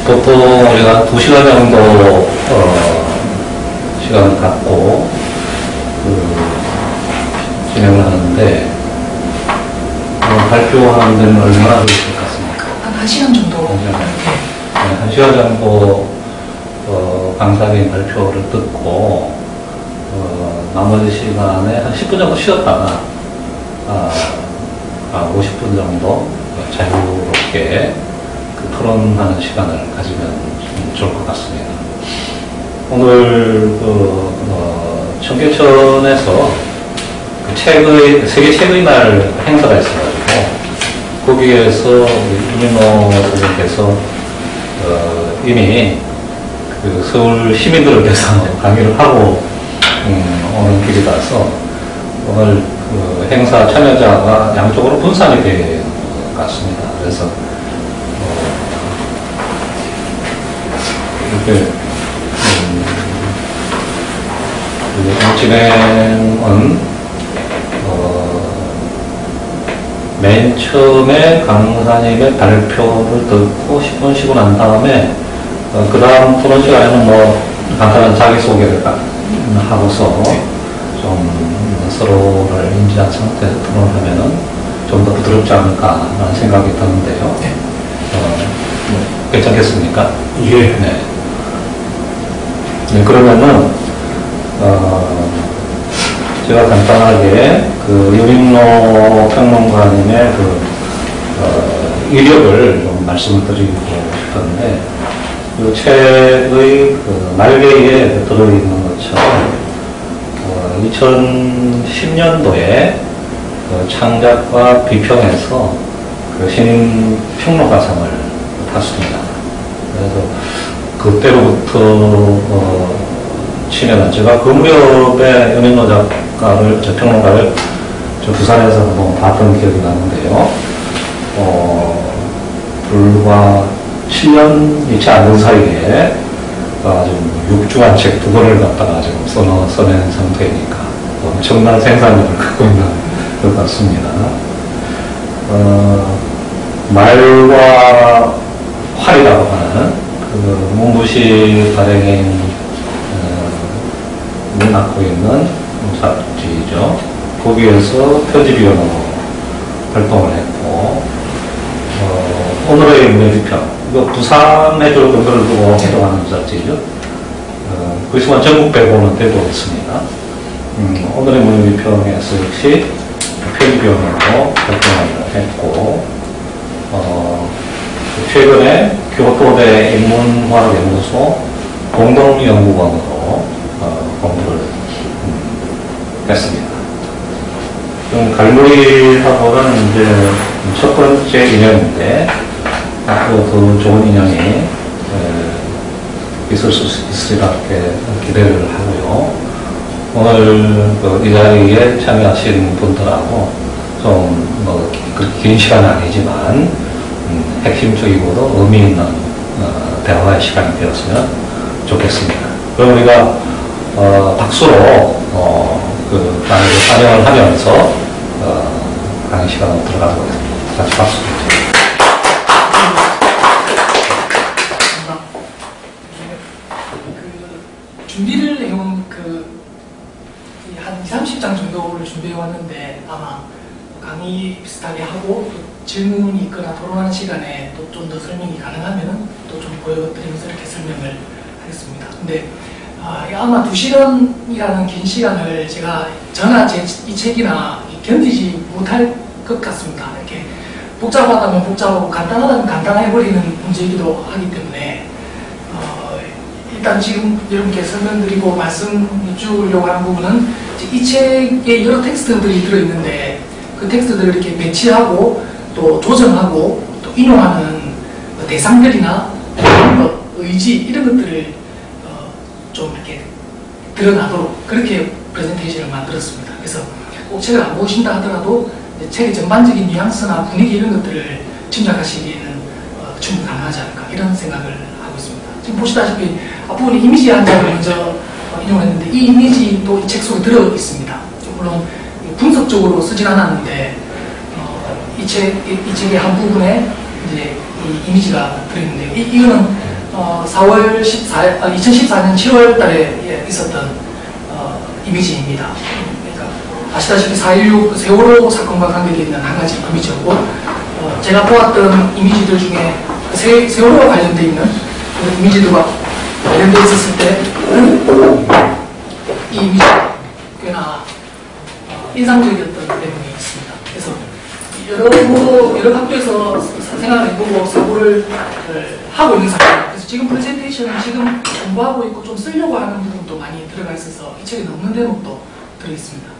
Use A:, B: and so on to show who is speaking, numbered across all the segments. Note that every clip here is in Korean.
A: 보통 우리가 2시간 정도 시간을 갖고 진행을 하는데 발표하는 데는 얼마나 걸릴 것 같습니까?
B: 한 1시간 정도.
A: 네, 1시간 정도 강사님 발표를 듣고 나머지 시간에 한 10분 정도 쉬었다가 50분 정도 자유롭게 토론하는 시간을 가지면 좀 좋을 것 같습니다. 오늘 청계천에서 세계 책의 날 행사가 있어가지고 거기에서 이민호 선생님께서 이미 서울 시민들을 위해서 강의를 하고 오는 길이라서 오늘 행사 참여자가 양쪽으로 분산이 될 것 같습니다. 그래서 이렇게 진행은 맨 처음에 강사님의 발표를 듣고 10분 쉬고 난 다음에 그 다음 토론 시간에는 뭐 간단한 자기소개를 하고서 좀 서로를 인지한 상태에서 토론하면은 좀 더 부드럽지 않을까라는 생각이 드는데요. 괜찮겠습니까?
C: 예.
A: 네. 네, 그러면은 제가 간단하게 유민로 평론가님의 이력을 좀 말씀을 드리고 싶었는데 책의 날개에 들어있는 것처럼 2010년도에 창작과 비평에서 신인 평론가상을 탔습니다. 그래서 그때로부터 치면은 제가 그 무렵에 유민로 작가를, 평론가를 부산에서 한번 봤던 기억이 나는데요. 불과 7년이 채 안 된 사이에 지금 6주간 책 2권을 갖다가 지금 써낸 상태이니까 엄청난 생산력을 갖고 있는 것 같습니다. 말과 활이라고 하는 문부시 발행인 맡고 있는 잡지죠. 거기에서 편집위원으로 활동을 했고, 오늘의 문예비평, 이거 부산에 좀 근거를 두고 활동하는 잡지죠. 그렇지만 전국 배고는 되고 있습니다. 오늘의 문예비평에서 역시 편집위원으로 활동을 했고, 최근에 교토대 인문화학연구소 공동연구원으로 공부를 했습니다. 갈무리하고는 이제 첫 번째 인연인데 앞으로 더 좋은 인연이 있을 수 있으리라 기대를 하고요. 오늘 이 자리에 참여하신 분들하고 좀 그렇게 긴 시간은 아니지만 핵심적이고도 의미 있는 대화의 시간이 되었으면 좋겠습니다. 그럼 우리가 박수로 강의를 환영을 하면서 강의 시간으로 들어가도록 하겠습니다. 같이 박수 주세요.
B: 준비를 해온 한 20, 30장 정도를 준비해 왔는데 아마 강의 비슷하게 하고 또 질문이 있거나 토론하는 시간에 또 좀 더 설명이 가능하면 또 좀 보여드리면서 이렇게 설명을 하겠습니다. 근데 아마 2시간이라는 긴 시간을 저나 이 책이나 견디지 못할 것 같습니다. 이렇게 복잡하다면 복잡하고 간단하다면 간단해버리는 문제이기도 하기 때문에 일단 지금 여러분께 설명드리고 말씀해 주려고 하는 부분은 이 책에 여러 텍스트들이 들어있는데 그 텍스트들을 이렇게 배치하고 또 조정하고 또 인용하는 대상들이나 방법, 의지 이런 것들을 좀 이렇게 드러나도록 그렇게 프레젠테이션을 만들었습니다. 그래서 꼭 책을 안 보신다 하더라도 책의 전반적인 뉘앙스나 분위기 이런 것들을 짐작하시기에는 충분히 가능하지 않을까 이런 생각을 하고 있습니다. 지금 보시다시피 앞부분에 이미지 한 장을 먼저 인용을 했는데 이 이미지도 이 책 속에 들어 있습니다. 물론 분석적으로 쓰진 않았는데 이 책의 한 부분에 이제 이 이미지가 들어있는데요. 이거는 4월 14일, 2014년 7월 달에 있었던 이미지입니다. 그러니까 아시다시피 4.16 세월호 사건과 관계되어 있는 한 가지 이미지였고, 제가 보았던 이미지들 중에 세월호와 관련되어 있는 이미지들과 관련되어 있었을 때 이 이미지가 꽤나 인상적이었던 내용이 있습니다. 그래서 여러 학교에서 생각을 해보고 사고를 하고 있는 상황입니다. 그래서 지금 프레젠테이션은 지금 공부하고 있고 좀 쓰려고 하는 부분도 많이 들어가 있어서 이 책에 넣는 대목도 들어있습니다.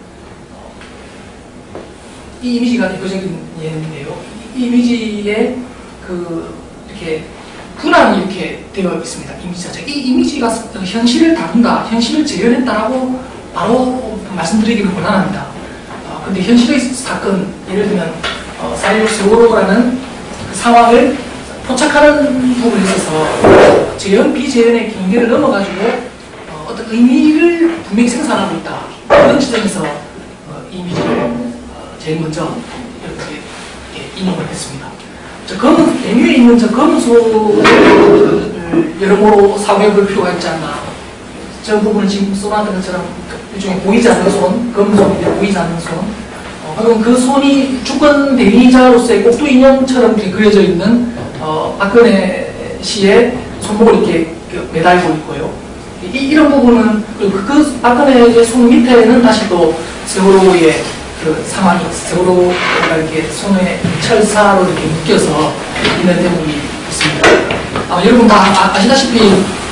B: 이 이미지가 대표적인 예인데요. 이 이미지에 이렇게 분할이 이렇게 되어 있습니다. 이미지 자체. 이 이미지가 현실을 다룬다, 현실을 재현했다라고 바로 말씀드리기는 곤란합니다. 근데 현실의 사건, 예를 들면 4.16 세월호라는 그 상황을 포착하는 부분에 있어서 재현, 비재현의 경계를 넘어가지고 어떤 의미를 분명히 생산하고 있다. 그런 지점에서 이 이미지를 제일 먼저 이렇게 인용을 했습니다. 메뉴에 있는 저 검소를 여러모로 사고해 볼 필요가 있지 않나. 저 부분을 지금 써놨던 것처럼 일종의 보이지 않는 손, 검소인데 보이지 않는 손. 그럼 그 손이 주권 대리자로서의 꼭두 인형처럼 이렇게 그려져 있는 박근혜 씨의 손목을 이렇게 매달고 있고요. 이런 부분은 그 박근혜의 손 밑에는 다시 또 세월호의 그 상황이, 세월호가 이렇게 손에 철사로 이렇게 묶여서 있는 대목이 있습니다. 여러분 다 아시다시피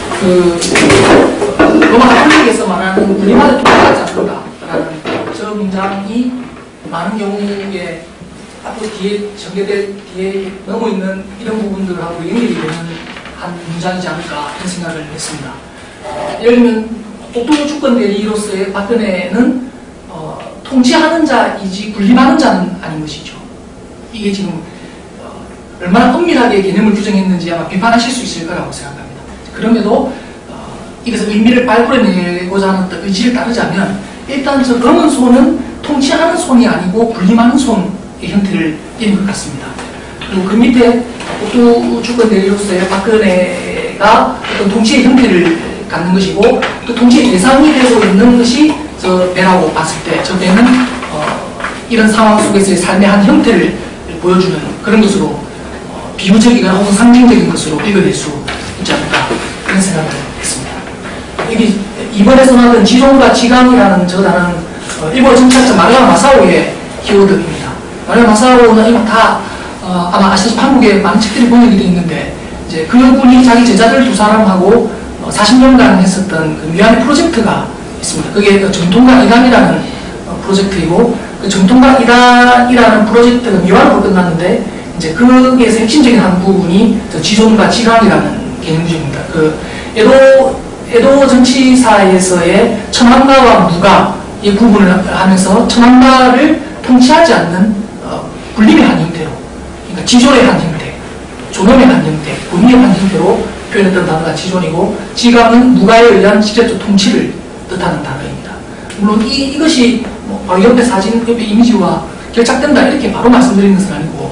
B: 로마 카톨릭에서 말하는 분리만을 통과하지 않는다라는 저 문장이 많은 경우에 앞으로 뒤에 넘어 있는 이런 부분들하고 연결이 되는 한 문장이지 않을까 이런 생각을 했습니다. 예를 들면 꼭두 주권 대리로서의 박근혜는 통치하는 자이지 군림하는 자는 아닌 것이죠. 이게 지금 얼마나 엄밀하게 개념을 규정했는지 아마 비판하실 수 있을 거라고 생각합니다. 그럼에도 이것을 의미를 발굴해내고자 하는 의지를 따르자면 일단 저 검은 손은 통치하는 손이 아니고 군림하는 손의 형태를 띈 것 같습니다. 그리고 그 밑에 꼭두 주권 대리로서의 박근혜가 어떤 통치의 형태를 갖는 것이고 또 통치의 대상이 되고 있는 것이 저 배라고 봤을 때 저 배는 이런 상황 속에서의 삶의 한 형태를 보여주는 그런 것으로 비유적이거나 혹은 상징적인 것으로 읽어낼 수 있지 않을까 그런 생각을 했습니다. 여기 이번에 써놨던 지존과 지강이라는 저 단어는 일본 정치학자 마루야 마사오의 키워드입니다. 마루야 마사오는 이거 다 아마 아시다시피 한국에 많은 책들이 번역이 되어 있는데 이제 그분이 자기 제자들 두 사람하고 40년간 했었던 그 미완의 프로젝트가 있습니다. 그게 정통과 이단이라는 프로젝트이고 그 정통과 이단이라는 프로젝트가 미완으로 끝났는데 이제 거기에서 핵심적인 한 부분이 지존과 지강이라는 개념주입니다. 그 에도 정치사에서의 천황가와 무가의 구분을 하면서 천황가를 통치하지 않는 군림의 한 형태로, 그러니까 지존의 한 형태, 존엄의 한 형태, 군림의 한 형태로 표현했던 단어가 지존이고 지강은 무가에 의한 직접적 통치를 뜻하는 단어입니다. 물론 이것이 바로 옆에 사진, 옆에 이미지와 결착된다 이렇게 바로 말씀드리는 것은 아니고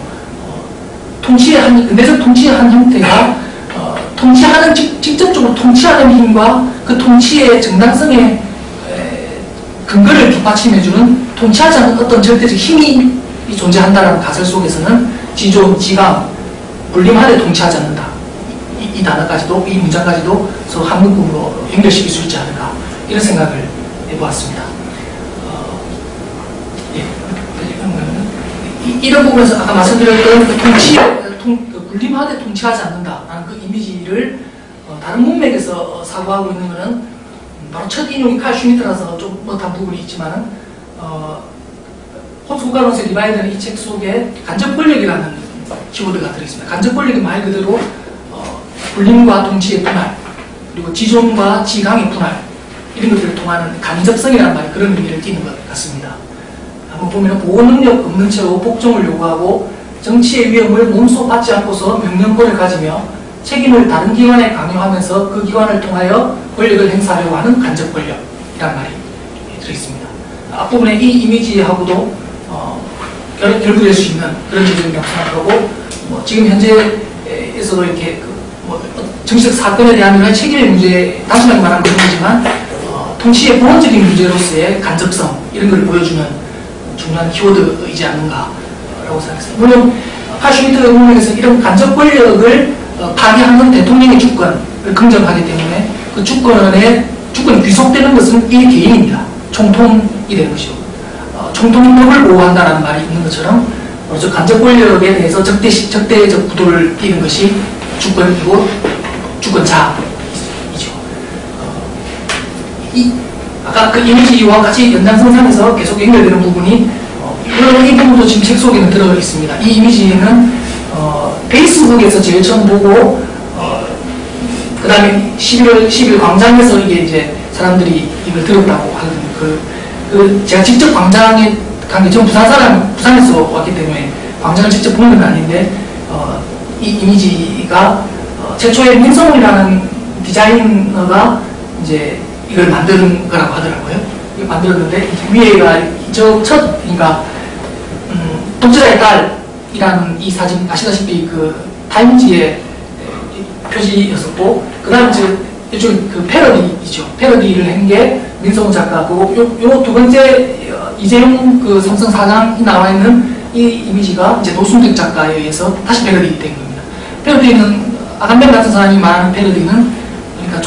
B: 근대적 통치의 한 형태가 직접적으로 통치하는 힘과 그 통치의 정당성의 근거를 뒷받침해주는 통치하지 않는 어떤 절대적 힘이 존재한다는 가설 속에서는 지존, 지강, 군림하되 통치하지 않는다. 이 단어까지도, 이 문장까지도 서로 한 묶음으로 연결시킬 수 있지 않을까 이런 생각을 해보았습니다. 이런 부분에서 아까 말씀드렸던 군림하되 통치하지 않는다라는 그 이미지를 다른 문맥에서 사고하고 있는 것은 바로 첫 인용이 칼 슈미트라서 좀 못한 부분이 있지만은 호수국가론세 리바이드는 이 책 속에 간접 권력이라는 키워드가 들어있습니다. 간접 권력이 말 그대로 군림과 통치의 분할, 그리고 지존과 지강의 분할 이런 것들을 통하는 간접성이라는 말 그런 의미를 띠는 것 같습니다. 한번 보면 보호 능력 없는 채로 복종을 요구하고 정치의 위험을 몸소 받지 않고서 명령권을 가지며 책임을 다른 기관에 강요하면서 그 기관을 통하여 권력을 행사하려고 하는 간접 권력이라는 말이 들어있습니다. 앞부분에 이 이미지하고도 결부될 수 있는 그런 지점이라고 생각하고 지금 현재에서도 이렇게 정치적 사건에 대한 여러 책임의 문제, 단순하게 말하면 그런 거지만 통치의 본원적인 문제로서의 간접성 이런 걸 보여주는 중요한 키워드이지 않는가라고 생각했습니다. 물론 칼 슈미트의 문맥에서 이런 간접 권력을 파괴하는 대통령의 주권을 긍정하기 때문에 그 주권이 귀속되는 것은 이 개인입니다. 총통이 되는 것이고 총통법을 보호한다는 말이 있는 것처럼 저 간접 권력에 대해서 적대적 구도를 띠는 것이 주권이고 주권자이죠. 아까 그 이미지와 같이 연장선상에서 계속 연결되는 부분이 물론 이 부분도 지금 책 속에는 들어 있습니다. 이 이미지는 페이스북에서 제일 처음 보고 그 다음에 11월 광장에서 이게 이제 사람들이 이걸 들었다고 하거든요. 제가 직접 광장에 간 게 저는 부산에서 왔기 때문에 광장을 직접 본 건 아닌데 이 이미지가 최초의 민성훈이라는 디자이너가 이제 이걸 만든 거라고 하더라고요. 이걸 만들었는데 위에가 그러니까 독재자의 딸이라는 이 사진 아시다시피 그 타임지의 표지였었고 그 다음에 이쪽 그 패러디이죠. 패러디를 한 게 민성훈 작가고 요 두 번째 이재용 그 삼성 사장이 나와 있는 이 이미지가 이제 노순득 작가에 의해서 다시 패러디 된 겁니다. 패러디는 아간벤 같은 사람이 말하는 패러디는 그러니까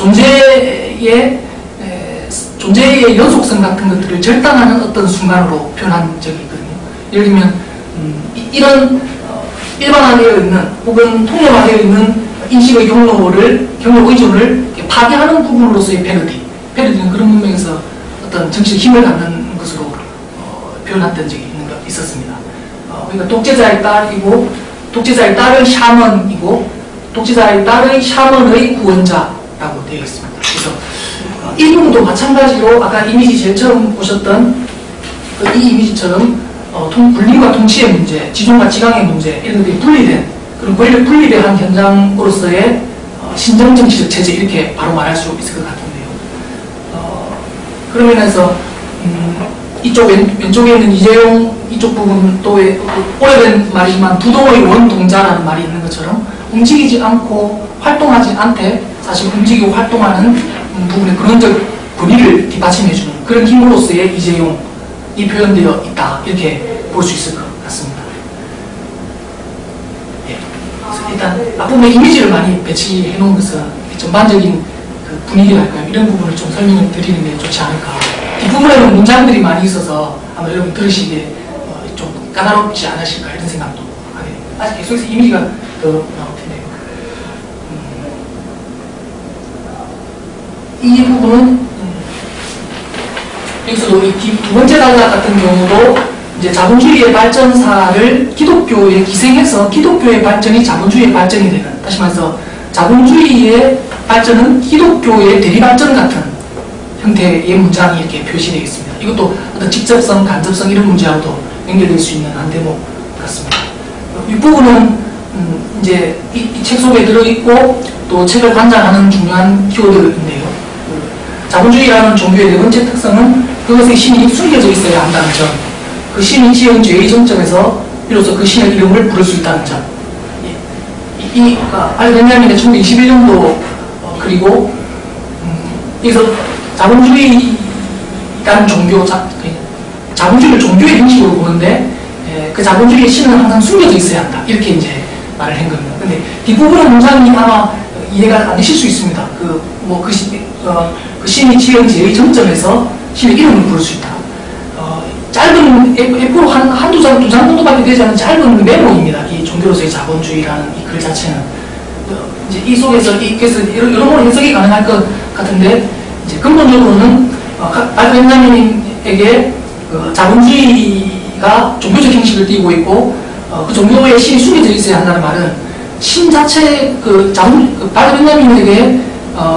B: 존재의 연속성 같은 것들을 절단하는 어떤 순간으로 표현한 적이 있거든요. 예를 들면 이런 일반화되어 있는 혹은 통념화되어 있는 인식의 경로 의존을 파괴하는 부분으로서의 패러디는 그런 문맥에서 어떤 정치적 힘을 갖는 것으로 표현했던 적이 있었습니다. 그러니까 독재자의 딸이고 독재자의 딸의 샤먼이고 독재자의 딸의 샤먼의 구원자라고 되어 있습니다. 그래서 이 부분도 마찬가지로 아까 이미지 제일 처음 보셨던 이 이미지처럼 군림과 통치의 문제, 지존과 지강의 문제 이런 것들이 분리된 그런 권력 분리된 현장으로서의 신정정치적 체제 이렇게 바로 말할 수 있을 것 같은데요. 그런 면에서 이쪽 왼쪽에 있는 이재용 이쪽 부분 또 오래된 말이지만 부동의 원동자라는 말이 있는 것처럼 움직이지 않고 활동하지 않되 사실 움직이고 활동하는 부분의 근원적 권위를 뒷받침해주는 그런 힘으로서의 이재용이 표현되어 있다 이렇게 볼 수 있을 것 같습니다. 그래서 일단 앞부분에 이미지를 많이 배치해 놓은 것은 전반적인 그 분위기랄까요 이런 부분을 좀 설명을 드리는 게 좋지 않을까. 뒷부분에는 문장들이 많이 있어서 아마 여러분 들으시기에 좀 까다롭지 않으실까 이런 생각도 하게 됩니다. 아직 계속해서 이미지가 더 나올 텐데요. 이 부분은 여기서도 이 두 번째 단락 같은 경우도 이제 자본주의의 발전사를 기독교에 기생해서 기독교의 발전이 자본주의의 발전이 되는, 다시 말해서 자본주의의 발전은 기독교의 대리발전 같은 형태의 문장이 이렇게 표시되어 있습니다. 이것도 어떤 직접성, 간접성 이런 문제하고도 연결될 수 있는 한 대목 같습니다. 윗부분은 이제 이 책 속에 들어있고 또 책을 관장하는 중요한 키워드인데요. 자본주의라는 종교의 네 번째 특성은 그것의 신이 숨겨져 있어야 한다는 점, 그 신이 지은 죄의 정점에서 비로소 그 신의 이름을 부를 수 있다는 점. 베냐민의 1921년도 그리고 여기서 자본주의라는 종교, 자본주의를 종교의 형식으로 보는데 그 자본주의의 신은 항상 숨겨져 있어야 한다 이렇게 이제 말을 한 겁니다. 근데 뒷부분의 문장이 아마 이해가 안 되실 수 있습니다. 그 신이 지은 죄의 정점에서 신의 이름을 부를 수 있다. 짧은 A4로 한두 장, 두 장 정도밖에 되지 않는 짧은 메모입니다. 이 종교로서의 자본주의라는 이 글 자체는. 이제 이 속에서, 그래서 여러모로 해석이 가능할 것 같은데, 이제 근본적으로는, 베냐민에게 자본주의가 종교적 형식을 띠고 있고, 그 종교의 신이 숨겨져 있어야 한다는 말은, 신 자체, 베냐민에게,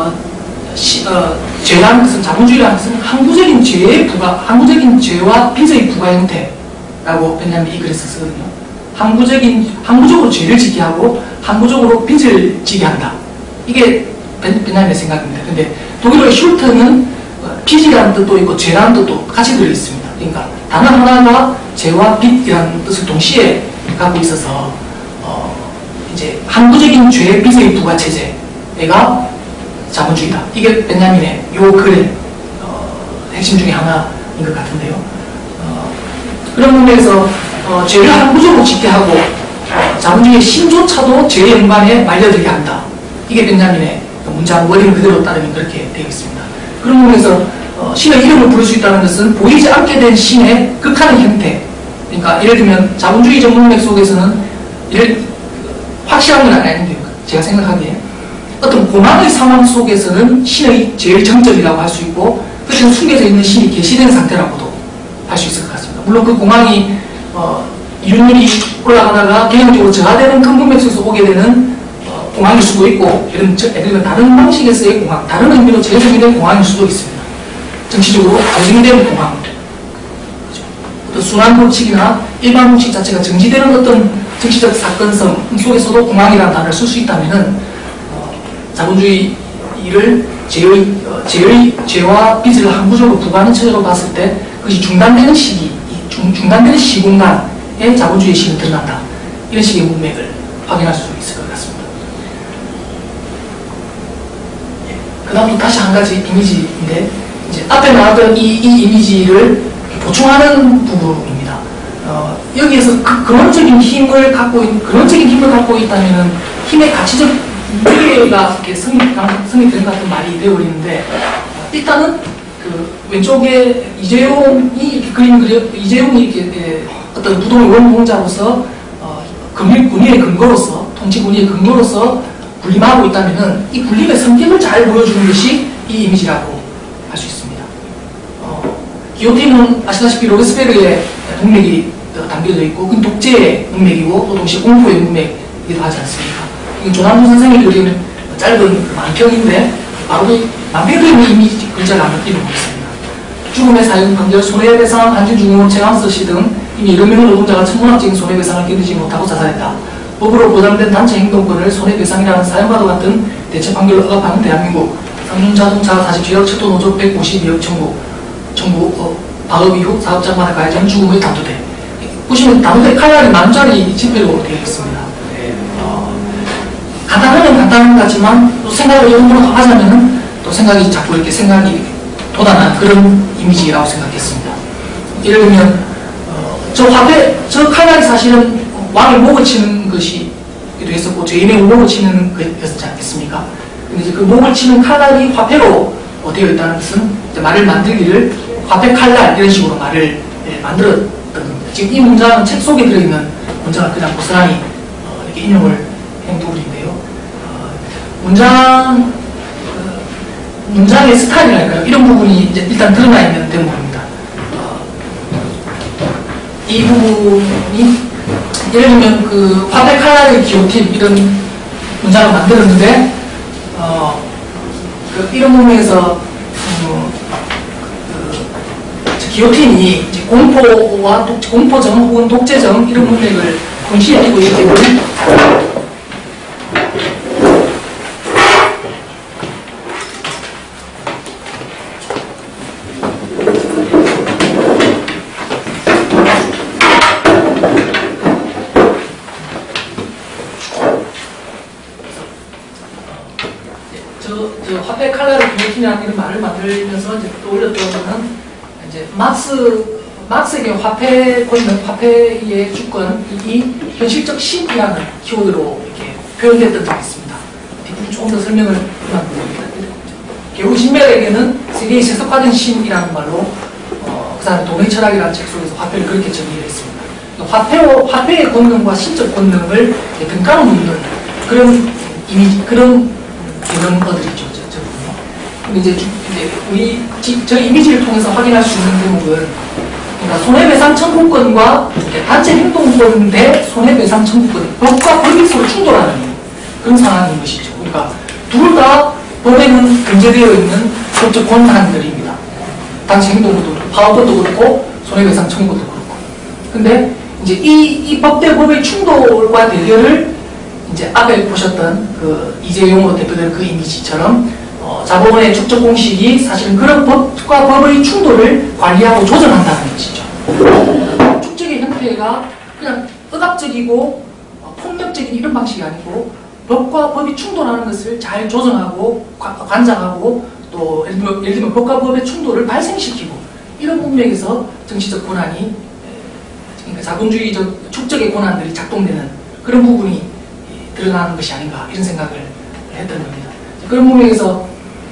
B: 죄라는 것은, 자본주의라는 것은 항구적인 죄와 빚의 부과 형태라고 베냐민이 이 글에서 쓰거든요. 항구적으로 죄를 지게 하고 항구적으로 빚을 지게 한다. 이게 베냐민의 생각입니다. 근데 독일어의 슐트는 빚이라는 뜻도 있고 죄라는 뜻도 같이 들어있습니다. 그러니까 단어 하나가 죄와 빚이라는 뜻을 동시에 갖고 있어서 이제 항구적인 죄, 빚의 부과 체제에 내가 자본주의다. 이게 베냐민의 요 글의 핵심 중에 하나인 것 같은데요. 그런 부분에서 죄를 항구적으로 집계하고 자본주의의 신조차도 죄의 연관에 말려들게 한다. 이게 베냐민의 문장 원리를 그대로 따르면 그렇게 되어 있습니다. 그런 부분에서 신의 이름을 부를 수 있다는 것은 보이지 않게 된 신의 극한의 형태. 그러니까 예를 들면 자본주의 전문맥 속에서는 확실한 건 아닌데요. 제가 생각하기에 어떤 고난의 상황 속에서는 신의 제일 정점이라고 할 수 있고 그것은 숨겨져 있는 신이 계시된 상태라고도 할 수 있을 것 같습니다. 물론 그 공황이 이윤율이 올라가다가 개인적으로 저하되는 큰 문맥 속에서 오게 되는 공황일 수도 있고 예를 들면 다른 방식에서의 공황, 다른 의미로 재정의된 공황일 수도 있습니다. 정치적으로 재정의된 공황, 그렇죠? 어떤 순환 법칙이나 일반 법칙 자체가 정지되는 어떤 정치적 사건성 속에서도 공황이라는 단어를 쓸 수 있다면은 자본주의를 죄와 빚을 항구적으로 부과하는 체제로 봤을 때 그것이 중단되는 시기, 중단되는 시공간에 자본주의의 신이 드러난다. 이런 식의 문맥을 확인할 수 있을 것 같습니다. 그 다음 또 다시 한 가지 이미지인데 이제 앞에 나왔던 이 이미지를 보충하는 부분입니다. 여기에서 근원적인 힘을 갖고 있다면은 힘의 가치적 무게가 이렇게 성립되는 것 같은 말이 되어버리는데 일단은 그 왼쪽에 이재용이 이렇게 이재용이 이렇게 어떤 부동의 원공자로서 군의의 근거로서 통치 군의의 근거로서 군림하고 있다면은 이 군림의 성격을 잘 보여주는 것이 이 이미지라고 할 수 있습니다. 기요틴은 아시다시피 로베스베르의 문맥이 담겨져 있고 그건 독재의 문맥이고 또 동시에 공포의 문맥이기도 하지 않습니까? 이건 조남준 선생님이 그리는 짧은 만평인데 바로 그 만평의 이미지 글자를 한번 읽어보겠습니다. 죽음의 사형, 판결, 손해배상, 한진중공, 체감서시 등 이미 여러 명의 노동자가 천문학적인 손해배상을 견디지 못하고 자살했다. 법으로 보장된 단체 행동권을 손해배상이라는 사형과도 같은 대체 판결을 억압하는 대한민국. 삼륜자동차 47억, 철도노조 152억 청구, 파업 이후 사업장마다 가해자는 죽음의 단두대. 보시면 단두대 칼날이 만원짜리 지폐로 되어 있습니다. 간단하면 간단한 것 같지만 또 생각을 영으로 하자면은 또 생각이 자꾸 이렇게 생각이 돋아나는 그런 이미지라고 생각했습니다. 예를 들면 저 칼날이 사실은 왕의 목을 치는 것이기도 했었고 죄인의 목을 치는 것이었지 않겠습니까? 근데 이제 그 목을 치는 칼날이 화폐로 되어 있다는 것은 이제 말을 만들기를 화폐 칼날 이런 식으로 말을 만들었던 겁니다. 지금 이 문장은 책 속에 들어있는 문장을 그냥 고스란히 이렇게 인용을 한 부분인데요. 문장의 스타일이랄까요? 이런 부분이 이제 일단 드러나 있는 대목입니다. 이 부분이 예를 들면 그 화폐 칼날의 기요틴 이런 문장을 만들었는데 이런 부분에서 기요틴이 이제 공포와 공포정 혹은 독재정 이런 문맥을 동시에 띄고 있기 때문에 화폐 칼날의 기요틴이라는 이런 말을 만들면서 이제 떠올렸던 것은 이제 막스에게 화폐 권능, 화폐의 주권이 현실적 신이라는 키워드로 이렇게 표현됐던 적이 있습니다. 뒷부분 조금 더 설명을 하면 됩니다. 결국 신멜에게는 세계의 세속화된 신이라는 말로 그 사람 돈의 철학이라는 책 속에서 화폐를 그렇게 정의를 했습니다. 화폐의 권능과 신적 권능을 등가로 놓는 그런 이미지, 그런 개념어들이죠. 근데 이제 우리 저 이미지를 통해서 확인할 수 있는 대목은 그러니까 손해배상 청구권과 단체 행동권 대 손해배상 청구권, 법과 법이 서로 충돌하는 그런 상황인 것이죠. 그러니까 둘 다 법에는 금지되어 있는 법적 권한들입니다. 단체 행동권도 그렇고, 파업권도 그렇고, 손해배상 청구권도 그렇고. 근데 이제 이 법 대 법의 충돌과 대결을 이제 앞에 보셨던 그 이재용으로 대표되는 그 이미지처럼 자본의 축적 공식이 사실은 그런 법과 법의 충돌을 관리하고 조정한다는 것이죠. 축적의 형태가 그냥 억압적이고 폭력적인 이런 방식이 아니고 법과 법이 충돌하는 것을 잘 조정하고 관장하고 또 예를 들면 법과 법의 충돌을 발생시키고 이런 문맥에서 정치적 권한이 그러니까 자본주의적 축적의 권한들이 작동되는 그런 부분이 드러나는 것이 아닌가 이런 생각을 했던 겁니다. 그런 문맥에서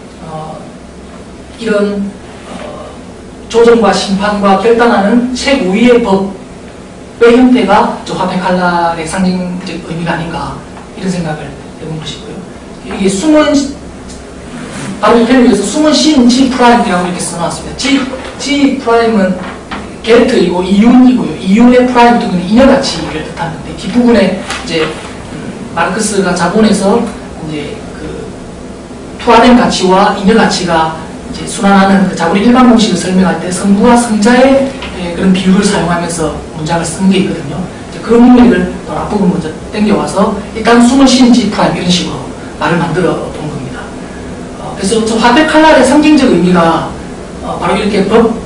B: 이런 조정과 심판과 결단하는 최고위의 법의 형태가 저 화폐 칼날의 상징적 의미가 아닌가 이런 생각을 해본 것이고요. 이게 숨은 바로 텔레비에서 숨은 시인 G 프라임이라고 이렇게 써놨습니다. G 프라임은 게르트이고 이윤이고요. 이윤의 프라임 또는 인여가치를 뜻하는데 뒷부분에 이제 마르크스가 자본에서 이제 그 투하된 가치와 인여가치가 이제 순환하는 그 자본의 일반 공식을 설명할 때 성부와 성자의 그런 비율을 사용하면서 문장을 쓴 게 있거든요. 그런 문맥을 앞부분 먼저 땡겨와서 일단 숨은 시인 G 프라임 이런 식으로 말을 만들어 본 겁니다. 그래서 저 화폐 칼날의 상징적 의미가 바로 이렇게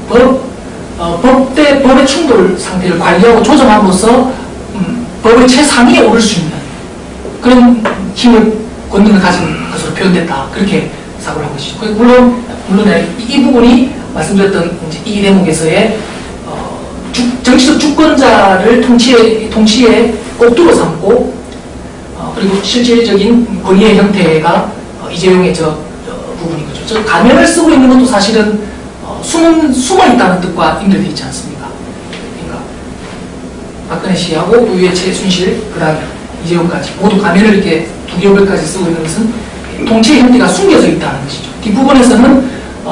B: 법대 법의 충돌 상태를 관리하고 조정함으로써 법의 최상위에 오를 수 있는 그런 힘을 권능을 가진 것으로 표현됐다. 그렇게 사고를 한 것이죠. 물론 이 부분이 말씀드렸던 이제 이 대목에서의 정치적 주권자를 통치의 꼭두로 삼고 그리고 실질적인 권위의 형태가 이재용의 저 부분인 거죠. 저 가면을 쓰고 있는 것도 사실은 숨어 있다는 뜻과 연결되어 있지 않습니까? 그러니까 박근혜 씨하고 그 위에 최순실, 그다음 이재용까지 모두 가면을 이렇게 두 겹을까지 쓰고 있는 것은 통치의 형태가 숨겨져 있다는 것이죠. 뒷부분에서는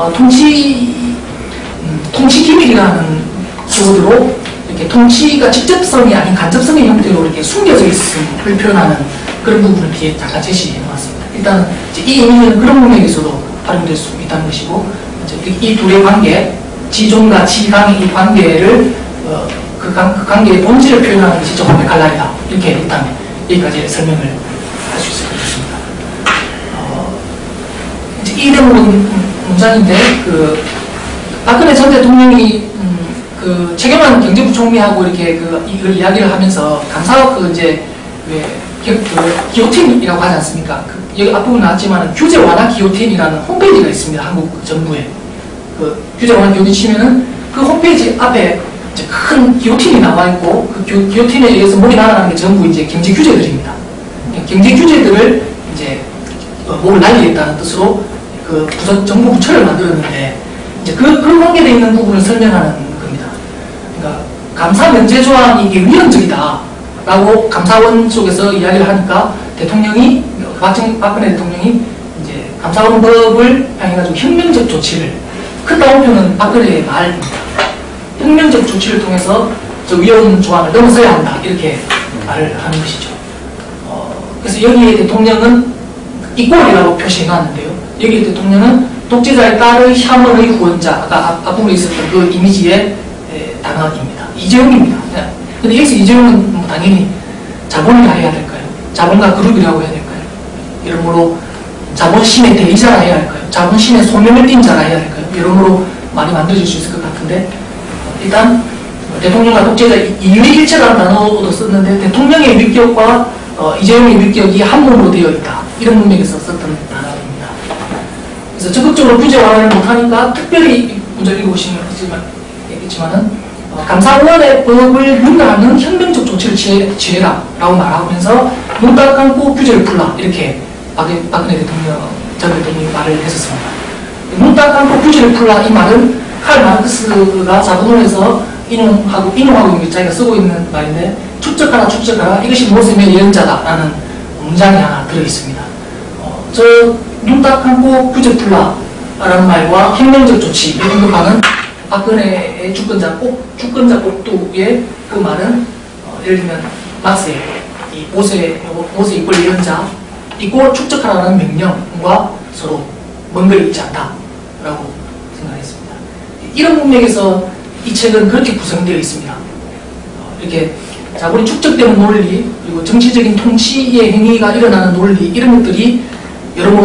B: 통치 기밀이라는 키워드로 이렇게 통치가 직접성이 아닌 간접성의 형태로 이렇게 숨겨져 있음을 표현하는 그런 부분을 뒤에 잠깐 제시해 놓았습니다. 일단 이 의미는 그런 문맥에서도 활용될 수 있다는 것이고 이 둘의 관계, 지존과 지강의 이 관계를 그 관계의 본질을 표현하는 것이 저 화폐 칼날이다. 이렇게 일단 여기까지 설명을 할 수 있을 것 같습니다. 이제 이 대목은 문장인데 박근혜 전 대통령이 그 최경환 경제부총리하고 이렇게 이걸 이야기를 하면서 감사원 이제 기호팀이라고 하지 않습니까? 여기 앞부분 나왔지만 규제 완화 기호팀이라는 홈페이지가 있습니다. 한국 정부에. 규제 완화 기호팀 치면은 그 홈페이지 앞에 이제 큰 기호팀이 나와 있고 그 기호팀에 의해서 목이 날아가는 게 전부 이제 경제 규제들입니다. 경제 규제들을 이제 목을 날리겠다는 뜻으로 정부 부처를 만들었는데 이제 그런 관계되어 있는 부분을 설명하는 겁니다. 그러니까 감사 면제 조항이 이게 위헌적이다라고 감사원 쪽에서 이야기를 하니까 대통령이 박근혜 대통령이 이제 감사원법을 향해가지고 혁명적 조치를 큰 따옴표는 박근혜의 말입니다. 혁명적 조치를 통해서 저 위헌 조항을 넘어서야 한다 이렇게 말을 하는 것이죠. 그래서 여기에 대통령은 이꼴이라고 표시해놨는데요. 여기 대통령은 독재자의 딸의 혐언의 후원자, 아까 앞부분에 있었던 그 이미지의 단어입니다. 이재용입니다. 근데 여기서 이재용은 뭐 당연히 자본이라 해야 될까요? 자본가 그룹이라고 해야 될까요? 여러모로 자본신의 대리자라 해야 할까요? 자본신의 소명을 띈 자라 해야 할까요? 여러모로 많이 만들어질 수 있을 것 같은데 일단 대통령과 독재자 이유일체라는 단어도 썼는데 대통령의 위격과 이재용의 위격이 한 몸으로 되어 있다. 이런 문맥에서 썼던 단어입니다. 그래서 적극적으로 규제 완화를 못하니까 특별히 문제 읽어보시면 알겠지만은 감사원의 법을 윤곽하는 혁명적 조치를 취해라 라고 말하면서 눈 딱 감고 규제를 풀라 이렇게 박근혜 대통령 전 대통령이 말을 했었습니다. 눈 딱 감고 규제를 풀라 이 말은 칼 마르크스가 자본론에서 인용하고 있는 자기가 쓰고 있는 말인데 축적하라 이것이 모셈의 예언자다 라는 문장이 하나 들어있습니다. 저 눈 딱 감고 규제 풀라 라는 말과 혁명적 조치 이런 것과는 박근혜의 주권자 꼭두의 그 말은 예를 들면 막스의 이 모세 이꼴 예언자 이꼴 축적하라는 명령과 서로 먼 거리 있지 않다라고 생각했습니다. 이런 문맥에서 이 책은 그렇게 구성되어 있습니다. 이렇게 자본이 축적되는 논리 그리고 정치적인 통치의 행위가 일어나는 논리 이런 것들이 여러모로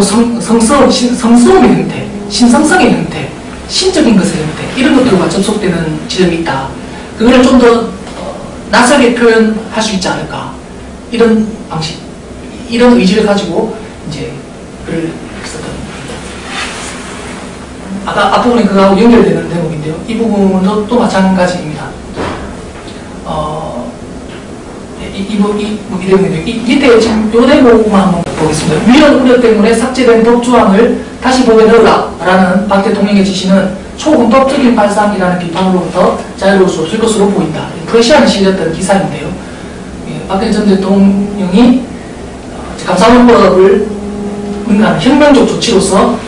B: 성스러움의 형태, 신성성의 형태 신적인 것의 형태 이런 것들과 접속되는 지점이 있다. 그거를 좀 더 낯설게 표현할 수 있지 않을까 이런 방식 이런 의지를 가지고 이제 글을 썼던 겁니다. 아까 앞부분에 그거하고 연결되는 대목인데요. 이 부분도 또 마찬가지입니다. 이 대목인데요. 이 밑에 지금 요 대목만 한번 보겠습니다. 위헌 우려 때문에 삭제된 법조항을 다시 법에 넣으라 라는 박 대통령의 지시는 초헌법적인 발상이라는 비판으로부터 자유로울 수 없을 것으로 보인다. 프레시안에 실렸던 기사인데요. 박 전 대통령이 감사원법을 능가하는 혁명적 조치로서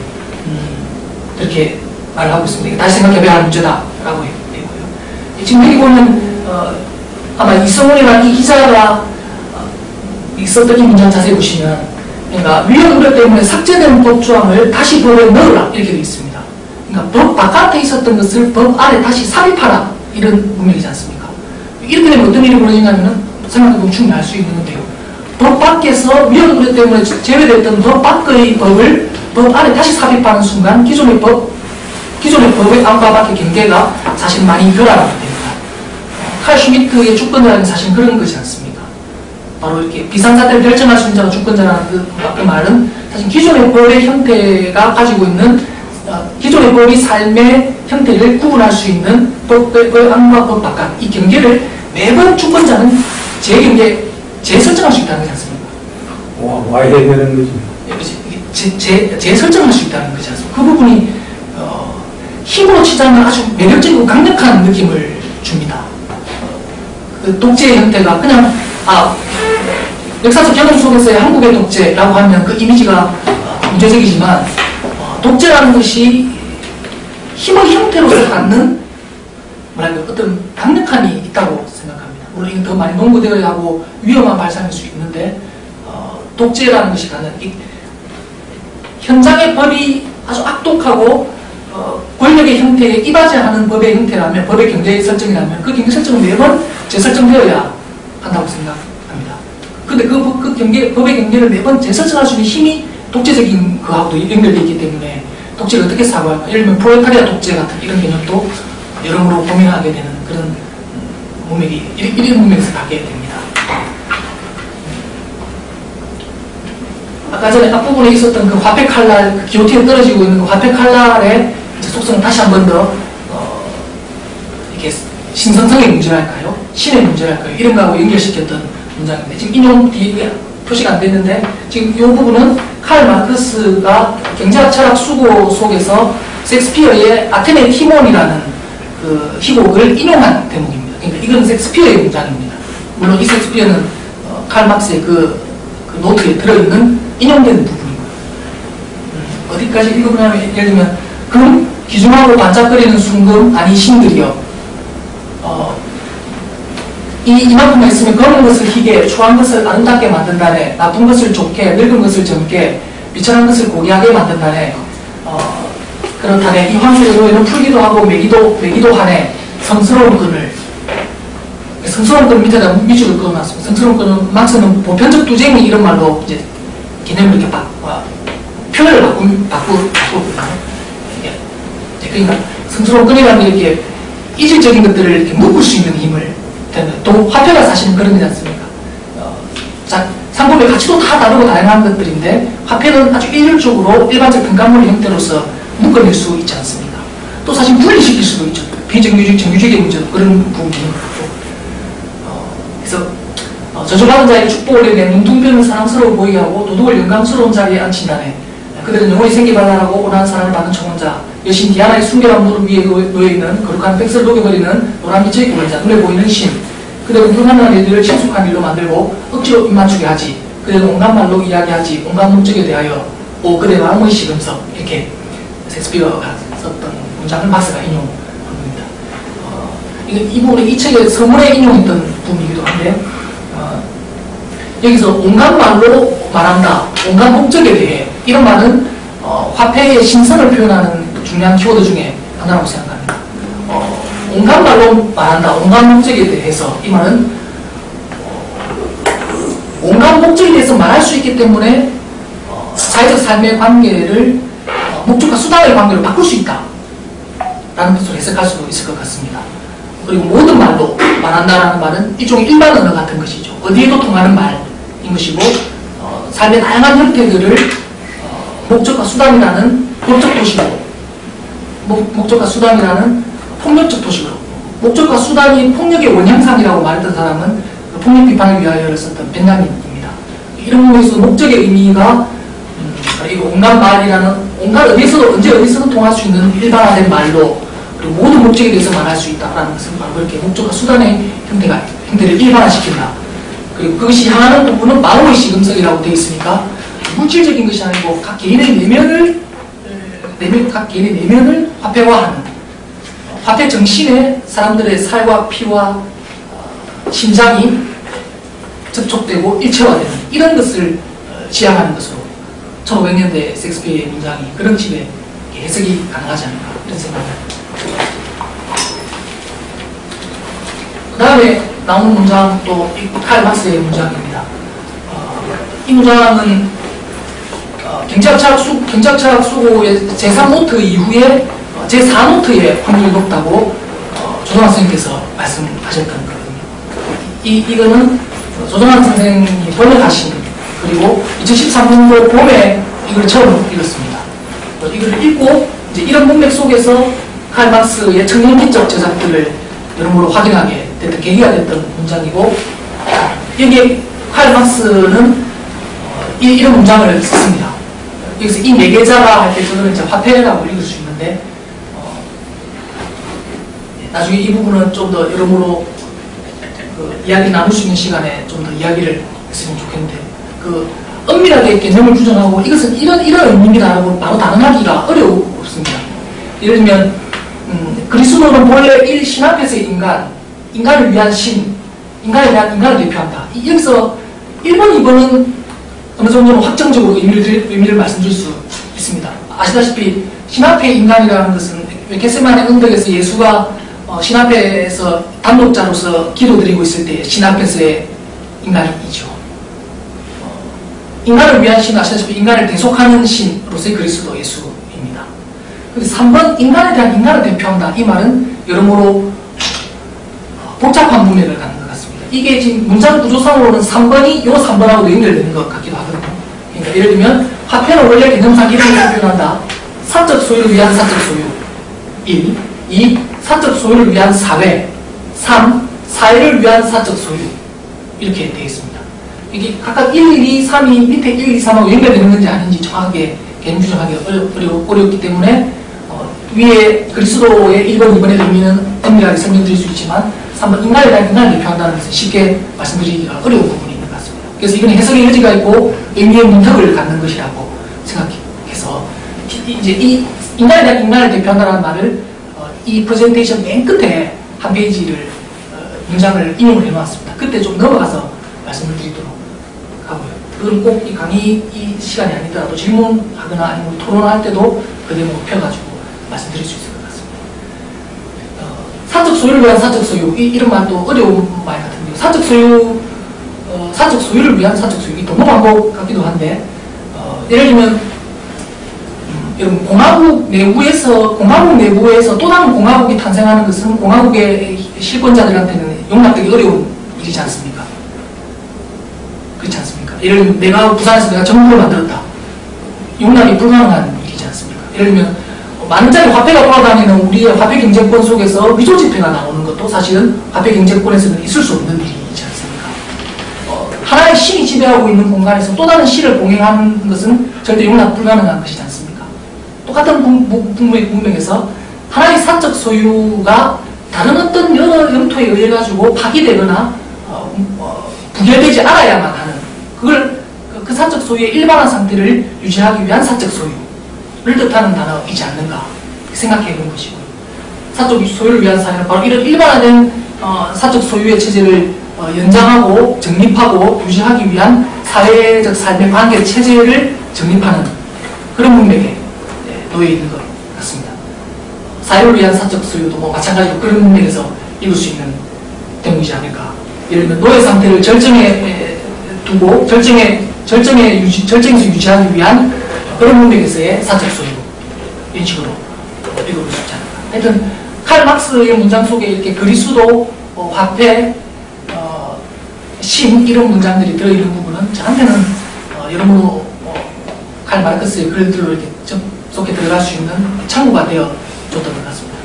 B: 이렇게 말을 하고 있습니다. 다시 생각해봐야 할 문제다라고 했고요. 지금 여기 보면 아마 이성훈이라는 이 기자가 있었던 이 문장 자세히 보시면, 그러니까 위헌 우려 때문에 삭제된 법조항을 다시 법에 넣으라 이렇게 되어 있습니다. 그러니까 법 바깥에 있었던 것을 법 안에 다시 삽입하라 이런 문맥이지 않습니까? 이렇게 되면 어떤 일이 벌어지냐면은 생각해보면 충분히 알 수 있는 건데요. 법 밖에서 위헌 우려 때문에 제외됐던 법 밖의 법을 법 안에 다시 삽입하는 순간 기존의 법의 안과 밖의 경계가 사실 많이 변화하게 됩니다. 칼 슈미트의 주권자는 사실 그런 것이 않습니까? 바로 이렇게 비상사태를 결정할 수 있는 자가 주권자라는 그 말은 사실 기존의 법의 형태가 가지고 있는 기존의 법이 삶의 형태를 구분할 수 있는 법의 안과 법 바깥 이 경계를 매번 주권자는 재설정할 수 있다는 거지 않습니까?
C: 와야 되는 거지.
B: 재설정할 수 있다는 거지 않습니까? 그 부분이 힘으로 치자면 아주 매력적이고 강력한 느낌을 줍니다. 그 독재의 형태가 그냥 역사적 경험 속에서의 한국의 독재라고 하면 그 이미지가 문제적이지만 독재라는 것이 힘의 형태로서 갖는 어떤 강력함이 있다고 생각합니다. 물론 이건 더 많이 농구되어야 하고 위험한 발상일 수 있는데 독재라는 것이 갖는 현장의 법이 아주 악독하고 권력의 형태에 이바지하는 법의 형태라면, 법의 경계 설정이라면 그 경계 설정은 매번 재설정되어야 한다고 생각합니다. 근데 법의 경계를 매번 재설정할 수 있는 힘이 독재적인 거하고도 연결되어 있기 때문에 독재를 어떻게 사고할까? 예를 들면 프롤레타리아 독재 같은 이런 개념도 여러모로 고민하게 되는 그런 문맥이, 이런 문맥에서 가게 됩니다. 아까 전에 앞부분에 있었던 그 화폐 칼날, 그 기호티에 떨어지고 있는 그 화폐 칼날의 속성을 다시 한 번 더 이렇게 신선성의 문제랄까요? 신의 문제랄까요? 이런 거하고 연결시켰던 문장인데 지금 인용 뒤에 표시가 안 됐는데 지금 이 부분은 칼 마크스가 경제학 철학 수고 속에서 섹스피어의 아테네 티몬이라는 그 희곡을 인용한 대목입니다. 그러니까 이건 섹스피어의 문장입니다. 물론 이 섹스피어는 칼 마크스의 그 노트에 들어있는 인용되는 부분이고요. 어디까지 읽어보냐면 예를 들면 금, 기중하고 반짝거리는 순금 아니 신들이여. 이만큼만 있으면 검은 것을 희게, 초한 것을 아름답게 만든다네, 나쁜 것을 좋게, 늙은 것을 젊게, 비천한 것을 고귀하게 만든다네. 그렇다네. 이 황소에는 풀기도 하고 매기도 하네. 성스러운 끈을. 성스러운 끈 밑에다 밑줄을 그어놨습니다. 성스러운 끈은 막스는 보편적 투쟁이 이런 말로 이제 개념을 이렇게 표현을 바꾸거든요. 그러니까 성스러운 끈이라는 게 이렇게 이질적인 것들을 이렇게 묶을 수 있는 힘을 또 화폐가 사실은 그런 거지 않습니까? 상품의 가치도 다 다르고 다양한 것들인데 화폐는 아주 일률적으로 일반적 등가물 형태로서 묶어낼 수 있지 않습니까? 또 사실 분리시킬 수도 있죠. 비정규직, 정규직의 문제도 그런 부분이 있고. 그래서 저주받은 자의 축복을 내내 눈둥병을 사랑스러워 보이게 하고 도둑을 영광스러운 자리에 앉힌다네. 그들은 영원히 생기발랄하고 온화한 사랑을 받는 청혼자, 여신 디아나의 순결한 무릎 위에 놓여있는 거룩한 백설을 녹여버리는 노란 빛의 구원자, 눈에 보이는 신. 그들은 흉한 애들을 친숙한 일로 만들고 억지로 입맞추게 하지. 그들은 온갖 말로 이야기하지. 온갖 문적에 대하여 오 그대 마음의 시금석. 이렇게 섹스피어가 썼던 문장을 마스가 인용한 겁니다. 이 부분은 이 책의 서문에 인용했던 부분이기도 한데 여기서 온갖 말로 말한다. 온갖 목적에 대해 이런 말은 화폐의 신성을 표현하는 중요한 키워드 중에 하나라고 생각합니다. 온갖 말로 말한다. 온갖 목적에 대해서 이 말은 온갖 목적에 대해서 말할 수 있기 때문에 사회적 삶의 관계를 목적과 수단의 관계로 바꿀 수 있다 라는 뜻으로 해석할 수도 있을 것 같습니다. 그리고 모든 말로 말한다라는 말은 일종의 일반 언어 같은 것이죠. 어디에도 통하는 말인 것이고 삶의 다양한 형태들을 목적과 수단이라는 법적 도식으로, 목적과 수단이라는 폭력적 도식으로, 목적과 수단이 폭력의 원형상이라고 말했던 사람은 폭력 비판을 위하여를 썼던 벤자민입니다. 이런 부분에서 목적의 의미가 이거 온갖 말이라는, 온갖 어디서도 언제 어디서도 통할 수 있는 일반화된 말로, 그리고 모든 목적에 대해서 말할 수 있다라는 것은 바로 그렇게 목적과 수단의 형태를 일반화시킨다. 그리고 그것이 향하는 부분은 마오의 시금석이라고 되어 있으니까 물질적인 것이 아니고 각 개인의 내면을 화폐화하는, 화폐 정신에 사람들의 살과 피와 심장이 접촉되고 일체화되는 이런 것을 지향하는 것으로 1500년대 섹스피어의 문장이 그런 식의 해석이 가능하지 않을까 이런 생각입니다. 그 다음에 나오는 문장 또 칼 막스의 문장입니다. 이 문장은 경제학철학 수고의 제3노트 이후에 제4노트에 확률이 높다고 조정환 선생님께서 말씀하셨던 거거든요. 이거는 조정환 선생님이 번역하신, 그리고 2013년도 봄에 이걸 처음 읽었습니다. 이걸 읽고 이제 이런 문맥 속에서 칼 막스의 청년기적 저작들을 여러모로 확인하게 됐던 계기가 됐던 문장이고, 여기에 칼 막스는 이런 문장을 썼습니다. 여기서 이 매개자가 할 때 저는 이제 화폐라고 읽을 수 있는데, 나중에 이 부분은 좀 더 여러모로 이야기 나눌 수 있는 시간에 좀 더 이야기를 했으면 좋겠는데, 엄밀하게 개념을 규정하고 이것은 이런 의미입니다라고 바로 단언하기가 어렵습니다. 예를 들면 그리스도는 본래 신 앞에서의 인간을 위한 신, 인간에 대한 인간을 대표한다. 여기서 1번, 2번은 어느 정도는 확정적으로 의미를 말씀드릴 수 있습니다. 아시다시피 신 앞의 인간이라는 것은 겟세마네 언덕에서 예수가 신 앞에서 단독자로서 기도드리고 있을 때 신 앞에서의 인간이죠. 인간을 위한 신, 아시다시피 인간을 대속하는 신으로서의 그리스도 예수입니다. 그래서 3번, 인간에 대한 인간을 대표한다. 이 말은 여러모로 복잡한 문맥을 갖는 것 같습니다. 이게 지금 문장 구조상으로는 3번이 요 3번하고도 연결되는 것 같기도 하거든요. 그러니까 예를 들면 화폐는 원래 개념상 이런 것을 표현한다. 사적 소유를 위한 사적 소유 1, 2. 사적 소유를 위한 사회 3. 사회를 위한 사적 소유 이렇게 되어 있습니다. 이게 각각 1, 2, 3이 밑에 1, 2, 3하고 연결되는 건지 아닌지 정확하게 개념 규정하기 어렵기 때문에 위에 그리스도의 1번, 2번의 의미는 엄밀하게 설명드릴 수 있지만 3번 인간에 대한 인간을 대표한다는 것은 쉽게 말씀드리기가 어려운 부분이 있는 것 같습니다. 그래서 이건 해석의 여지가 있고 의미의 문턱을 갖는 것이라고 생각해서 이제 이 인간에 대한 인간을 대표한다는 말을 이 프레젠테이션 맨 끝에 한 페이지를 문장을 인용을 해놓았습니다. 그때 좀 넘어가서 말씀을 드리도록 하고요. 그건 꼭 이 강의 이 시간이 아니더라도 질문하거나 아니면 토론할 때도 그 대목을 펴가지고 말씀드릴 수 있을 것 같습니다. 사적 소유를 위한 사적 소유 이런 말도 어려운 말 같은데요. 사적 소유를 위한 사적 소유 이 동호 방법 같기도 한데 예를 들면 여러분 공화국 내부에서 또 다른 공화국이 탄생하는 것은 공화국의 실권자들한테는 용납되기 어려운 일이지 않습니까? 그렇지 않습니까? 예를 들면 부산에서 내가 정부를 만들었다. 용납이 불가능한 일이지 않습니까? 예를 들면 만원짜리 화폐가 돌아다니는 우리의 화폐 경제권 속에서 위조 지폐가 나오는 것도 사실은 화폐 경제권에서는 있을 수 없는 일이지 않습니까? 하나의 신이 지배하고 있는 공간에서 또 다른 신을 봉행하는 것은 절대 용납 불가능한 것이지 않습니까? 똑같은 문맥에서 하나의 사적 소유가 다른 어떤 여러 영토에 의해 가지고 파기되거나 부결되지 않아야만 하는 그 사적 소유의 일반화 상태를 유지하기 위한 사적 소유를 뜻하는 단어이지 않는가 생각해 본 것이고요. 사적 소유를 위한 사회는 바로 이런 일반화된 사적 소유의 체제를 연장하고 정립하고 유지하기 위한 사회적 삶의 관계 체제를 정립하는 그런 문맥에 놓여 있는 것 같습니다. 사회를 위한 사적 소유도 마찬가지로 그런 문맥에서 읽을 수 있는 대목이지 않을까. 예를 들면 노예 상태를 절정에 두고 절정에서 유지하기 위한 그런 문맥에서의 사적 소유 이런 식으로 읽어볼 수 있지 않을까. 하여튼 칼 막스의 문장 속에 이렇게 그리스도, 화폐, 신 이런 문장들이 들어있는 부분은 저한테는 여러모로 칼 마르크스의 글들로 이렇게 접속해 들어갈 수 있는 창구가 되어 줬던 것 같습니다.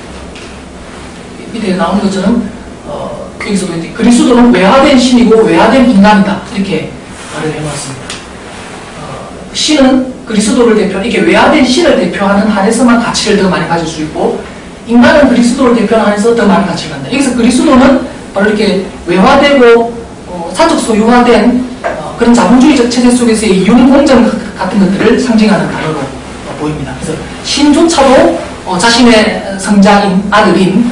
B: 밑에 나오는 것처럼 여기서도 이제 그리스도는 외화된 신이고 외화된 인간이다 이렇게 말을 해놓았습니다. 신은 그리스도를 이게 외화된 신을 대표하는 한에서만 가치를 더 많이 가질 수 있고 인간은 그리스도를 대표하는 한에서 더 많은 가치를 갖는다. 여기서 그리스도는 바로 이렇게 외화되고 사적 소유화된 그런 자본주의적 체제 속에서의 융공정 같은 것들을 상징하는 단어로 보입니다. 그래서 신조차도 자신의 성자인 아들인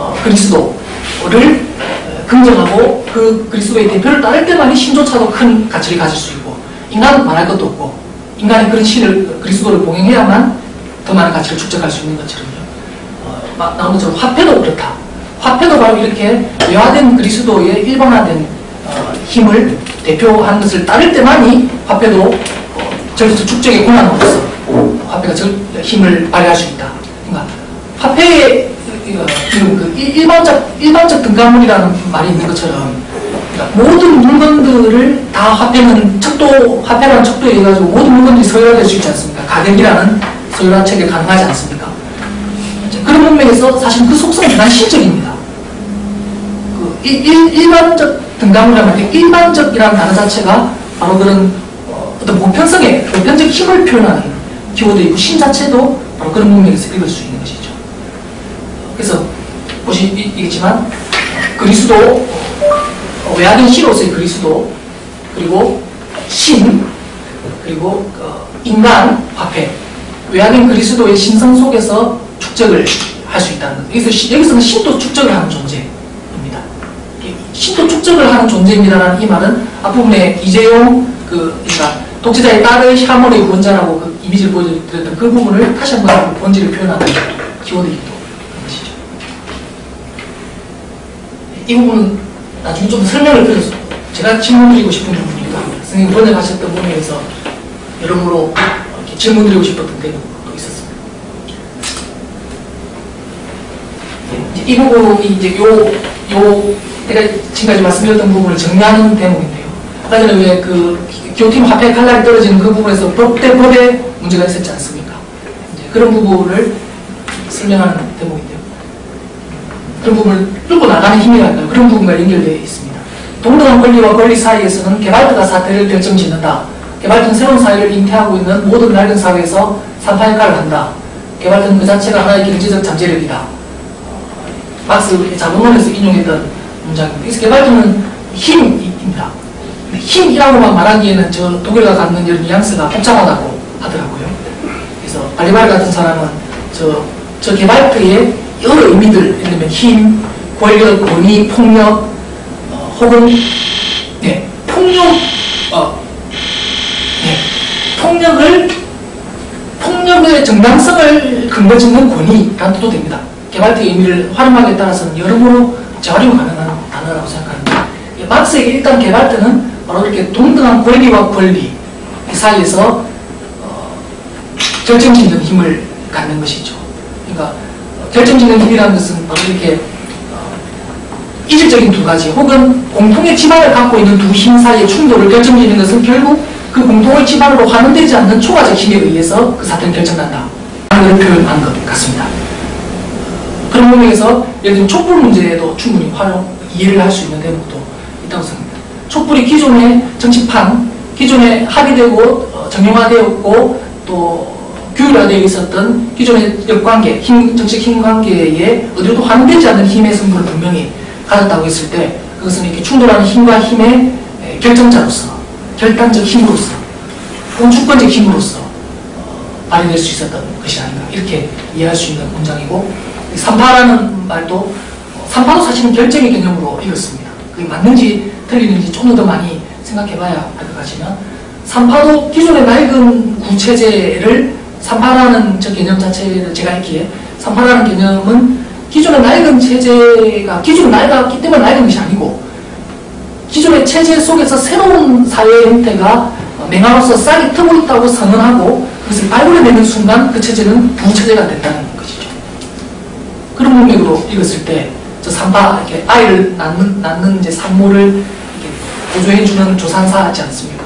B: 그리스도를 긍정하고 그 그리스도의 대표를 따를 때만이 신조차도 큰 가치를 가질 수 있고 인간은 말할 것도 없고 인간이 그런 신을 그리스도를 봉행해야만 더 많은 가치를 축적할 수 있는 것처럼요. 나온 것처럼 화폐도 그렇다. 화폐도 바로 이렇게 외화된 그리스도의 일반화된 힘을 대표하는 것을 따를 때만이 화폐도 절대적 축적의 권한으로서 화폐가 힘을 발휘할 수 있다. 그러니까 화폐의 그 일반적 등가물이라는 말이 있는 것처럼 그러니까 모든 물건들을 다 화폐라는 척도에 의해 가지고 모든 물건들이 소유화될 수 있지 않습니까? 가격이라는 소유화 체계 가능하지 않습니까? 그런 문맥에서 사실 그 속성은 대단히 신적입니다. 그 일반적 등가물이라면 일반적이라는 단어 자체가 바로 그런 어떤 보편적 힘을 표현하는 키워드이고 신 자체도 바로 그런 문맥에서 읽을 수 있는 것이죠. 그래서 보시겠지만 그리스도 외화된 신으로서의 그리스도 그리고 신 그리고 인간 화폐 외화된 그리스도의 신성 속에서 축적을 할 수 있다는 것. 여기서는 신도 축적을 하는 존재입니다. 신도 축적을 하는 존재입니다라는 이 말은 앞부분에 이재용 그러니까 독재자의 딸의 샤먼의 구원자라고 그 이미지를 보여드렸던 그 부분을 다시 한번 본질을 표현하는 키워드이기도 한 것이죠. 이 부분은 나중에 좀 설명을 드려서 제가 질문드리고 싶은 부분이기도 합니다. 선생님 번역하셨던 부분에서 여러모로 이렇게 질문드리고 싶었던 대목도 있었습니다. 이 부분이 이제 제가 지금까지 말씀드렸던 부분을 정리하는 대목인데요. 아까 전에 왜 그 기호팀 화폐 칼날이 떨어지는 그 부분에서 법 대 법에 문제가 있었지 않습니까? 이제 그런 부분을 설명하는 대목인데요. 그런 부분을 뚫고 나가는 힘이랄까요? 그런 부분과 연결되어 있습니다. 동등한 권리와 권리 사이에서는 게발트가 사태를 결정짓는다. 게발트는 새로운 사회를 잉태하고 있는 모든 낡은 사회에서 산파 역할을 한다. 게발트는 그 자체가 하나의 경제적 잠재력이다. 막스의 자본론에서 인용했던 문장입니다. 그래서 게발트는 힘입니다. 힘이라고만 말하기에는 저 독일과 갖는 이런 뉘앙스가 복잡하다고 하더라고요. 그래서 발리바르 같은 사람은 저 게발트의 여러 의미들, 예를 들면 힘, 권력, 권위, 폭력, 혹은 폭력의 정당성을 근거 짓는 권위라는 뜻도 됩니다. 게발트의 의미를 활용하기에 따라서는 여러모로 재활용 가능한 단어라고 생각하는데 막스에게 일단 게발트는 바로 이렇게 동등한 권리와 권리 사이에서 결정짓는 힘을 갖는 것이죠. 그러니까 결정짓는 힘이라는 것은 바로 이렇게 이질적인 두 가지 혹은 공통의 기반을 갖고 있는 두 힘 사이의 충돌을 결정짓는 것은 결국 그 공통의 기반으로 환원되지 않는 초과적 힘에 의해서 그 사태는 결정난다 라는 걸 표현한 것 같습니다. 그런 부분에서 예를 들면 촛불 문제에도 충분히 이해를 할 수 있는 대목도 있다고 생각합니다. 촛불이 기존의 정치판, 기존에 합의되고 정형화되었고 또 규율화되어 있었던 기존의 역관계, 정책 힘관계에 어디로도 환원되지 않는 힘의 성분을 분명히 가졌다고 했을 때 그것은 이렇게 충돌하는 힘과 힘의 결정자로서, 결단적 힘으로서, 혹은 주권적 힘으로서 발휘될 수 있었던 것이 아닌가 이렇게 이해할 수 있는 문장이고 산파라는 말도 산파도 사실은 결정의 개념으로 읽었습니다. 그게 맞는지 틀리는지 좀 더 많이 생각해봐야 할 것 같지만 산파도 기존의 낡은 구체제를 산파라는 저 개념 자체를 제가 읽기에 산파라는 개념은 기존의 낡은 체제가 기존은 낡았기 때문에 낡은 것이 아니고 기존의 체제 속에서 새로운 사회의 형태가 맹아로서 싹이 트고 있다고 선언하고 그것을 발굴해내는 순간 그 체제는 부체제가 된다는 것이죠. 그런 문맥으로 읽었을 때 저 산파, 이렇게 아이를 낳는 이제 산모를 보조해주는 조산사 하지 않습니까?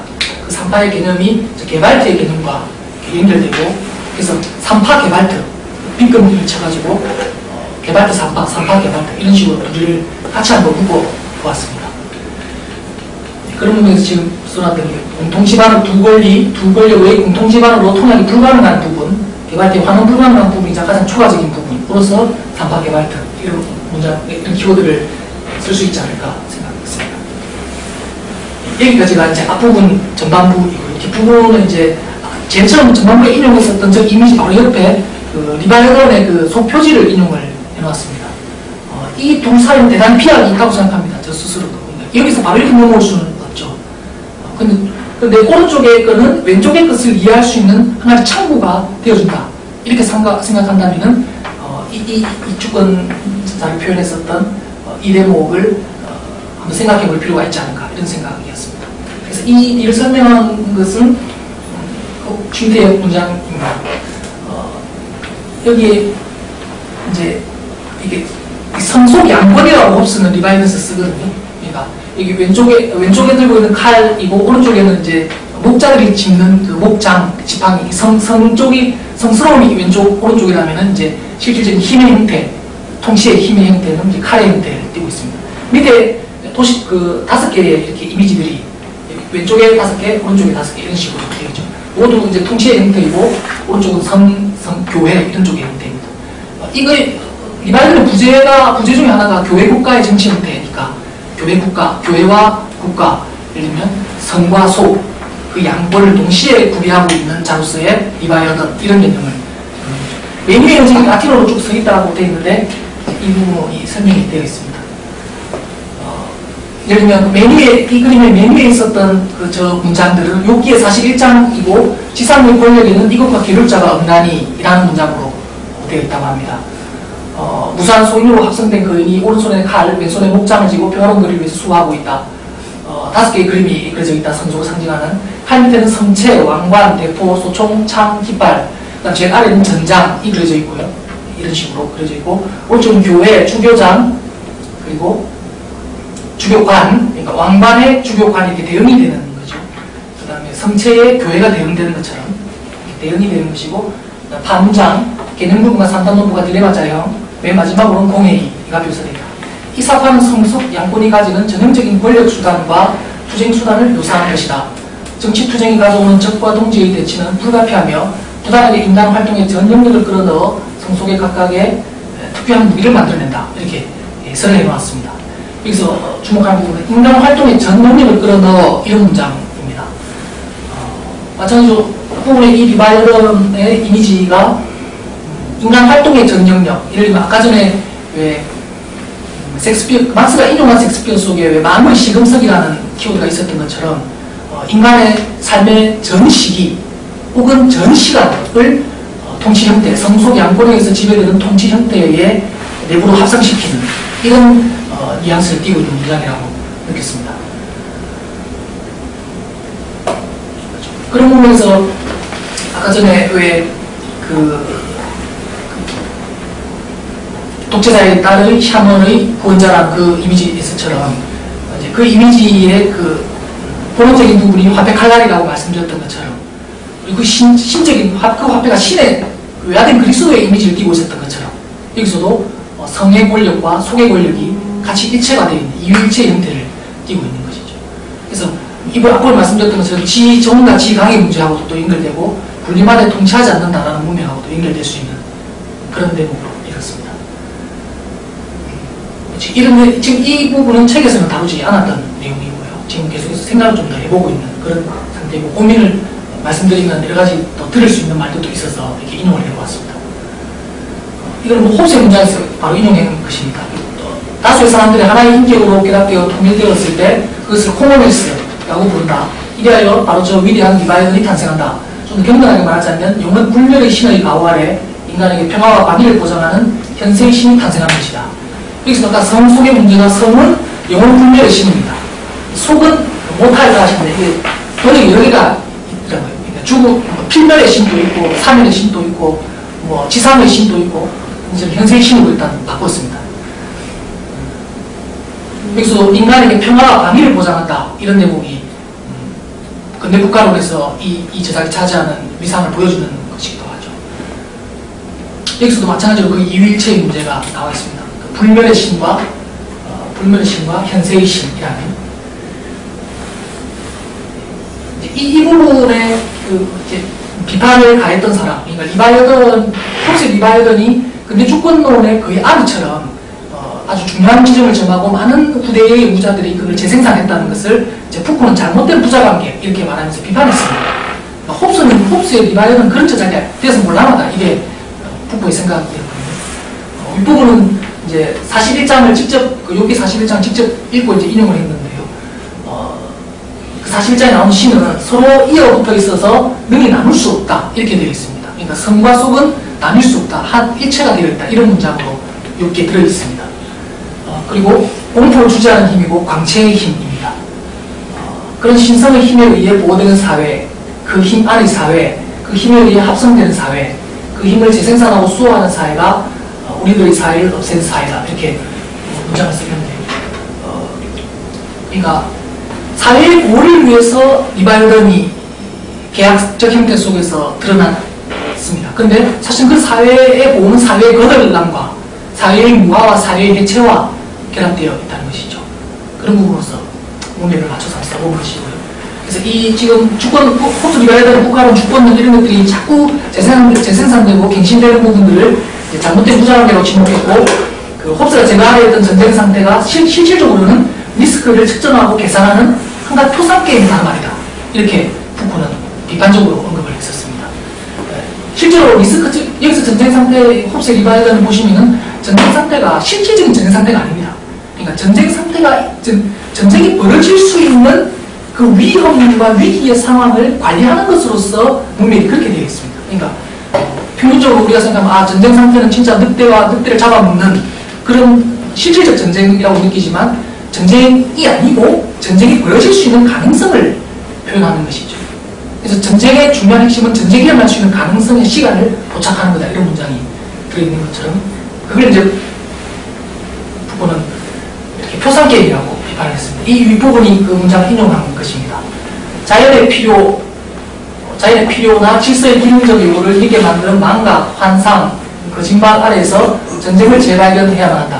B: 그 3파의 개념이 개발트의 개념과 연결되고, 그래서 3파 개발트, 빗금을 쳐가지고 개발트 3파, 3파 개발트 이런 식으로 두 개를 같이 한번 묶어 보았습니다. 그런 부분에서 지금 써놨던 게 공통지반으로 두 권력의 공통지반으로 통합이 불가능한 부분, 개발트의 환원 불가능한 부분이 가장 초과적인 부분으로서 3파 개발트 이런 문장, 이런 키워드를 쓸 수 있지 않을까 생각했습니다. 여기까지가 이제 앞부분 전반부이고요. 뒷부분은 이제 제일 처음 전반부에 인용했었던 저 이미지 바로 옆에 그 리바이런의 그 속표지를 인용을 해놓았습니다. 이 두 사이는 대단히 피하기 있다고 생각합니다. 저 스스로도. 여기서 바로 이렇게 넘어올 수는 없죠. 근데 오른쪽의 거는 왼쪽의 것을 이해할 수 있는 하나의 창구가 되어준다. 이렇게 생각한다면은 이 주권자를 표현했었던 이 대목을 한번 생각해 볼 필요가 있지 않을까 이런 생각이었습니다. 그래서 이를 설명한 것은 중대의 문장입니다. 여기에 이제 이게 성속 양권이라고 홉스는 리바이던스 쓰거든요. 그러니까 여기 왼쪽에 들고 있는 칼이고 오른쪽에는 이제 목자들이 짚는 그 목장 지팡이 성스러움이 오른쪽이라면은 이제 실질적인 힘의 형태, 통치의 힘의 형태는 이제 칼의 형태를 띠고 있습니다. 밑에 도시 그 5개의 이렇게 이미지들이 왼쪽에 5개, 오른쪽에 5개 이런 식으로 되어 있죠. 모두 이제 통치의 형태이고 오른쪽은 교회 이런 쪽의 형태입니다. 이거 리바이던의 부제 중에 하나가 교회 국가의 정치 형태니까 교회와 국가, 예를 들면 성과 소, 그 양권을 동시에 구비하고 있는 자로서의 리바이던 이런 개념을 맨 위에 지금 라틴어로 쭉 써있다고 되어 있는데 이 부분이 설명이 되어 있습니다. 예를 들면 이 그림의 맨 위에 있었던 저 문장들은 여기에 41장이고 지상의 권력에는 이것과 계급자가 없나니라는 문장으로 되어 있다고 합니다. 무수한 소인으로 합성된 거인이 오른손에 칼, 왼손에 목장을 쥐고 평화로운 거리를 위해서 수호하고 있다. 5개의 그림이 그려져 있다. 성소를 상징하는. 칼 밑에는 성체, 왕관, 대포, 소총, 창, 깃발, 그다음 제일 아래는 전장이 그려져 있고요. 이런 식으로 그려져 있고 오른쪽은 교회, 주교장, 그리고 주교관, 그러니까 왕관의 주교관이 이렇게 대응이 되는 거죠. 그 다음에 성체의 교회가 대응되는 것처럼 대응이 되는 것이고, 파문장, 개념부분과 산단노부가 딜레마자형, 맨 마지막으로는 공회의가 묘사됩니다. 이 사파는 성속 양권이 가지는 전형적인 권력 수단과 투쟁 수단을 묘사하는 것이다. 정치 투쟁이 가져오는 적과 동지의 대치는 불가피하며 부단하게 인간 활동에 전 영역을 끌어넣어 성속의 각각의 특별한 무기를 만들어낸다. 이렇게 설을 해놓았습니다. 여기서 주목할 부분은 인간 활동에 전 영역을 끌어넣어 이런 문장입니다. 마찬가지로 부분의 이 리바이런의 이미지가 인간 활동의 전 영역, 예를 들면 아까 전에 왜 막스가 인용한 섹스피어 속에 왜 마음의 시금석이라는 키워드가 있었던 것처럼 인간의 삶의 전 시기 혹은 전 시간을 통치 형태, 성속 양권에서 지배되는 통치 형태의 내부로 합성시키는 이런 뉘앙스를 띄고 있는 문장이라고 느꼈습니다. 그런 부분에서 아까 전에 왜 독재자의 딸의 샤먼의 구원자란 그 이미지에서처럼 이제 그 이미지의 그 본원적인 부분이 화폐 칼날이라고 말씀드렸던 것처럼, 그리고 그 신적인 그 화폐가 신의 외화된 그리스도의 이미지를 띠고 있었던 것처럼 여기서도 성의 권력과 속의 권력이 같이 일체가 되어 있는 이유일체의 형태를 띠고 있는 것이죠. 그래서 이번 앞으로 말씀드렸던 것처럼 지정과 지강의 문제하고도 또 연결되고 분리만에 통치하지 않는다라는 문명하고도 연결될 수 있는 그런 대목으로 이렇습니다. 지금 이 부분은 책에서는 다루지 않았던 내용이고요. 지금 계속해서 생각을 좀 더 해보고 있는 그런 상태이고, 고민을 말씀드리면 여러 가지 더 들을 수 있는 말들도 있어서 이렇게 인용을 해보았습니다. 이건 뭐 홉스의 문장에서 바로 인용한 것입니다. 다수의 사람들이 하나의 인격으로 결합되어 통일되었을 때 그것을 코모네스라고 부른다. 이래하여 바로 저 위대한 리바이던이 탄생한다. 좀 더 경건하게 말하자면 영원 불멸의 신의 가호 아래 인간에게 평화와 방위를 보장하는 현세의 신이 탄생한 것이다. 여기서 아까 성 속의 문제가, 성은 영원 불멸의 신입니다. 속은 못할까 하시는데 이게 번역이 여러 개가 있더라고요. 필멸의 신도 있고 사멸의 신도 있고 뭐 지상의 신도 있고 이제 현세의 신으로 일단 바꿨습니다. 여기서 인간에게 평화와 방위를 보장한다 이런 대목이 근대 국가론에서 이 저작이 차지하는 위상을 보여주는 것이기도 하죠. 여기서도 마찬가지로 그 이유일체의 문제가 나와 있습니다. 그 불멸의 신과 현세의 신이라는 이 부분에 이제 비판을 가했던 사람, 그러니까 홉스의 리바이어던이 근대 주권론의 거의 아비처럼 아주 중요한 지점을 정하고 많은 후대의 연구자들이 그걸 재생산했다는 것을 이제 푸코는 잘못된 부자관계 이렇게 말하면서 비판했습니다. 그러니까 홉스의 리바이어는 그런 저작이 되어서 몰라마다 이게 푸코의 생각이었거든요. 이 부분은 이제 41장을 직접 그 요기 41장 직접 읽고 이제 인용을 했는데요. 그 41장에 나온 신은 서로 이어붙어 있어서 능히 나눌 수 없다 이렇게 되어 있습니다. 그러니까 성과 속은 나눌 수 없다, 한 일체가 되어 있다 이런 문장으로 여기에 들어 있습니다. 그리고 공포를 주재하는 힘이고 광채의 힘입니다. 그런 신성의 힘에 의해 보호되는 사회, 그 힘 안의 사회, 그 힘에 의해 합성되는 사회, 그 힘을 재생산하고 수호하는 사회가 우리들의 사회를 없애는 사회다 이렇게 문장을 쓰는데, 그러니까 사회의 보호를 위해서 리바이어던이 계약적 형태 속에서 드러났습니다. 그런데 사실 그 사회의 보호는 사회의 거덜남과 사회의 무화와 사회의 해체와 결합되어 있다는 것이죠. 그런 부분으로서 문맥을 맞춰서 써본 것이고요. 그래서 이 지금 주권, 홉스 리바이어던 국가론 주권론 이런 것들이 자꾸 재생산되고 갱신되는 부분들을 잘못된 부자관계로 지목했고, 그 홉스가 제거하려 했던 전쟁 상태가 실질적으로는 리스크를 측정하고 계산하는 한 가지 토산 게임이라는 말이다. 이렇게 푸코는 비판적으로 언급을 했었습니다. 실제로 리스크, 여기서 전쟁 상태, 홉스의 리바이어던을 보시면은 전쟁 상태가 실질적인 전쟁 상태가 아닙니다. 그러니까 전쟁 상태가, 전쟁이 벌어질 수 있는 그 위험과 위기의 상황을 관리하는 것으로서 문맥이 그렇게 되어 있습니다. 그러니까 평균적으로 우리가 생각하면 전쟁 상태는 진짜 늑대를 잡아먹는 그런 실질적 전쟁이라고 느끼지만 전쟁이 아니고 전쟁이 벌어질 수 있는 가능성을 표현하는 것이죠. 그래서 전쟁의 중요한 핵심은 전쟁이 일어날 수 있는 가능성의 시간을 포착하는 거다 이런 문장이 들어있는 것처럼 그걸 이제 푸코는 이렇게 표상계획이라고 비판을 했습니다. 이 윗부분이 그 문장을 인용한 것입니다. 자연의 필요나 질서의 기능적 요구를 있게 만드는 망각, 환상, 거짓말 아래에서 전쟁을 재발견해야만 한다.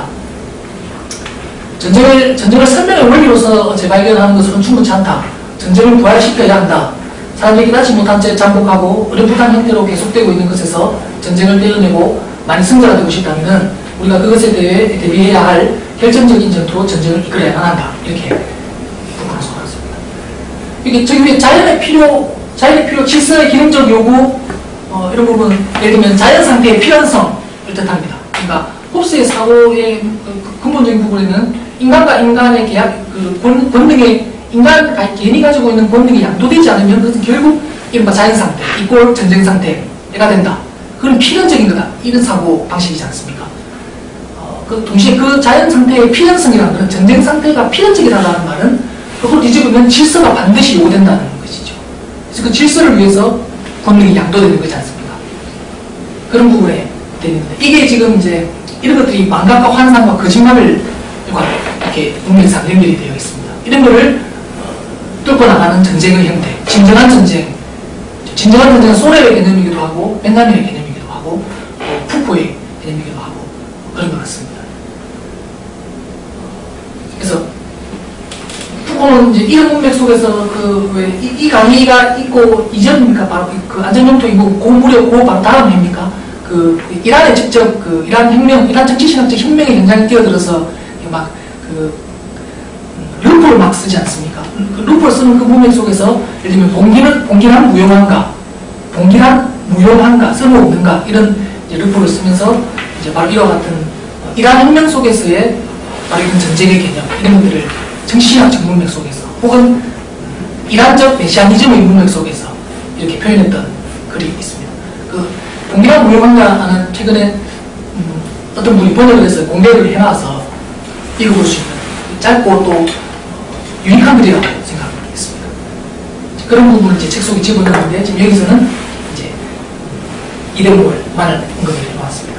B: 전쟁을 설명의 원리로서 재발견하는 것은 충분치 않다. 전쟁을 부활시켜야 한다. 사람들이 깨닫지 못한 채 잠복하고 어렴풋한 형태로 계속되고 있는 것에서 전쟁을 떼어내고 많이 승자가 되고 싶다면 우리가 그것에 대해 대비해야 할 결정적인 전투로 전쟁을 이끌어야만 한다. 이렇게 부분을 설명했습니다. 이게 저기 위에 자연의 필요, 질서의 기능적 요구, 이런 부분, 예를 들면 자연 상태의 필연성을 뜻합니다. 그러니까 홉스의 사고의 근본적인 부분에는 인간과 인간의 계약, 권능의, 개인이 가지고 있는 권능이 양도되지 않으면 그것은 결국 이른바 자연 상태, 이꼴 전쟁 상태가 된다. 그건 필연적인 거다. 이런 사고 방식이지 않습니까? 동시에 그 자연 상태의 필연성이라는 것은 전쟁 상태가 필연적이라는 말은 그걸 뒤집으면 질서가 반드시 요구된다는 것이죠. 그래서 그 질서를 위해서 권능이 양도되는 거지 않습니까? 그런 부분에 되는 겁니다. 이게 지금 이제 이런 것들이 망각과 환상과 거짓말을 이렇게 문맥상 연결이 되어 있습니다. 이런 거를 뚫고 나가는 전쟁의 형태, 진정한 전쟁은 소레의 개념이기도 하고 벤자민의 개념이기도 하고 푸코의 개념이기도 하고 그런 것 같습니다. 그래서 푸코는 이제 이런 문맥 속에서 이 강의가 있고 이전입니까? 바로 그 안전용토이고 고 바로 다음 해입니까? 이란에 직접 이란 정치신학적 혁명의 현장에 뛰어들어서 막 루포를 막 쓰지 않습니까? 루포를 쓰는 그 문맥 속에서 예를 들면 봉기란 무용한가, 쓸모없는가 이런 이제 루포를 쓰면서 이제 바로 이와 같은 이란 혁명 속에서의 바로 이런 전쟁의 개념 이런 것들을 정치신학적 문맥 속에서 혹은 이란적 메시아니즘의 문맥 속에서 이렇게 표현했던 글이 있습니다. 봉기란 무용한가는 최근에 어떤 분이 번역을 해서 공개를 해놔서 읽어볼 수 있는 짧고 또 유익한 글이라고 생각했습니다. 그런 부분을 제 책 속에 집어넣었는데 지금 여기서는 이제 이 대목을만을 언급을 해놓았습니다.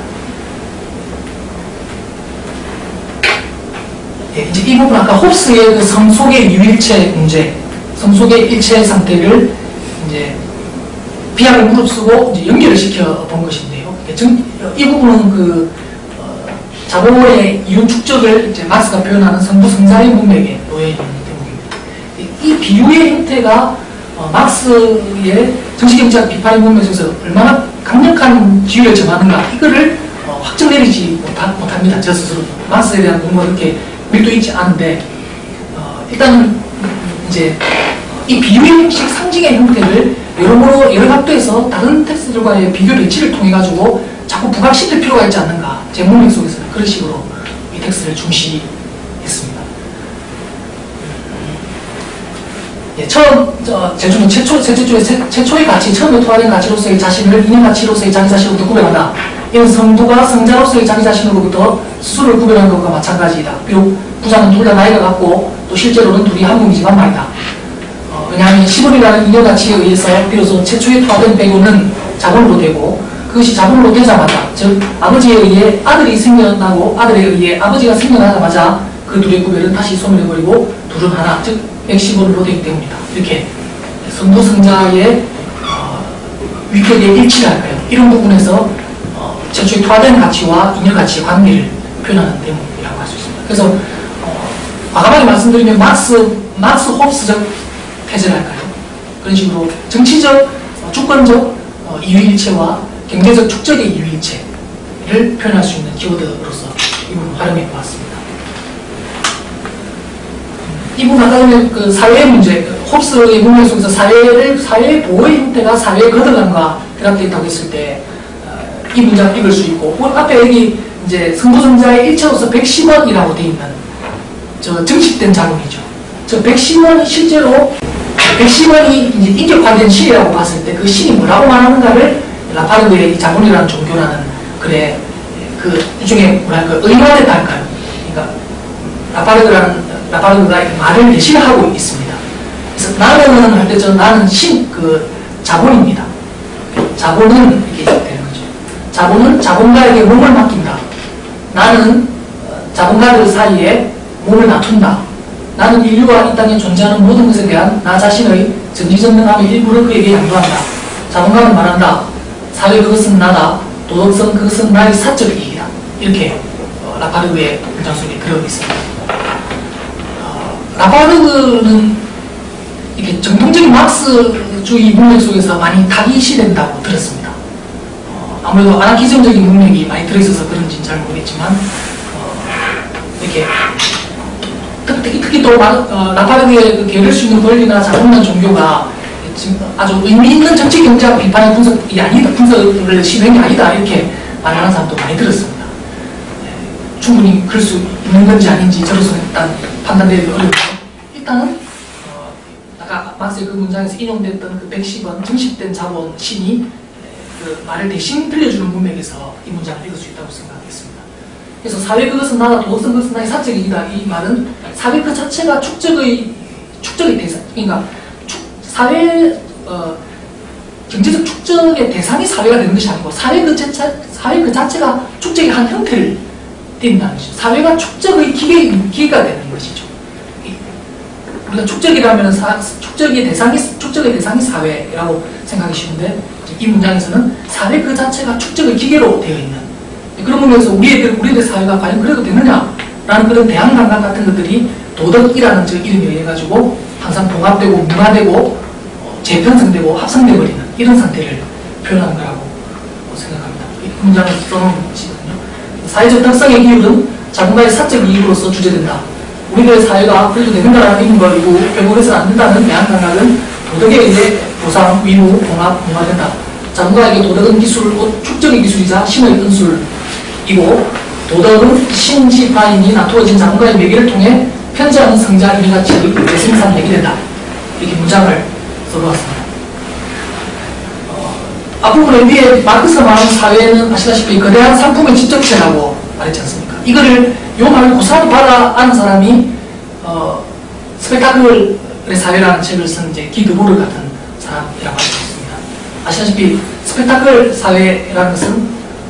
B: 예, 이제 이 부분 아까 홉스의 그 성 속의 유일체 문제 성속의 일체 상태를 이제 비약을 무릅쓰고 이제 연결을 시켜 본 것인데요. 이 부분은 그 자본의 이윤 축적을 이제 막스가 표현하는 성부성자의 문맥에 놓여 있는 대목입니다. 이 비유의 형태가 막스의 정치경제학 비판의 문맥 속에서 얼마나 강력한 지위를 점하는가 이거를 확정 내리지 못합니다. 저 스스로 막스에 대한 공부가 그렇게 밀도 있지 않은데 일단 이제 이 비유의 형식, 상징의 형태를 여러모로 여러 각도에서 다른 텍스트들과의 비교 배치를 통해 가지고 자꾸 부각시킬 필요가 있지 않는가. 제 문맥 속에서는 그런 식으로 이 텍스트를 중시했습니다. 예, 최초의 가치, 처음에 토하된 가치로서의 자신을 인연 가치로서의 자기 자신으로부터 구별한다. 이는 성부가 성자로서의 자기 자신으로부터 스스로를 구별하는 것과 마찬가지이다. 비록 부자는 둘 다 나이가 같고 또 실제로는 둘이 한 몸이지만 말이다. 왜냐하면 시골이라는 인연 가치에 의해서 비로소 최초의 토하된 배우는 자본으로 되고 그것이 자본으로 되자마자 즉 아버지에 의해 아들이 생겨나고 아들에 의해 아버지가 생겨나자마자 그 둘의 구별은 다시 소멸해버리고 둘은 하나 즉 맥시본으로 되기 때문이다. 이렇게 성부성자의 위격의 일치를 할까요? 이런 부분에서 최초의 토하된 가치와 인연 가치의 관계를 표현하는 대목이라고 할 수 있습니다. 그래서 과감하게 말씀드리면 막스 홉스적 태제를 할까요? 그런 식으로 정치적, 주권적 이유일체와 경제적 축적의 이유일체를 표현할 수 있는 키워드로서 이 부분을 활용해 보았습니다. 이 부분 아까 전에 그 사회의 문제, 홉스의 문맥 속에서 사회의 보호의 형태가 사회의 거듭남과 결합되어 있다고 했을 때 이 문장을 읽을 수 있고 앞에 여기 이제 성부성자의 일체로서 110원이라고 되어 있는 저 정식된 자본이죠. 저 110원이 실제로 110원이 이제 인격화된 신이라고 봤을 때 그 신이 뭐라고 말하는가를 라파르드의 이 자본이라는 종교라는 글에 그 일종의 뭐랄까 의화됐다 할까요? 그러니까 라파르드가 말을 예시하고 있습니다. 그래서 나는 할 때 저는 나는 그 자본입니다. 자본은 이렇게 되는 거죠. 자본은 자본가에게 몸을 맡긴다. 나는 자본가들 사이에 몸을 놔둔다. 나는 인류가 이 땅에 존재하는 모든 것에 대한 나 자신의 전지전능함의 일부를 그에게 양도한다. 자본가는 말한다. 사회 그것은 나다. 도덕성 그것은 나의 사적 이익이다. 이렇게 라파르드의 문장 속에 들어 있습니다. 라파르드는 이렇게 정통적인 막스주의 문맥 속에서 많이 타깃이된다고 들었습니다. 아무래도 아나키즘적인 문맥이 많이 들어있어서 그런지는 잘 모르겠지만 이렇게 특히 또 라파르드의 그 게을릴 수 있는 권리나 자본론 종교가 지금 아주 의미 있는 정치 경제학 비판의 분석이 아니다, 분석을 시도한 게 아니다 이렇게 말하는 사람도 많이 들었습니다. 충분히 그럴 수 있는 건지 아닌지 저로서는 일단 판단되기 어렵고 일단은 아까 막스의 그 문장에서 인용됐던 그 110원 정식된 자본 신이 그 말을 대신 들려주는 문맥에서 이 문장을 읽을 수 있다고 생각하겠습니다. 그래서 사회 그것은 나다, 도덕성 그것은 나의 사적이다. 이 말은 사회 그 자체가 축적의 대상, 그러니까 사회 경제적 축적의 대상이 사회가 되는 것이 아니고 사회 그 자체가 축적의 한 형태를 띈다는 것이죠. 사회가 축적의 기계가 되는 것이죠. 우리가 축적이라면 축적의 대상이 사회라고 생각이 쉬운데 이 문장에서는 사회 그 자체가 축적의 기계로 되어 있는 그런 부분에서 우리들 사회가 과연 그래도 되느냐라는 그런 대항 감각 같은 것들이 도덕이라는 저 이름에 의해 가지고 항상 봉합되고 문화되고 재편성되고 합성되어버리는 이런 상태를 표현하는 거라고 생각합니다. 이 문장을 써놓은 것이거든요. 사회적 특성의 이유는 자본가의 사적 이익으로서 주제된다. 우리들의 사회가 그래도 되는가라는 의문거리고 결국 해서는 안 된다는 대항 감각은 도덕에 의해 보상, 위무, 봉합, 문화된다. 자본가에게 도덕은 축적의 기술이자 신의 은술이고 도덕은 신지파인이 나투어진 자본가의 매개를 통해 편지하는 성자 인가치의 재생산되게 된다. 이렇게 문장을 써보았습니다. 앞부분에 위에 마크스가 말하는 사회는 아시다시피 거대한 상품의 집적체라고 말했지 않습니까? 이거를 요 말을 고스란히 받아 아는 사람이 스펙타클의 사회라는 책을 쓴 이제 기 드보르 같은 사람이라고 할 수 있습니다. 아시다시피 스펙타클 사회라는 것은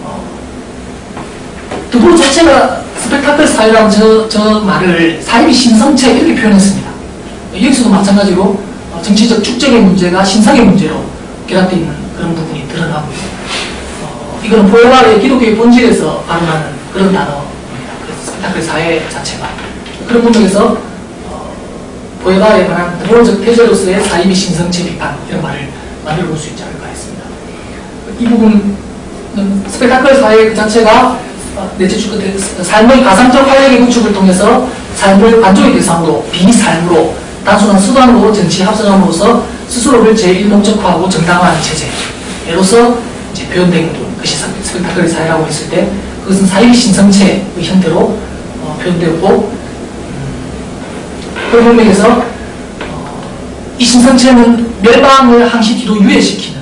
B: 드보르 자체가 스펙타클 사회라는 저 말을 사회의 신성체 이렇게 표현했습니다. 여기서도 마찬가지로 정치적 축적의 문제가 신상의 문제로 결합되어 있는 그런 부분이 드러나고요. 이거는 포에바의 기독교의 본질에서 발현하는 그런 단어입니다. 그 스펙타클 사회 자체가. 그런 문맥에서 포에바에 관한 드모론적 태제로서의 사이비 신성체 비판 이런 말을 만들어 볼 수 있지 않을까 했습니다. 이 부분은 스펙타클 사회 그 자체가 넷째 주 끝에 삶의 가상적 활력의 구축을 통해서 삶을 관조의 대상으로 비삶으로 단순한 수단으로 정치에 합성함으로써 스스로를 제1목적화하고 정당화하는 체제로서 이제 표현된 것이 스펙타클의 사회라고 했을 때 그것은 사이비 신성체의 형태로 표현되었고 그런 문맥에서 이 신성체는 멸망을 항시 뒤로 유예시키는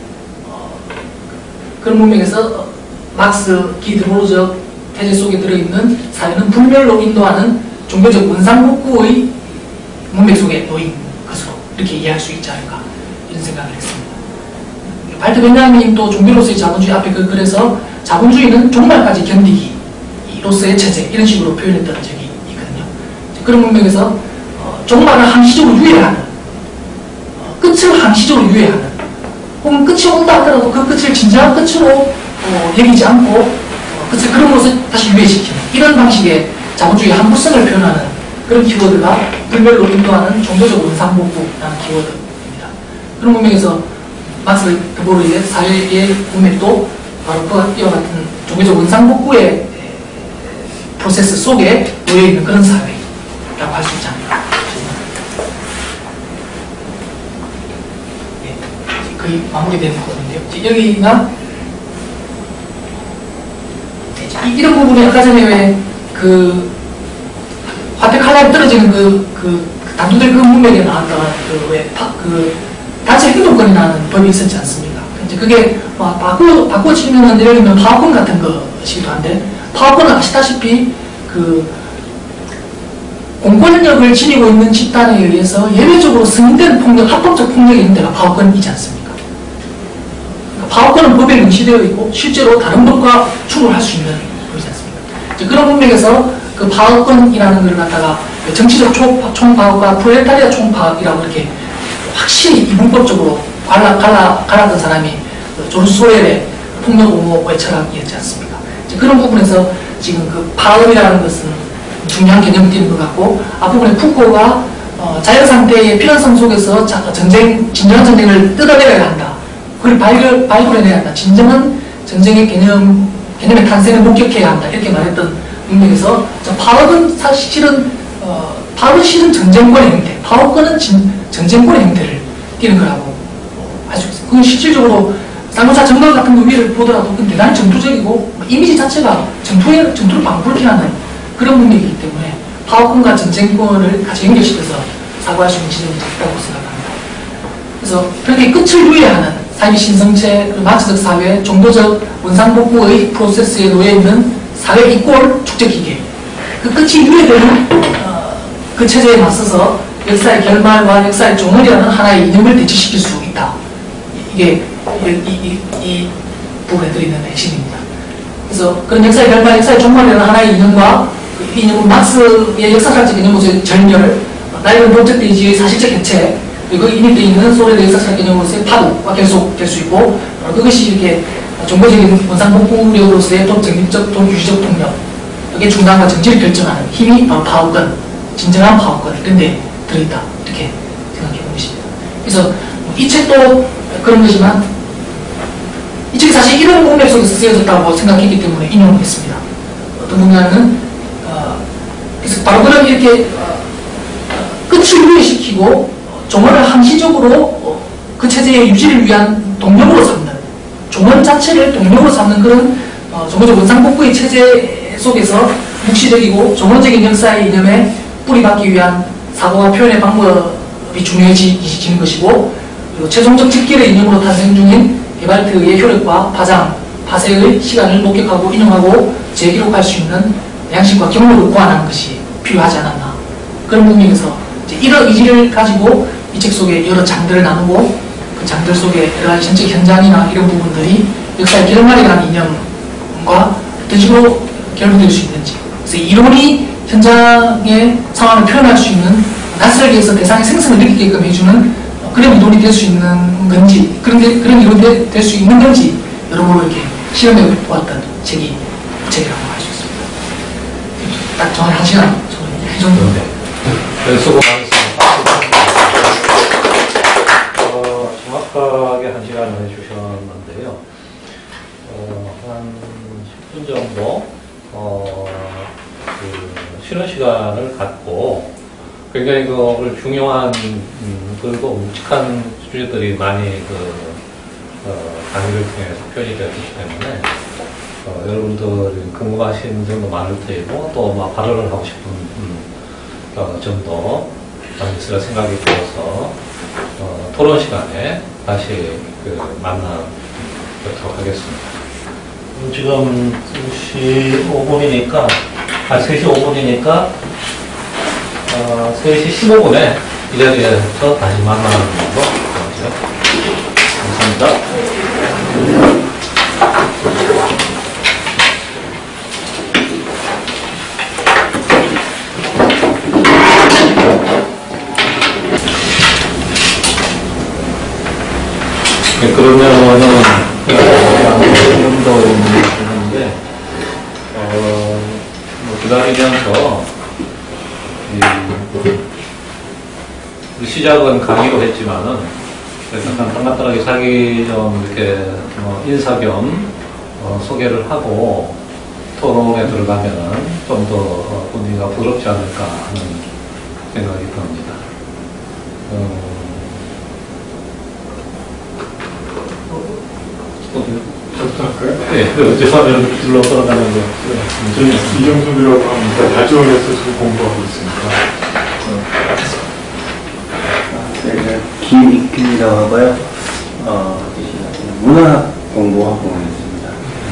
B: 그런 문맥에서 막스 기드모로적 태제 속에 들어있는 사회는 불멸로 인도하는 종교적 원상복구의 문맥 속에 놓인 것으로 이렇게 이해할 수 있지 않을까 이런 생각을 했습니다. 발트 벤야민도 종교로서의 자본주의 앞에 그래서 자본주의는 종말까지 견디기로서의 체제 이런 식으로 표현했던 적이 있거든요. 그런 문맥에서 종말을 항시적으로 유예하는 끝을 항시적으로 유예하는 혹은 끝이 온다 하더라도 그 끝을 진정한 끝으로 여기지 않고 끝을 그럼으로써 다시 유예시키는 이런 방식의 자본주의의 한부성을 표현하는 그런 키워드가 불멸로 인도하는 종교적 원상복구라는 키워드입니다. 그런 문맥에서 막스 드보르의 사회의 문맥도 바로 이와 같은 종교적 원상복구의 프로세스 속에 놓여있는 그런 사회라고 할 수 있지 않을까. 네, 거의 마무리되는 부분인데요. 여기가 이런 부분이 아까 전에 왜 화폐 칼날이 떨어지는 단두들 그 문맥에 나왔던 단체 행동권이라는 법이 있었지 않습니까? 이제 그게 바꿔치면은 예를 들면 파업권 같은 것이기도 한데 파업권은 아시다시피 공권력을 지니고 있는 집단에 의해서 예외적으로 승인된 폭력, 합법적 폭력이 있는 데가 파업권이지 않습니까? 파업권은 법에 명시되어 있고 실제로 다른 법과 충돌할 수 있는 법이지 않습니까? 그런 문맥에서 그 파업권이라는 걸 갖다가 정치적 총파업과 프롤레타리아 총파업이라고 이렇게 확실히 이분법적으로 갈랐던 사람이 조르스 소렐의 폭력 옹호의 철학이었지 않습니까? 그런 부분에서 지금 그 파업이라는 것은 중요한 개념이 되는 것 같고 앞부분에 푸코가 자연상태의 필연성 속에서 진정한 전쟁을 뜯어내려야 한다. 그걸 발굴해내야 한다. 진정한 전쟁의 개념의 탄생을 목격해야 한다. 이렇게 말했던 문맥에서 파업은 실은 전쟁권의 형태, 파업권은 전쟁권의 형태를 띠는 거라고 할 수 있어요. 그건 실질적으로 쌍무사 정거 같은 거 위를 보더라도 그건 대단히 전투적이고 이미지 자체가 전투를 방불케 하는 그런 문맥이기 때문에 파업권과 전쟁권을 같이 연결시켜서 사고할 수 있는 지점이 있다고 생각합니다. 그래서 그렇게 끝을 유예하는 사회 신성체, 마치적 사회, 종교적 원상복구의 프로세스에 놓여있는 사회 이꼴 축적기계 그 끝이 유예되는 그 체제에 맞서서 역사의 결말과 역사의 종말이라는 하나의 이념을 대치시킬 수 있다. 이게 이 부분에 들어있는 핵심입니다. 그래서 그런 역사의 결말, 역사의 종말이라는 하나의 이념과 그 이념은 막스의 역사사적 개념으로서의 절멸, 나이는 본적대지의 사실적 해체, 그리고 이미 되어 있는 소련의 역사사적 개념으로서의 파도가 계속될 수 있고 그것이 이렇게 종교적인 원상복구력으로서의 또 정립적, 또 유지적 통력, 이게 중단과 정치를 결정하는 힘이 바로 파업권, 진정한 파업권 이런 데 들어있다. 이렇게 생각해 본 것입니다. 그래서 이 책도 그런 거지만 이 책이 사실 이런 문맥 속에서 쓰여졌다고 생각했기 때문에 인용했습니다. 어떤 분야는 그래서 바로 그런 이렇게 끝을 유예시키고 종언을 항시적으로 그 체제의 유지를 위한 동력으로 삼는 종언 자체를 동력으로 삼는 그런 종교적 원상복구의 체제 속에서 묵시적이고 종언적인 역사의 이념에 뿌리박기 위한 사고와 표현의 방법이 중요해지는 것이고 그리고 최종적 집결의 이념으로 탄생 중인 게발트의 효력과 파장, 파쇄의 시간을 목격하고 인용하고 재기록할 수 있는 양식과 경로를 보완하는 것이 필요하지 않았나. 그런 문맥에서 이런 의지를 가지고 이 책 속에 여러 장들을 나누고 그 장들 속에 여러 가지 전체 현장이나 이런 부분들이 역사의 결말이라는 이념과 어떤 식으로 결부될 수 있는지. 그래서 이론이 현장의 상황을 표현할 수 있는 낯설게 해서 대상의 생성을 느끼게끔 해주는 그런 이론이 될 수 있는 건지, 그런 이론이 될 수 있는 건지 여러모로 이렇게 실험해 보았던 책이라고 할 수 있습니다. 딱 정말 1시간 이 정도인데.
A: 네, 수고 많으셨습니다. 정확하게 1시간을 해주셨는데요. 한 10분 정도 쉬는 시간을 갖고 굉장히 중요한 그리고 묵직한 주제들이 많이 강의를 통해서 표현이 되었기 때문에 여러분들 궁금하신 점도 많을 테고 또 발언을 하고 싶은 점도 많이 있을 생각이 들어서 토론 시간에 다시 만나 뵙도록 하겠습니다. 지금 3시 5분이니까 3시 15분에 이 자리에서 다시 만나는 걸로 하죠. 감사합니다. 그러면은 좀더 있는데 기다리면서 시작은 강의로 했지만은 간단하게 자기 좀 이렇게 인사 겸 소개를 하고 토론에 들어가면은 좀 더 분위기가 부럽지 않을까 하는 생각이 듭니다. 네, 저는 둘러 걸어가는 거.
D: 저희 이정수이라고 합니다. 다지원에서 지금 공부하고 있습니다.
E: 김익균이라고 하고요. 문학 공부하고 있습니다.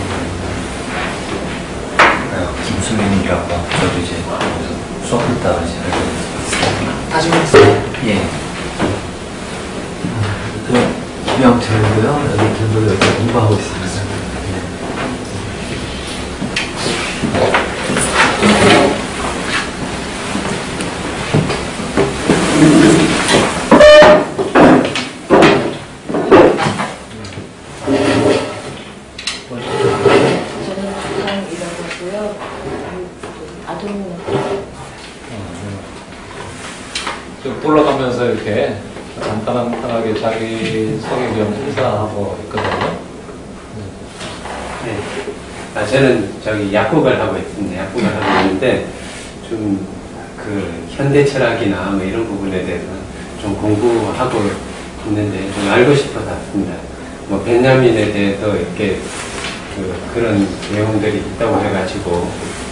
E: 김수민이라고 저도 이제 수학했다가 시작했습니다.
B: 다지원했어요?
E: 예. 김영철이고요. 여기 전도 이렇게 공부하고 있습니다.
A: 올라가면서 이렇게 간단하게 자기 소개 겸 인사하고 있거든요.
F: 네. 저는 약국을 하고 있습니다. 약국을 하고 있는데 좀 현대 철학이나 이런 부분에 대해서 좀 공부하고 있는데 좀 알고 싶어서 왔습니다. 벤자민에 대해서 이렇게 그런 내용들이 있다고 해가지고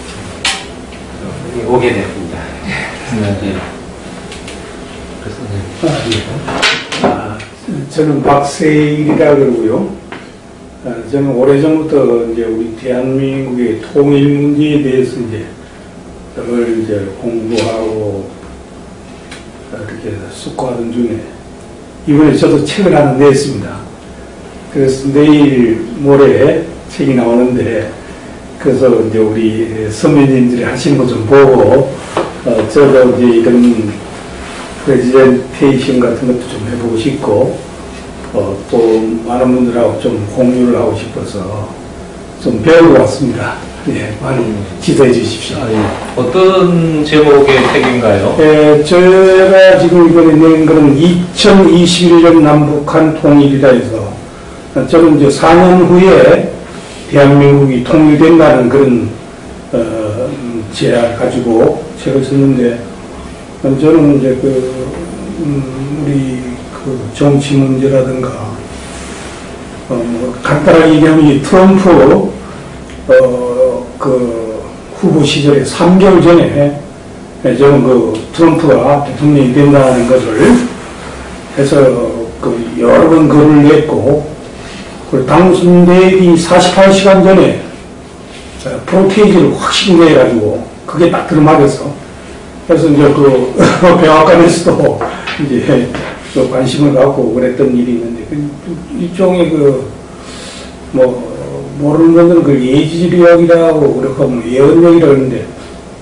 F: 오게 됐습니다. 네.
C: 저는 박세일이라 그러고요. 저는 오래전부터 이제 우리 대한민국의 통일 문제에 대해서 이제 공부하고 이렇게 숙고하던 중에 이번에 저도 책을 하나 냈습니다. 그래서 내일 모레 책이 나오는데 그래서 이제 우리 선배님들이 하시는 거 좀 보고 저도 이제 이런 프레젠테이션 같은 것도 좀 해보고 싶고 또 많은 분들하고 좀 공유를 하고 싶어서 좀 배우러 왔습니다. 예, 많이 지도해 주십시오.
A: 어떤 제목의 책인가요?
C: 예, 제가 지금 이번에 낸 거는 2021년 남북한 통일이라 해서 저는 이제 4년 후에 대한민국이 통일된다는 그런 제안을 가지고 책을 썼는데 저는 이제 우리 정치 문제라든가 간단하게 얘기하면 트럼프 후보 시절에 3개월 전에 저는 트럼프가 대통령이 된다는 것을 해서 여러 번 글을 냈고 당선되기 48시간 전에 프로테이지를 확실히 내가지고 그게 딱 들어맞았어. 그래서 이제 백악관에서도 이제 관심을 갖고 그랬던 일이 있는데 일종의 모르는 분들은 그걸 예지력이라고 그렇고 예언력이라고 그러는데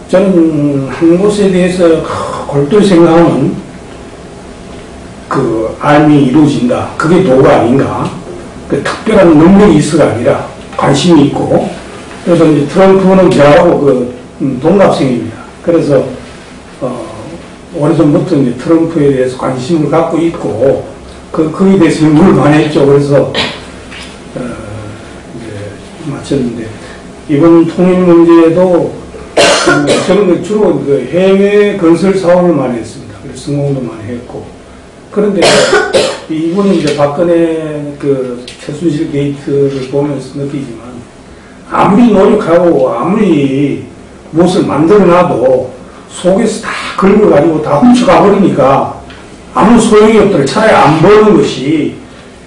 C: 저는 한 곳에 대해서 골똘히 생각하면 알미 이루어진다. 그게 도가 아닌가. 그 특별한 능력이 있어가 아니라 관심이 있고, 그래서 이제 트럼프는 저하고 동갑생입니다. 그래서 오래전부터 이제 트럼프에 대해서 관심을 갖고 있고, 거기에 대해서 연구를 많이 했죠. 그래서 이제 마쳤는데, 이번 통일 문제도 저는 주로 해외 건설 사업을 많이 했습니다. 그래서 성공도 많이 했고, 그런데 이번에 이제 박근혜 최순실 게이트를 보면서 느끼지만, 아무리 노력하고 아무리 무엇을 만들어놔도 속에서 다 긁어가지고 다 훔쳐가 버리니까 아무 소용이 없더라. 차라리 안 버는 것이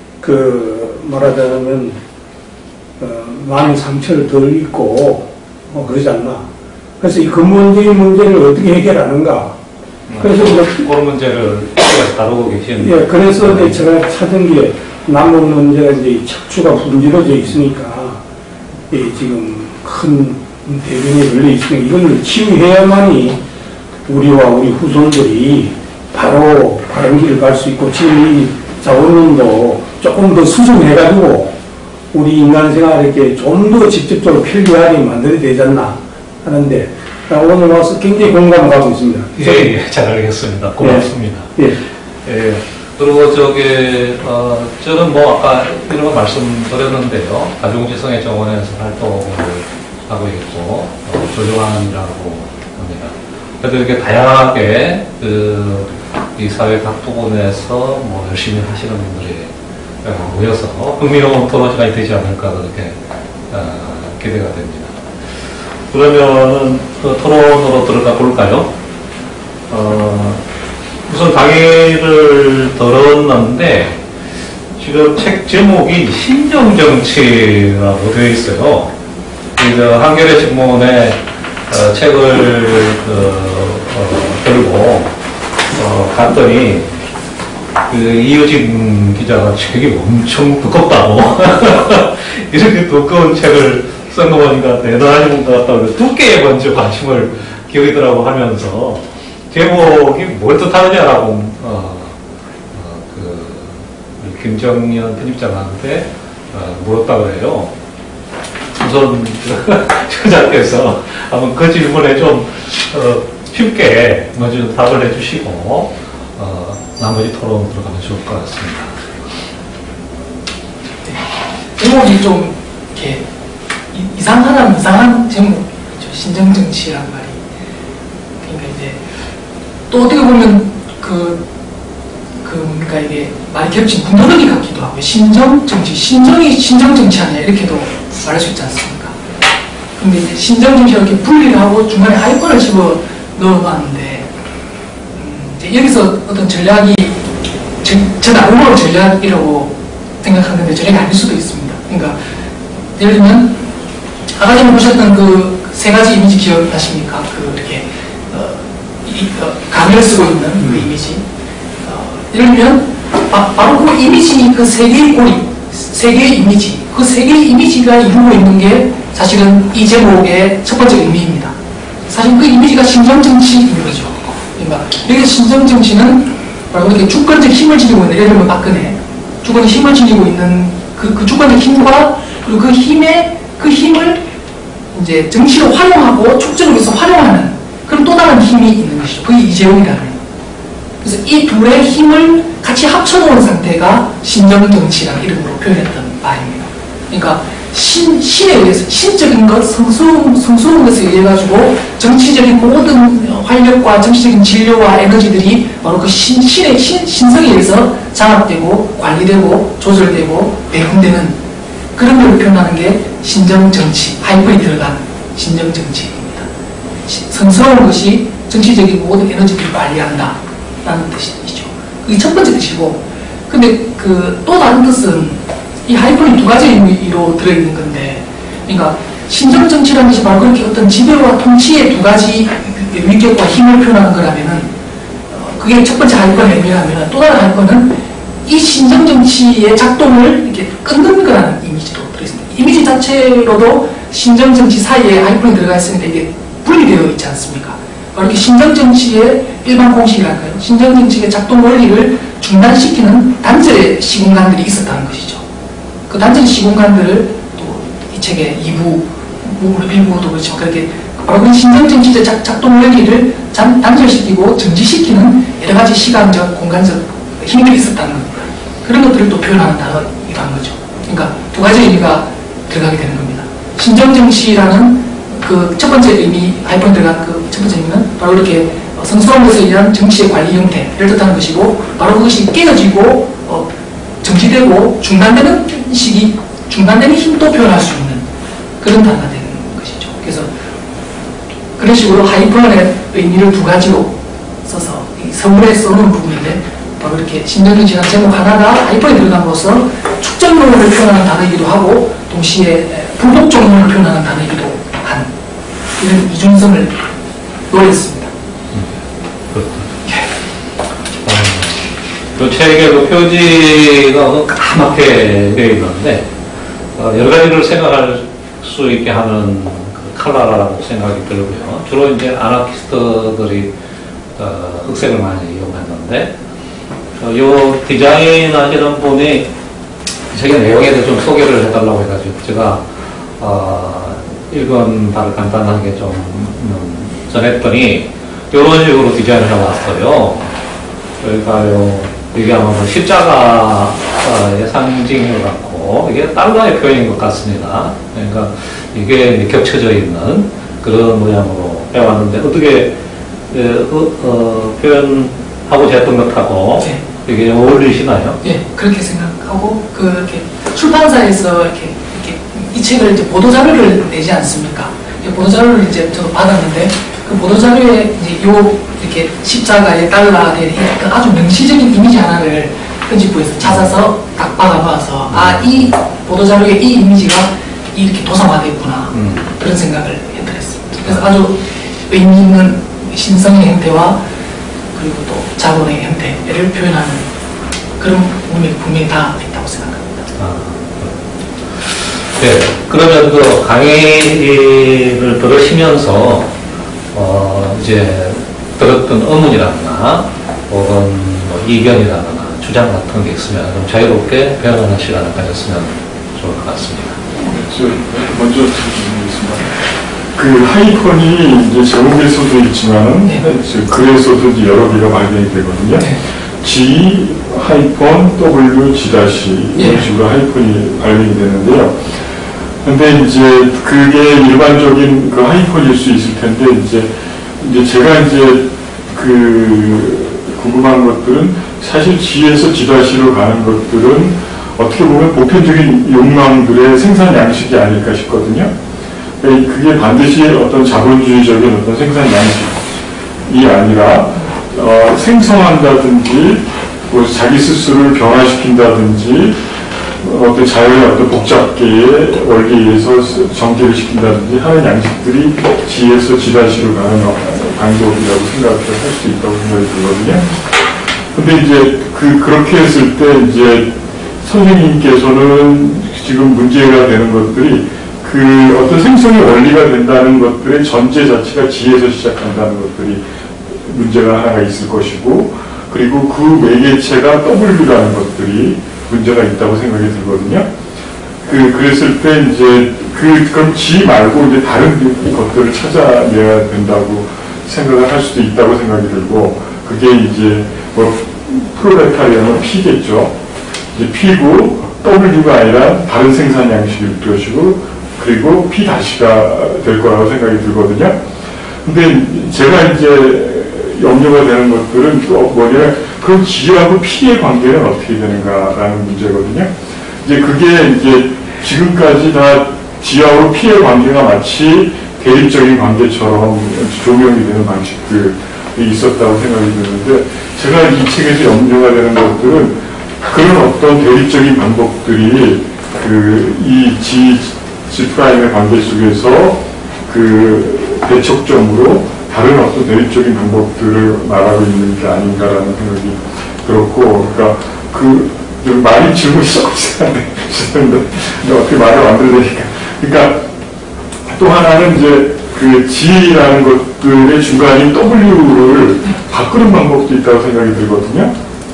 C: 말하자면 많은 상처를 덜 입고 그러지 않나. 그래서 이 근본적인 문제를 어떻게 해결하는가. 그래서
A: 그런 문제를 다루고 계시는데.
C: 예, 그래서 이제 제가 찾은 게 남북 문제가 이제 척추가 분지러져 있으니까 지금 큰 대변이 걸려 있으니까 이걸 치유해야만이 우리와 우리 후손들이 바로 바른 길을 갈 수 있고, 지금 이 자원론도 조금 더 수정해가지고 우리 인간 생활에 이렇게 좀 더 직접적으로 편리하게 만들어야 되지 않나 하는데, 오늘 와서 굉장히 공감을 하고 있습니다.
A: 예, 잘 알겠습니다. 고맙습니다.
C: 예.
A: 예. 그리고 저는 아까 이런 거 말씀드렸는데요. 가중지성의 정원에서 활동을 하고 있고, 조정환이라고 합니다. 그래도 이렇게 다양하게 이 사회 각 부분에서 열심히 하시는 분들이 모여서 흥미로운 토론 시간이 되지 않을까 그렇게 기대가 됩니다. 그러면은 토론으로 들어가 볼까요? 우선 강의를 들었는데 지금 책 제목이 신정정치라고 되어 있어요. 한겨레 신문에 책을 들고 갔더니 이효진 기자가 책이 엄청 두껍다고 이렇게 두꺼운 책을 쓴 거 보니까 대단한 것 같다고 두께에 먼저 관심을 기울이더라고 하면서 제목이 뭘 뜻하느냐라고 김정연 편집장한테 물었다 그래요. 우선 저자께서 한번 그 질문에 좀 쉽게 먼저 좀 답을 해주시고 나머지 토론 들어가면 좋을 것 같습니다.
B: 제목이 좀 이렇게 이상한 제목이죠. 신정정치란 말이. 그러니까 이제 또 어떻게 보면 그러니까 이게 말이 겹친 군더더기 같기도 하고요. 신정정치, 신정정치 아니야 이렇게도 말할 수 있지 않습니까? 근데 이제 신정정치를 이렇게 분리를 하고 중간에 하이퍼를 집어 넣어놨는데 이제 여기서 어떤 전략이 저 나름으로 전략이라고 생각하는데 전략이 아닐 수도 있습니다. 그러니까 예를 들면 아까 전에 보셨던 그 세 가지 이미지 기억나십니까? 이렇게 가면을 쓰고 있는 그 이미지. 예를 들면 바로 그 이미지, 그 세 개의 꼬리, 세 개의 이미지, 그 세 개의 이미지가 이루고 있는 게 사실은 이 제목의 첫 번째 의미입니다. 사실 그 이미지가 신정정치인 거죠. 그러니까 여기 신정정치는 바로 이렇게 주권적 힘을 지니고 있는, 예를 들면 박근혜 주권적 힘을 지니고 있는 그 주권적 힘과 그리고 그 힘을 이제 정치로 활용하고 촉진을 위해서 활용하는 그런 또 다른 힘이 있는 것이죠. 그게 이재용이라는 거예요. 그래서 이 둘의 힘을 같이 합쳐놓은 상태가 신정정치라는 이름으로 표현했던 바입니다. 그러니까 신에 의해서 신적인 것, 성스러운 것에 의해 가지고 정치적인 모든 활력과 정치적인 진료와 에너지들이 바로 그 신성에 의해서 장악되고 관리되고 조절되고 배분되는 그런 걸 표현하는 게 신정정치, 하이퍼이 들어간 신정정치입니다. 성스러운 것이 정치적인 모든 에너지들을 관리한다 라는 뜻이죠. 그게 첫 번째 뜻이고, 근데 또 다른 뜻은 이 하이퍼는 두 가지 의미로 들어있는 건데, 그러니까 신정정치라는 것이 바로 그렇게 어떤 지배와 통치의 두 가지 위격과 힘을 표현하는 거라면은 그게 첫 번째 하이퍼의 의미라면, 또 다른 하이퍼는 이 신정정치의 작동을 이렇게 끊는 거라는 이미지도 들어있습니다. 이미지 자체로도 신정정치 사이에 하이퍼이 들어가 있으니까 이게 분리되어 있지 않습니까? 바로 이렇게 신정정치의 일반 공식이랄까요? 신정정치의 작동 원리를 중단시키는 단절의 시공간들이 있었다는 것이죠. 그 단절 시공간들을 또 이 책의 2부, 1부도 그렇지만 그렇게 바로 그 신정정치의 작동 원리를 단절시키고 정지시키는 여러 가지 시간적, 공간적 힘들이 있었다는 겁니다. 그런 것들을 또 표현하는 단어이기도 한 거죠. 그러니까 두 가지 의미가 들어가게 되는 겁니다. 신정정치라는 그 첫 번째 의미, 하이폰 들어간 그 첫 번째 의미는 바로 이렇게 성숙한 것에 의한 정치의 관리 형태를 뜻하는 것이고, 바로 그것이 깨어지고 정지되고 중단되는 시기, 중단되는 힘도 표현할 수 있는 그런 단어가 되는 것이죠. 그래서 그런 식으로 하이퍼의 의미를 두 가지로 써서 서울에 써놓은 부분인데, 바로 이렇게 신정정치라는 제목 하나가 하이퍼에 들어감으로써 축적론을 표현하는 단어이기도 하고 동시에 불복종론을 표현하는 단어이기도 한 이런 이중성을 노렸습니다.
A: 그 책에도 표지가 까맣게 되어 있는데 여러 가지를 생각할 수 있게 하는 그 컬러라고 생각이 들고요. 주로 이제 아나키스트들이 흑색을 많이 이용했는데 이 디자인 하시는 분이 책의 내용에 대해 좀 소개를 해달라고 해가지고 제가 읽은 바를 간단하게 좀 전했더니 이런 식으로 디자인을 해왔어요. 그러니까요, 이게 아마 뭐 십자가의 상징을 갖고 이게 달러의 표현인 것 같습니다. 그러니까 이게 겹쳐져 있는 그런 모양으로 해왔는데 어떻게 표현하고 제했던 것하고
B: 네.
A: 이게 어울리시나요?
B: 예, 그렇게 생각하고 그렇게 출판사에서 이렇게 이 책을 이제 보도자료를 내지 않습니까? 보도자료를 이제 저도 받았는데 그 보도자료에 이제 이렇게 십자가의 달러에 아주 명시적인 이미지 하나를 편집부에서 찾아서 딱 박아봐서 이 보도자료에 이 이미지가 이렇게 도상화됐구나 그런 생각을 해드렸습니다. 그래서 아주 의미 있는 신성의 형태와 그리고 또 자본의 형태를 표현하는 그런 부분이 분명히 다 있다고 생각합니다.
A: 네, 그러면 그 강의를 들으시면서 이제 들었던 의문이라거나 혹은 뭐 이견이라거나 주장 같은 게 있으면 좀 자유롭게 배워가는 시간을 가졌으면 좋을 것 같습니다.
D: 먼저 질문드리겠습니다. 그 하이폰이 이제 제목에서도 있지만은 글에서도 이제 여러 개가 발견이 되거든요. G 하이폰 W G 다시 이런 식으로 하이폰이 발견이 되는데요. 근데 이제 그게 일반적인 그 하이폰일 수 있을 텐데 이제 제가 이제 그 궁금한 것들은 사실 G에서 G-로 가는 것들은 어떻게 보면 보편적인 욕망들의 생산 양식이 아닐까 싶거든요. 그게 반드시 어떤 자본주의적인 어떤 생산 양식이 아니라 생성한다든지 뭐 자기 스스로를 변화시킨다든지 어떤 자연의 어떤 복잡계의 원리에 의해서 전개를 시킨다든지 하는 양식들이 G에서 G-로 가는 방법이라고 생각을 할 수 있다고 생각이 들거든요. 근데 이제 그렇게 했을 때 이제 선생님께서는 지금 문제가 되는 것들이 그 어떤 생성의 원리가 된다는 것들의 전제 자체가 G에서 시작한다는 것들이 문제가 하나가 있을 것이고, 그리고 그 매개체가 W라는 것들이 문제가 있다고 생각이 들거든요. 그랬을 때 이제 그럼 G 말고 이제 다른 것들을 찾아내야 된다고 생각을 할 수도 있다고 생각이 들고, 그게 이제 뭐 프롤레타리아는 P겠죠. 이제 P고 W가 아니라 다른 생산 양식일 것이고, 그리고 P 다시가 될 거라고 생각이 들거든요. 근데 제가 이제 염려가 되는 것들은 또 뭐냐, 그럼 G하고 P의 관계는 어떻게 되는가라는 문제거든요. 이제 그게 이제 지금까지 다 G하고 P의 관계가 마치 대립적인 관계처럼 조명이 되는 방식들이 있었다고 생각이 드는데, 제가 이 책에서 염려가 되는 것들은 그런 어떤 대립적인 방법들이 이 G''의 관계 속에서 대척점으로 다른 어떤 대립적인 방법들을 말하고 있는 게 아닌가라는 생각이 들었고, 그러니까 말이 질문이 썩 시작했는데 어떻게 말을 만들어야 되니까. 그러니까 또 하나는 이제 그 G라는 것들의 중간인 W를 바꾸는 방법도 있다고 생각이 들거든요.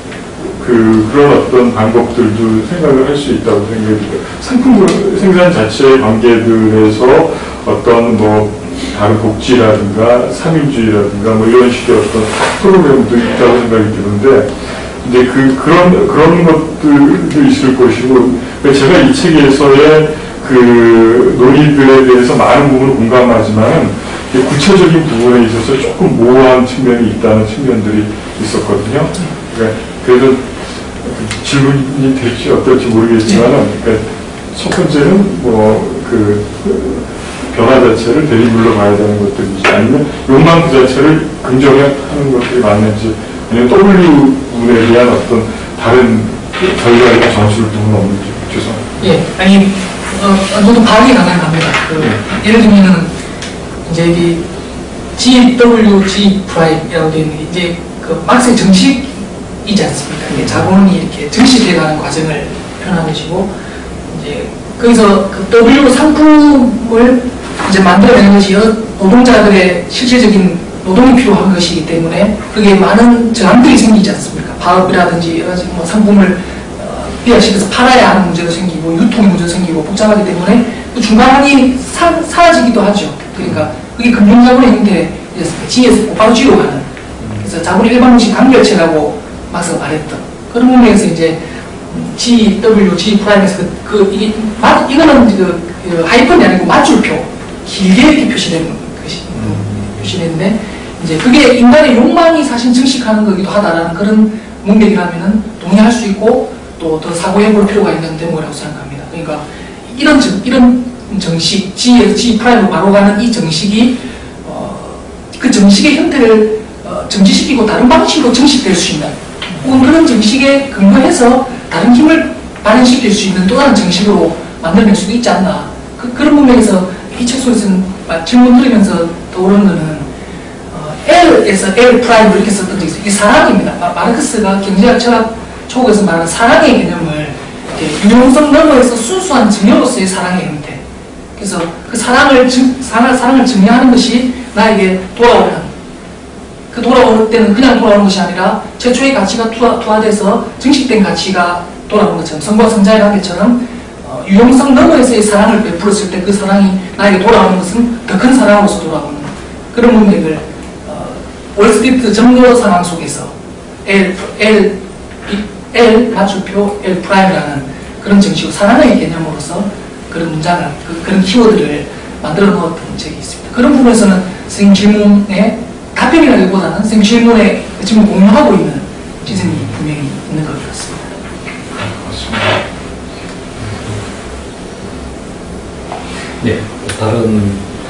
D: 그런 어떤 방법들도 생각을 할 수 있다고 생각이 들어요. 상품 생산 자체의 관계들에서 어떤 뭐 다른 복지라든가 삼인주의라든가 뭐 이런 식의 어떤 프로그램도 있다고 생각이 드는데, 이제 그런 것들도 있을 것이고, 제가 이 책에서의 그 논의들에 대해서 많은 부분을 공감하지만 구체적인 부분에 있어서 조금 모호한 측면이 있다는 측면들이 있었거든요. 그러니까 그래서 질문이 될지 어떨지 모르겠지만, 그러니까 첫 번째는 뭐 변화 자체를 대립물로 봐야 되는 것들인지, 아니면 욕망 그 자체를 긍정하는 것들이 맞는지, 아니면 W분에 대한 어떤 다른 결과를 전술 부분은 없는지. 죄송합니다.
B: 예, 아니 저도 반응이 가능합니다. 예를 들면은 이제 이 GWG 프라임이라고 되어 있는 게 이제 그 막스의 정식이지 않습니까? 이게 자본이 이렇게 정식해가는 과정을 표현한 것이고, 이제 거기서 그 W 상품을 이제 만들어내는 것이 노동자들의 실질적인 노동이 필요한 것이기 때문에 그게 많은 저항들이 생기지 않습니까? 파업이라든지 여러 가지 뭐 상품을 비약시켜서 팔아야 하는 문제도 생기고 유통의 문제도 생기고 복잡하기 때문에 그 중간이 사라지기도 하죠. 그러니까 그게 금융자본의 형태였습니다. G에서 바로 G로 가는. 그래서 자본의 일반공식 간결체라고 막상 말했던 그런 부분에서 이제 GWG 프라임에서 이거는 그 하이픈이 아니고 맞줄표 길게 이렇게 표시되는 것이 표시되는데, 이제 그게 인간의 욕망이 사실 증식하는 거기도 하다라는 그런 문맥이라면은 동의할 수 있고 또 더 사고해 볼 필요가 있는 대목이라고 생각합니다. 그러니까 이런 정식, G 프라임으로 바로 가는 이 정식이 그 정식의 형태를 정지시키고 다른 방식으로 정식될 수 있는, 혹은 그런 정식에 근거해서 다른 힘을 발현시킬 수 있는 또 다른 정식으로 만들어낼 수도 있지 않나. 그런 부분에서 이 책 속에서는 질문 들으면서 떠오르는 거는 L에서 L 프라임 이렇게 썼던 적이 있어요. 이게 사랑입니다. 마르크스가 경제학 철학 초국에서 말하는 사랑의 개념을 유용성 너머에서 순수한 증여로서의 사랑의 형태. 그래서 그 사랑을 증여하는 것이 나에게 돌아오는, 그 돌아올 때는 그냥 돌아오는 것이 아니라 최초의 가치가 투하돼서 증식된 가치가 돌아오는 것처럼, 성과 성자의 관계처럼 유용성 너머에서의 사랑을 베풀었을 때 그 사랑이 나에게 돌아오는 것은 더 큰 사랑으로서 돌아오는 그런 문맥을 월스트리트 점거 상황 속에서 L 맞춤표 L 프라임이라는 그런 정식으로 사랑의 개념으로서 그런 문장을, 그런 키워드를 만들어 놓았던 책이 있습니다. 그런 부분에서는 선생님 질문에 답변이라기보다는 선생님 질문에 지금 공유하고 있는 지점이 분명히 있는 것 같습니다.
A: 네, 다른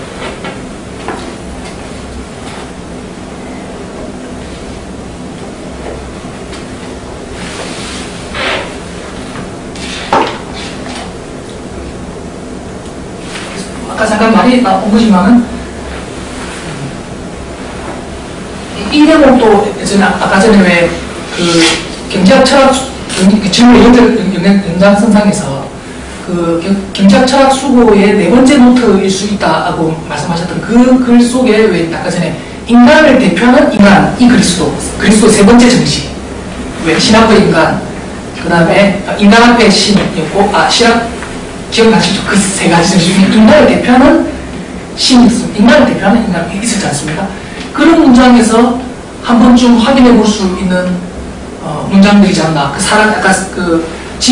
B: 아까 잠깐 말이 나온 거지만은 이 대목도 아까 전에 왜 그 경제학 철학 질문 연장선상에서 그 경제학 철학 수고의 네 번째 노트일 수 있다고 말씀하셨던 그 글 속에 왜 아까 전에 인간을 대표하는 인간, 이 그리스도 세 번째 정식, 왜 신학의 인간, 그 다음에 인간 앞에 신이었고, 신학 기억나시죠? 그 세 가지 정식 중에 인간을 대표하는 신이 있습니다. 인간을 대표하는 인간이 있었지 않습니까? 그런 문장에서 한 번쯤 확인해 볼 수 있는 문장들이지 않나. 그 사랑, 아까 그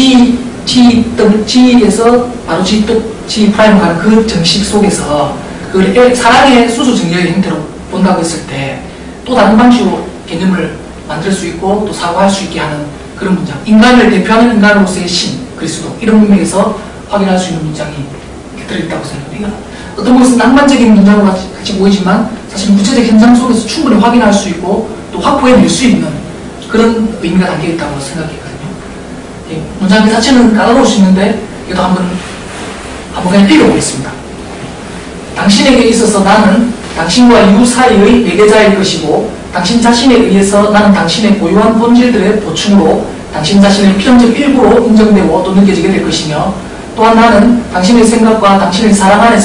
B: G에서 바로 G 프라임 가는 그 정식 속에서 그 사랑의 수수 증여의 형태로 본다고 했을 때 또 다른 방식으로 개념을 만들 수 있고 또 사고할 수 있게 하는 그런 문장. 인간을 대표하는 인간으로서의 신, 그리스도, 이런 문맥에서 확인할 수 있는 문장이 들어있다고 생각합니다. 어떤 것은 낭만적인 문장으로 같이 보이지만 사실 구체적 현장 속에서 충분히 확인할 수 있고 또 확보해낼 수 있는 그런 의미가 담겨있다고 생각했거든요. 문장 자체는 까다로울 수 있는데 이것도 한번 그냥 읽어보겠습니다. 당신에게 있어서 나는 당신과 이웃 사이의 매개자일 것이고 당신 자신에 의해서 나는 당신의 고유한 본질들의 보충으로 당신 자신의 필연적 일부로 인정되고 또 느껴지게 될 것이며, 또한 나는 당신의 생각과 당신의 사랑 안에서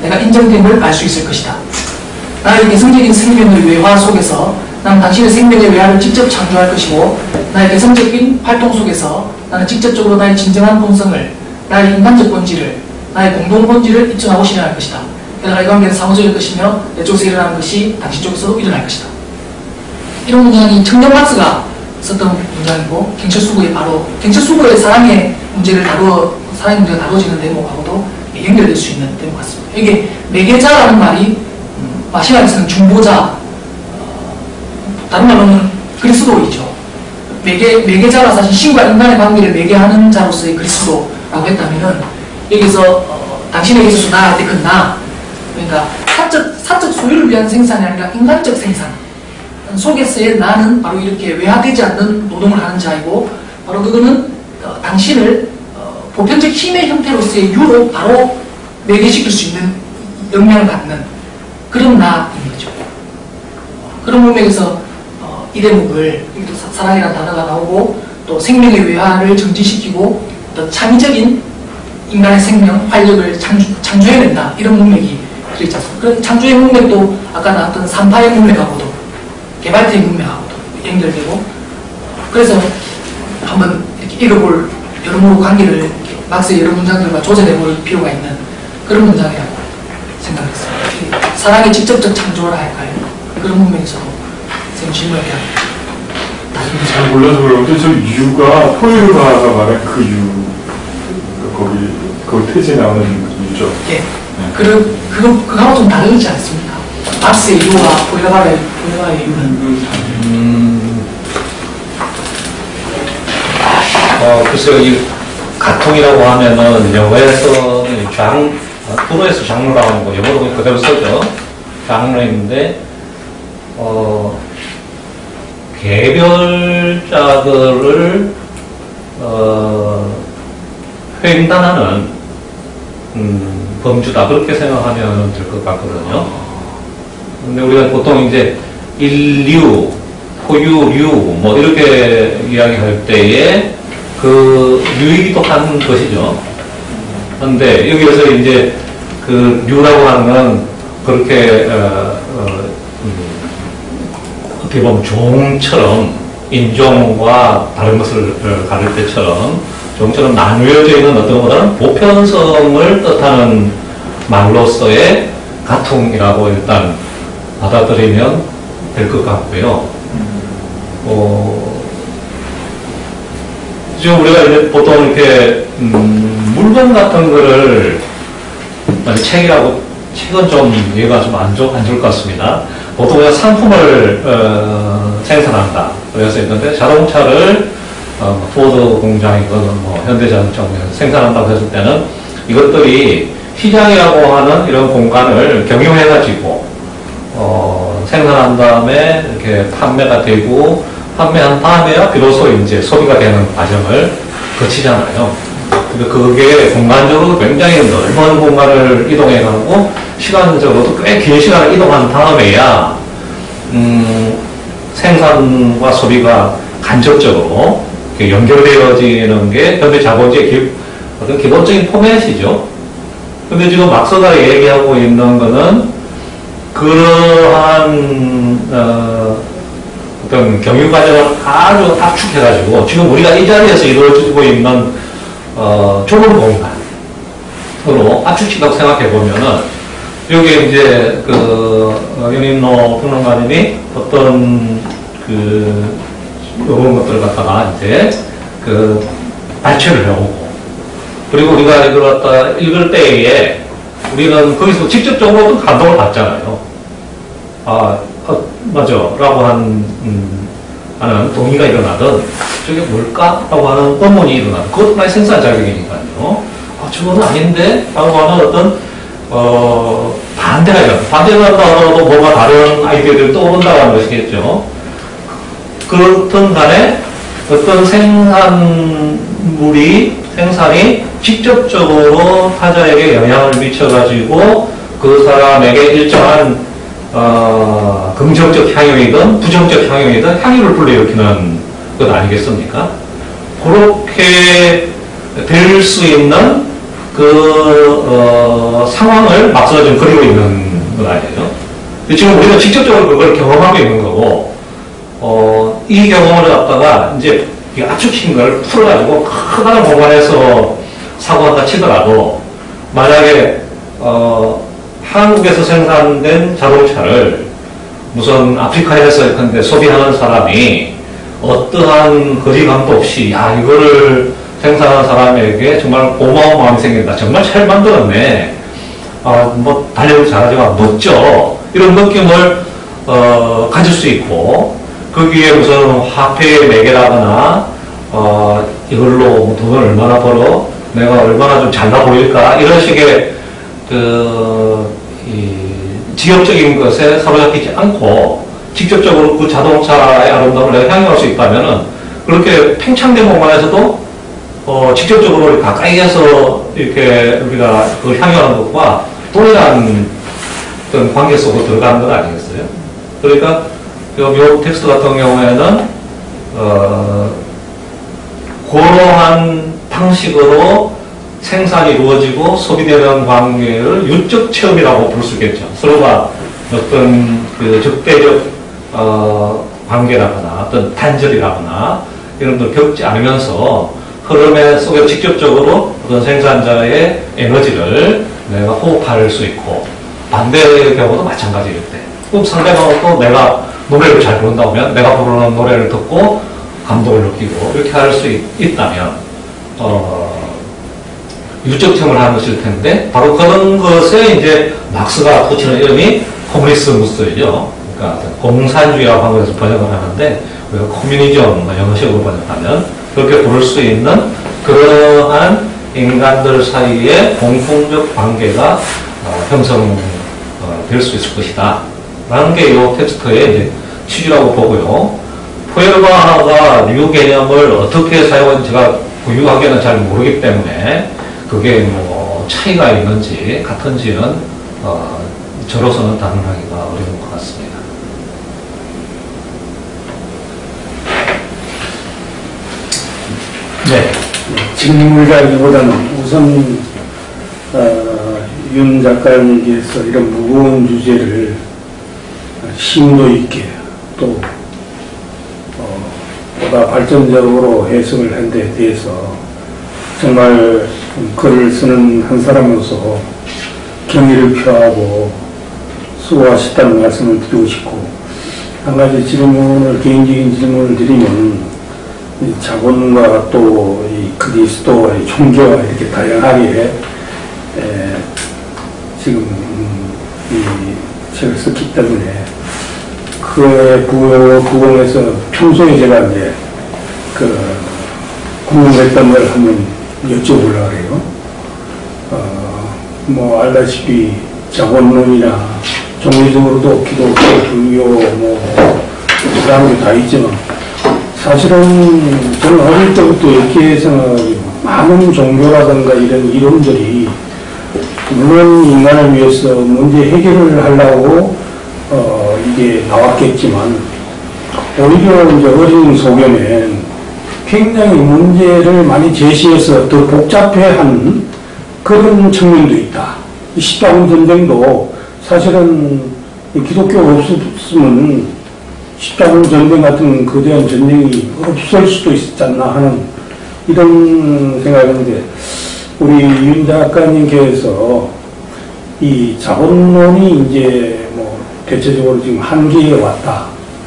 B: 내가 인정됨을 알 수 있을 것이다. 나의 개성적인 생명의 외화 속에서 나는 당신의 생명의 외화를 직접 창조할 것이고 나의 개성적인 활동 속에서 나는 직접적으로 나의 진정한 본성을, 나의 인간적 본질을, 나의 공동 본질을 입증하고 실현할 것이다. 게다가 이 관계는 상호적일 것이며 내 쪽에서 일어나는 것이 당신 쪽에서도 일어날 것이다. 이런 문장이 청년 막스가 썼던 문장이고 경철수구의 바로 경철수구의 사랑의 문제가 다루어지는 대목하고도 연결될 수 있는 대목 같습니다. 이게 매개자라는 말이 마시아에서는 중보자, 다른 말로는 그리스도이죠. 매개자가 사실 신과 인간의 관계를 매개하는 자로서의 그리스도라고 했다면은 여기서 당신에게 있어서 나한테 그 나, 그러니까 사적 소유를 위한 생산이 아니라 인간적 생산 속에서의 나는 바로 이렇게 외화되지 않는 노동을 하는 자이고, 바로 그거는 당신을 보편적 힘의 형태로서의 유로 바로 매개시킬 수 있는 역량을 갖는 그런 나인 거죠. 그런 문맥에서 이 대목을, 여기도 사랑이라는 단어가 나오고 또 생명의 외화를 정지시키고 어떤 창의적인 인간의 생명, 활력을 창조해낸다, 이런 문맥이 들어있지 않습니까? 그런 창조의 문맥도 아까 나왔던 산파의 문맥하고도 개발태의 문맥하고도 연결되고, 그래서 한번 이렇게 읽어볼, 여러모로 관계를 막스의 여러 문장들과 조절해볼 필요가 있는 그런 문장이라고 생각했습니다. 사랑의 직접적 창조라 할까요? 그런 문맥에서도 선생님 질문을 그냥
D: 잘 몰라서 그러는데 저 유가 포에르마가 말한 그 유, 거기 태지에 나오는 유죠.
B: 예. 그거하고 좀 다르지 않습니까? 막스의 유와 포에르마의 유는
A: 글쎄요, 이 가통이라고 하면은 영어에서는 프로에서 장르라고 하는 거, 영어로 그대로 쓰죠. 장르인데, 개별자들을, 횡단하는, 범주다. 그렇게 생각하면 될 것 같거든요. 근데 우리가 보통 이제 인류, 포유류, 뭐, 이렇게 이야기할 때에 그 류이기도 한 것이죠. 그런데 여기에서 이제 그 류라고 하는 건 그렇게 어떻게 보면 종처럼 인종과 다른 것을 가릴 때처럼 종처럼 나누어져 있는 어떤 것보다는 보편성을 뜻하는 말로서의 가통이라고 일단 받아들이면 될 것 같고요. 지금 우리가 이제 보통 이렇게 물건 같은 거를 책은 좀 얘가 좀 안 좋을 것 같습니다. 보통 그냥 상품을 생산한다. 그래서 있는데 자동차를 포드 공장이건 뭐 현대자동차 생산한다고 했을 때는 이것들이 시장이라고 하는 이런 공간을 경유해가지고 생산한 다음에 이렇게 판매가 되고 판매한 다음에야 비로소 이제 소비가 되는 과정을 거치잖아요. 근데 그게 공간적으로 굉장히 넓은 공간을 이동해가고 시간적으로도 꽤 긴 시간을 이동한 다음에야 생산과 소비가 간접적으로 연결되어지는 게 현대 자본주의의 어떤 기본적인 포맷이죠. 근데 지금 막스가 얘기하고 있는 거는 그러한 어떤 경유 과정을 아주 압축해가지고 지금 우리가 이 자리에서 이루어지고 있는 좁은 공간으로 압축시다고 생각해보면은 여기에 이제 연인노 평론가님이 어떤 이런 것들을 갖다가 이제 발췌를 해오고, 그리고 우리가 이걸 갖다 읽을 때에 우리는 거기서 직접적으로 감동을 받잖아요. 맞아. 라고 하는 동의가 일어나든, 저게 뭘까? 라고 하는 의문이 일어나든, 그것도 하나의 생산 자격이니까요. 저건 아닌데? 라고 하는 어떤, 반대가 일어나든, 반대가 일어나도 뭔가 다른 아이디어들이 떠오른다고 하는 것이겠죠. 그렇든 간에 어떤 생산이 직접적으로 타자에게 영향을 미쳐가지고 그 사람에게 일정한 긍정적 향유이든 부정적 향유이든 향유를 불러일으키는 것 아니겠습니까? 그렇게 될 수 있는 상황을 막서 좀 그리고 있는 건 아니에요. 근데 지금 우리가 직접적으로 그걸 경험하고 있는 거고, 이 경험을 갖다가 이제 압축시킨 걸 풀어가지고 크다는 공간에서 사고가 치더라도 만약에 한국에서 생산된 자동차를 무슨 아프리카에서 근데 소비하는 사람이 어떠한 거리감도 없이 야 이거를 생산한 사람에게 정말 고마운 마음이 생긴다. 정말 잘 만들었네. 뭐 달려도 잘하지만 멋져. 이런 느낌을 가질 수 있고 거기에 무슨 화폐의 매개라거나 이걸로 뭐 돈을 얼마나 벌어 내가 얼마나 좀 잘나 보일까 이런 식의 이 지역적인 것에 사로잡히지 않고 직접적으로 그 자동차의 아름다움을 내가 향유할 수 있다면은 그렇게 팽창된 공간에서도 직접적으로 가까이에서 이렇게 우리가 그걸 향유하는 것과 동일한 어떤 관계 속으로 들어가는 것 아니겠어요? 그러니까 요 텍스트 같은 경우에는 그러한 방식으로 생산이 이루어지고 소비되는 관계를 유적 체험이라고 부를 수 있겠죠. 서로가 어떤 그 적대적 관계라거나 어떤 단절이라거나 이런 걸 겪지 않으면서 흐름에 속에 직접적으로 어떤 생산자의 에너지를 내가 호흡할 수 있고 반대의 경우도 마찬가지일 때 그럼 상대방은 또 내가 노래를 잘 부른다고 하면 내가 부르는 노래를 듣고 감동을 느끼고 이렇게 할 수 있다면 유적 체험을 하는 것일 텐데 바로 그런 것에 이제 막스가 붙이는 이름이 코무니스무스죠. 그러니까 공산주의라고 한국에서 번역을 하는데 우리가 커뮤니즘 영어식으로 번역하면 그렇게 부를 수 있는 그러한 인간들 사이의 공통적 관계가 형성될 수 있을 것이다. 라는 게 이 텍스트의 이제 취지라고 보고요. 포에바가 류 개념을 어떻게 사용하는지 제가 유하게는 잘 모르기 때문에 그게 뭐 차이가 있는지 같은지는 저로서는 단언하기가 어려운 것 같습니다. 네.
C: 질문이라기보다는 우선 윤 작가님께서 이런 무거운 주제를 심도 있게 또 보다 발전적으로 해석을 한 데 대해서 정말 글을 쓰는 한 사람으로서 경의를 표하고 수고하셨다는 말씀을 드리고 싶고 한 가지 개인적인 질문을 드리면 자본과 또 이 그리스도와의 종교와 이렇게 다양하게 지금 이 책을 썼기 때문에 그의 부공에서 평소에 제가 이제 궁금했던 걸 한번 여쭤보려고 해요. 뭐 알다시피 자본론이나 종교적으로도 기독교, 불교, 뭐 이슬람교 다 있지만 사실은 저는 어릴 때부터 이렇게 생각하고 많은 종교라든가 이런 이론들이 물론 인간을 위해서 문제 해결을 하려고 이게 나왔겠지만 오히려 이제 어린 소견엔 굉장히 문제를 많이 제시해서 더 복잡해한 그런 측면도 있다. 십자군 전쟁도 사실은 기독교가 없었으면 십자군 전쟁 같은 거대한 전쟁이 없을 수도 있었지 않나 하는 이런 생각인데 우리 윤 작가님께서 이 자본론이 이제 뭐 대체적으로 지금 한계에 왔다.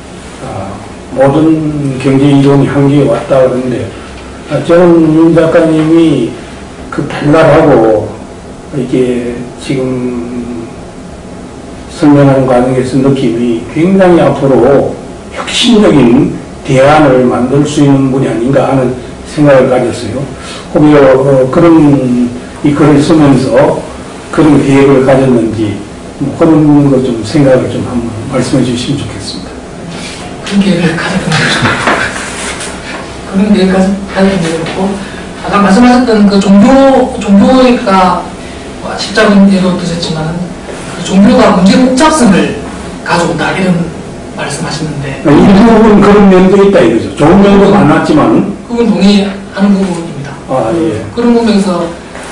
C: 모든 경제 이론이 한계에 왔다 그러는데 저는 윤 작가님이 그 발랄하고 이게 지금 설명하는 과정에서 느낌이 굉장히 앞으로 혁신적인 대안을 만들 수 있는 분이 아닌가 하는 생각을 가졌어요. 혹여 그런 이 글을 쓰면서 그런 계획을 가졌는지 뭐 그런 거 좀 생각을 좀 한번 말씀해 주시면 좋겠습니다.
B: 그런 계획을 가졌던 거죠. 그런 계획을 가졌던 거고 아까 말씀하셨던 그 종교가 십자군 예로 드셨지만 그 종교가 문제 복잡성을 가져온다 이런 말씀하시는데
C: 일부분 그런 면도 있다 이거죠. 좋은 면도 많았지만
B: 그건 동의하는 부분입니다.
C: 예.
B: 그런 부분에서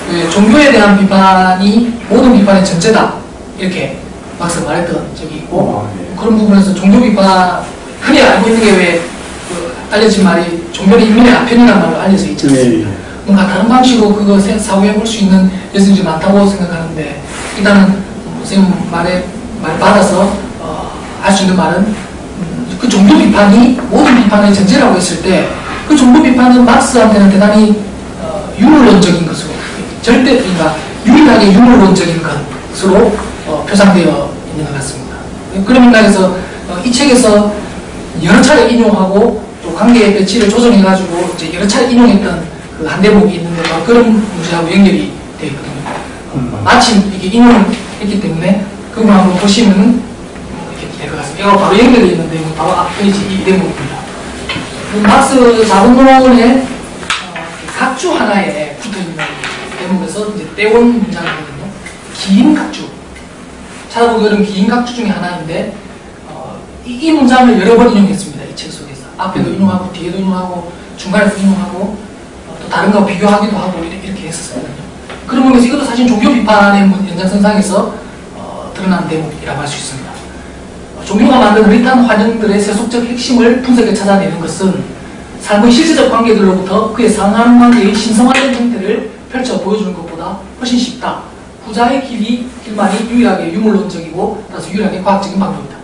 B: 그 종교에 대한 비판이 모든 비판의 전제다 이렇게 막스 말했던 적이 있고 그런 부분에서 종교 비판 흔히 알고 있는 게 왜 알려진 말이 종교는 인민의 아편이라는 말로 알려져 있지 않습니까? 뭔가 다른 방식으로 그거 사고해 볼 수 있는 예술이 많다고 생각하는데 일단은 선생님 말 받아서 할 수 있는 말은 그 종교 비판이 모든 비판의 전제라고 했을 때 그 종교 비판은 막스한테는 대단히 유물론적인 것으로 절대 그러니까 유일하게 유물론적인 것으로 표상되어 있는 것 같습니다. 그런 맥락에서 이 책에서 여러 차례 인용하고 또 관계의 배치를 조정해가지고 이제 여러 차례 인용했던 그 한 대목이 있는데 그런 문제하고 연결이 되어 있거든요. 마침 이게 인용했기 때문에 그거 한번 보시면 이렇게 될 것 같습니다. 이거 바로 연결되어 있는데 바로 앞 페이지 이 대목입니다. 막스 자본론의 각주 하나에 붙어있는 대목에서 이제 떼온 문장이거든요. 긴 각주. 찾아보기 어려운 긴 각주 중에 하나인데 이 문장을 여러 번 인용했습니다. 이 책 속에서. 앞에도 인용하고 뒤에도 인용하고 중간에도 인용하고 또 다른 거 비교하기도 하고 이렇게 했었거든요. 그런 면에서 이것도 사실 종교 비판의 연장선상에서 드러난 대목이라고 할 수 있습니다. 종교가 만든 흐릿한 환영들의 세속적 핵심을 분석해 찾아내는 것은 삶의 실제적 관계들로부터 그의 상하는 관계의 신성화된 형태를 펼쳐 보여주는 것보다 훨씬 쉽다. 후자의 길만이 유일하게 유물론적이고 따라서 유일하게 과학적인 방법이다.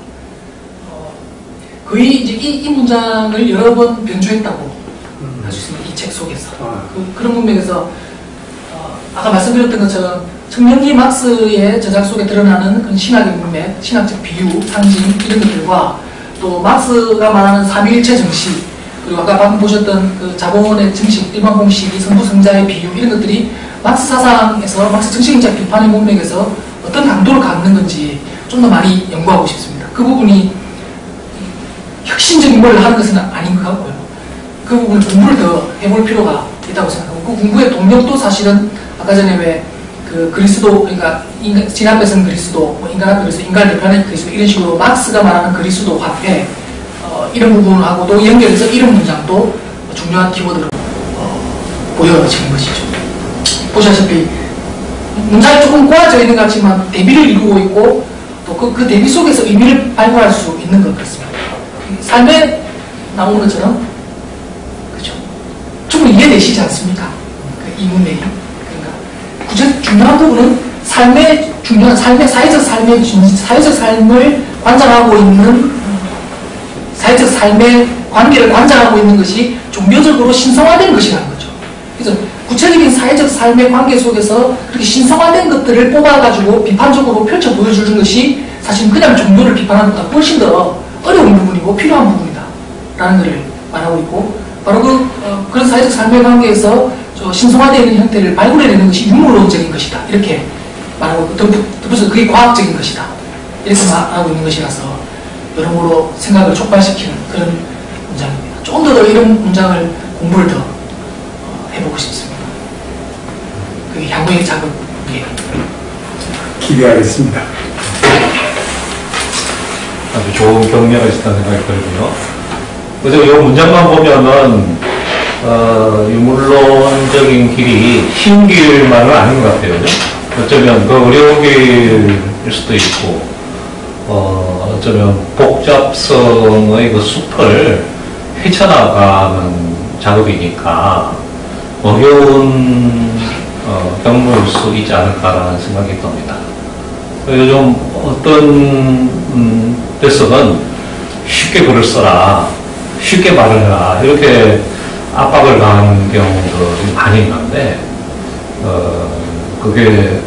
B: 거의 이제 이 문장을 여러 번 변주했다고 할 수 있습니다. 이 책 속에서. 그런 문맥에서 아까 말씀드렸던 것처럼 청년기 막스의 저작 속에 드러나는 그런 신학의 문맥, 신학적 비유, 상징 이런 것들과 또 막스가 말하는 삼위일체 정식 그리고 아까 방금 보셨던 그 자본의 정식, 일반 공식이 성부성자의 비유 이런 것들이 막스 사상에서 막스 정신적 비판의 문맥에서 어떤 강도를 갖는 건지 좀 더 많이 연구하고 싶습니다. 그 부분이 혁신적인 걸 하는 것은 아닌 것 같고요. 그 부분을 공부를 더 해볼 필요가 있다고 생각하고 그 공부의 동력도 사실은 아까 전에 왜 그 그리스도 그러니까 진 앞에서는 그리스도, 인간 앞에 그리스도, 인간을 대표하는 그리스도 이런 식으로 막스가 말하는 그리스도 화폐 이런 부분하고도 연결해서 이런 문장도 중요한 키워드로 보여지는 것이죠. 보시다시피 문장이 조금 꼬아져 있는 것 같지만 대비를 이루고 있고 또 그 대비 속에서 의미를 발굴할 수 있는 것 같습니다. 삶에 나오는 것처럼 그죠? 충분히 이해되시지 않습니까? 이 문맥이. 그러니까 중요한 부분은 삶의 중요한 사회적 삶을 관장하고 있는 사회적 삶의 관계를 관장하고 있는 것이 종교적으로 신성화된 것이라는 거죠. 그래서 구체적인 사회적 삶의 관계 속에서 그렇게 신성화된 것들을 뽑아가지고 비판적으로 펼쳐 보여주는 것이 사실 그냥 종교를 비판하는 것보다 훨씬 더 어려운 부분이고 필요한 부분이다 라는 것을 말하고 있고 바로 그런 사회적 삶의 관계에서 신성화되어 있는 형태를 발굴해내는 것이 유물론적인 것이다 이렇게 말하고 덧붙여서 그게 과학적인 것이다 이렇게 말하고 있는 것이라서 여러모로 생각을 촉발시키는 그런 문장입니다. 조금 더 이런 문장을 공부를 더 해보고 싶습니다. 그게 향후의 작업이에요.
C: 기대하겠습니다.
A: 아주 좋은 격려가 있다는 생각이 들고요. 그래서 이 문장만 보면은 유물론적인 길이 쉬운 길만은 아닌 것 같아요. 그죠? 어쩌면 그 어려운 길일 수도 있고 어쩌면 복잡성의 그 숲을 헤쳐나가는 작업이니까 어려운 경로일 수 있지 않을까라는 생각이 듭니다. 요즘 어떤 데서는 쉽게 글을 써라, 쉽게 말을 해라 이렇게 압박을 가하는 경우도 많이 있는데 그게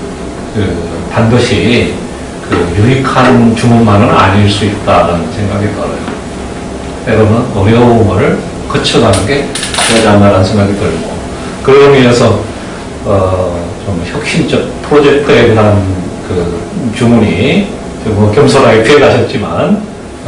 A: 반드시 유익한 주문만은 아닐 수 있다는 생각이 들어요. 때로는 어려움을 거쳐가는 게 되지 않나라는 생각이 들고 그런 의미에서 좀 혁신적 프로젝트에 대한 그 주문이 뭐 겸손하게 피해가셨지만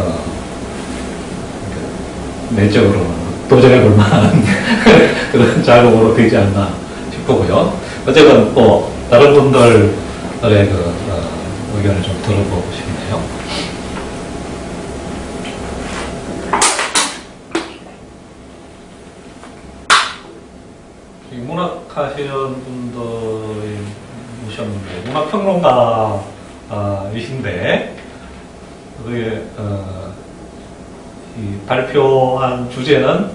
A: 내적으로는 도전해볼 만한 그런 작업으로 되지 않나 싶고요. 어쨌든 또 다른 분들의 그 의견을 좀 들어보고 싶네요. 문학 하시는 분들 문학평론가이신데 그게 이 발표한 주제는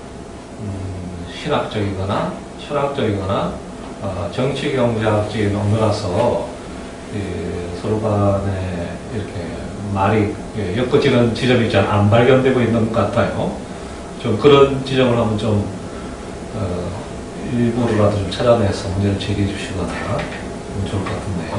A: 신학적이거나 철학적이거나 정치경제학적인 논문이라서 서로 간에 이렇게 말이 엮어지는 지점이 잘 안 발견되고 있는 것 같아요. 좀 그런 지점을 한번 좀 일부러라도 좀 찾아내서 문제를 제기해 주시거나 하면 좋을 것 같은데요.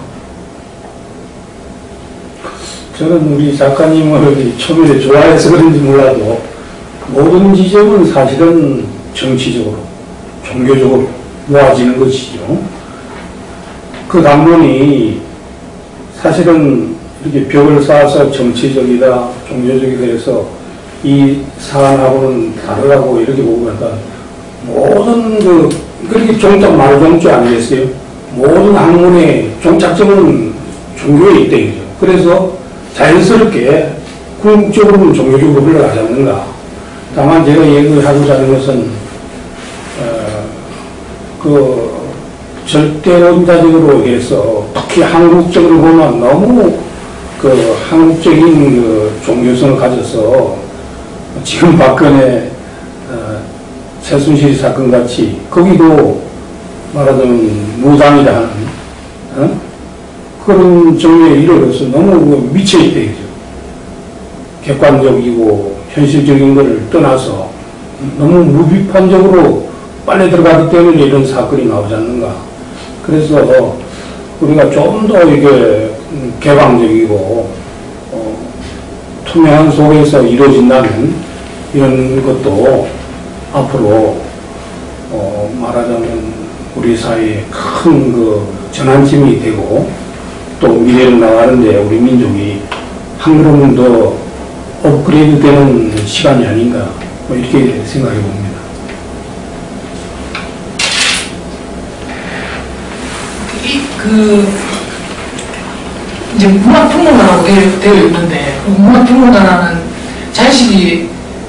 C: 저는 우리 작가님을 처음에 좋아해서 그런지 몰라도 모든 지점은 사실은 정치적으로, 종교적으로 모아지는 것이죠. 그 담론이 사실은 이렇게 벽을 쌓아서 정치적이다, 종교적이다 해서 이 사안하고는 다르다고 이렇게 보고 약간 모든 그렇게 종착 말종주 아니겠어요? 모든 학문의 종착점은 종교에 있다 이죠. 그래서 자연스럽게 궁극적으로는 종교적으로 흘러가지 않는가. 다만 제가 얘기를 하고자 하는 것은 절대론자적으로 해서 특히 한국적으로 보면 너무 한국적인 종교성을 가져서 지금 박근혜 최순실 사건 같이 거기도 말하자면 무당이라 하는 그런 종류에 이르러서 너무 미쳐있다 이죠. 객관적이고 현실적인 걸 떠나서 너무 무비판적으로 빨리 들어가기 때문에 이런 사건이 나오지 않는가. 그래서 우리가 좀 더 이게 개방적이고 투명한 속에서 이루어진다면 이런 것도 앞으로 말하자면 우리 사회에 큰 전환점이 되고 또 미래로 나가는데 우리 민족이 한 걸음 더 업그레이드 되는 시간이 아닌가 이렇게 생각해 봅니다.
B: 이제 문학평론가라고 되어 있는데, 문학평론가라는 자의식이,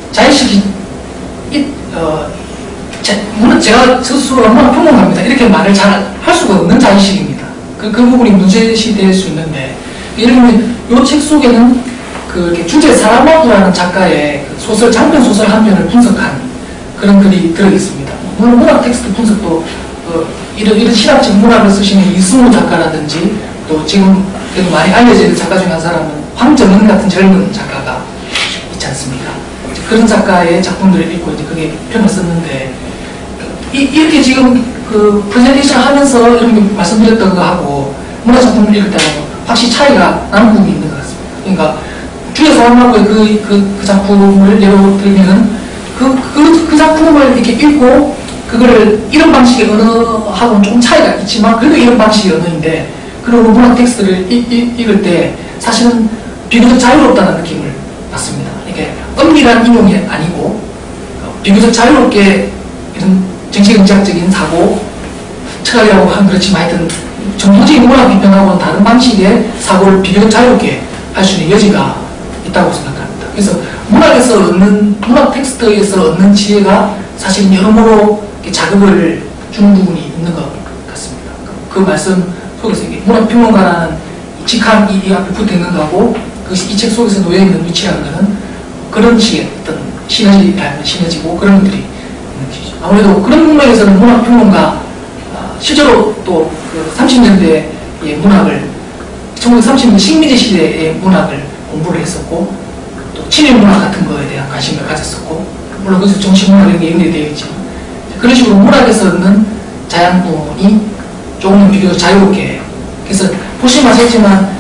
B: 제가 스스로 문학평론가입니다. 이렇게 말을 잘 할 수가 없는 자의식입니다. 그 부분이 문제시될 수 있는데, 예를 들면, 이 책 속에는 주제 사라마프라는 작가의 소설, 장편 소설 한 편을 분석한 그런 글이 들어있습니다. 물론 문학 텍스트 분석도 이런 실학적 문학을 쓰시는 이승우 작가라든지 또 지금 많이 알려져 있는 작가 중에 한 사람은 황정은 같은 젊은 작가가 있지 않습니까? 그런 작가의 작품들을 읽고 이제 그게 편을 썼는데 이렇게 지금 프레젠테이션 하면서 이렇게 말씀드렸던 거하고 문학 작품을 읽을 때는 확실히 차이가 나는 부분이 있는 것 같습니다. 그러니까 주의 사람하고의 그 작품을 예로 들면은 그 작품을 이렇게 읽고 그거를 이런 방식의 언어하고는 조금 차이가 있지만 그래도 이런 방식의 언어인데 그리고 문학 텍스트를 읽을 때 사실은 비교적 자유롭다는 느낌을 받습니다. 이게 엄밀한 인용이 아니고 비교적 자유롭게 이런 정치경제학적인 사고 철학이라고 하면 그렇지만 하여튼 정통적인 문학 비평하고는 다른 방식의 사고를 비교적 자유롭게 할 수 있는 여지가 있다고 생각합니다. 그래서 문학 텍스트에서 얻는 지혜가 사실 여러모로 자극을 주는 부분이 있는 것 같습니다. 그 말씀 속에서 문학평론가라는 직함 이 앞에 붙어 있는 거하고 이 책 속에서 놓여 있는 위치라는 것은 그런 식의 어떤 시너지고 그런 것들이 있는 것이죠. 아무래도 그런 문맥에서는 문학평론가 실제로 또 30년대의 문학을 1930년대 식민지 시대의 문학을 공부를 했었고 또 친일문학 같은 거에 대한 관심을 가졌었고 물론 거기서 정치문학 이런 게 연결되어 있지만 그런 식으로 문학에서 얻는 자양분이 조금 비교적 자유롭게 해요. 그래서 보시면 아시겠지만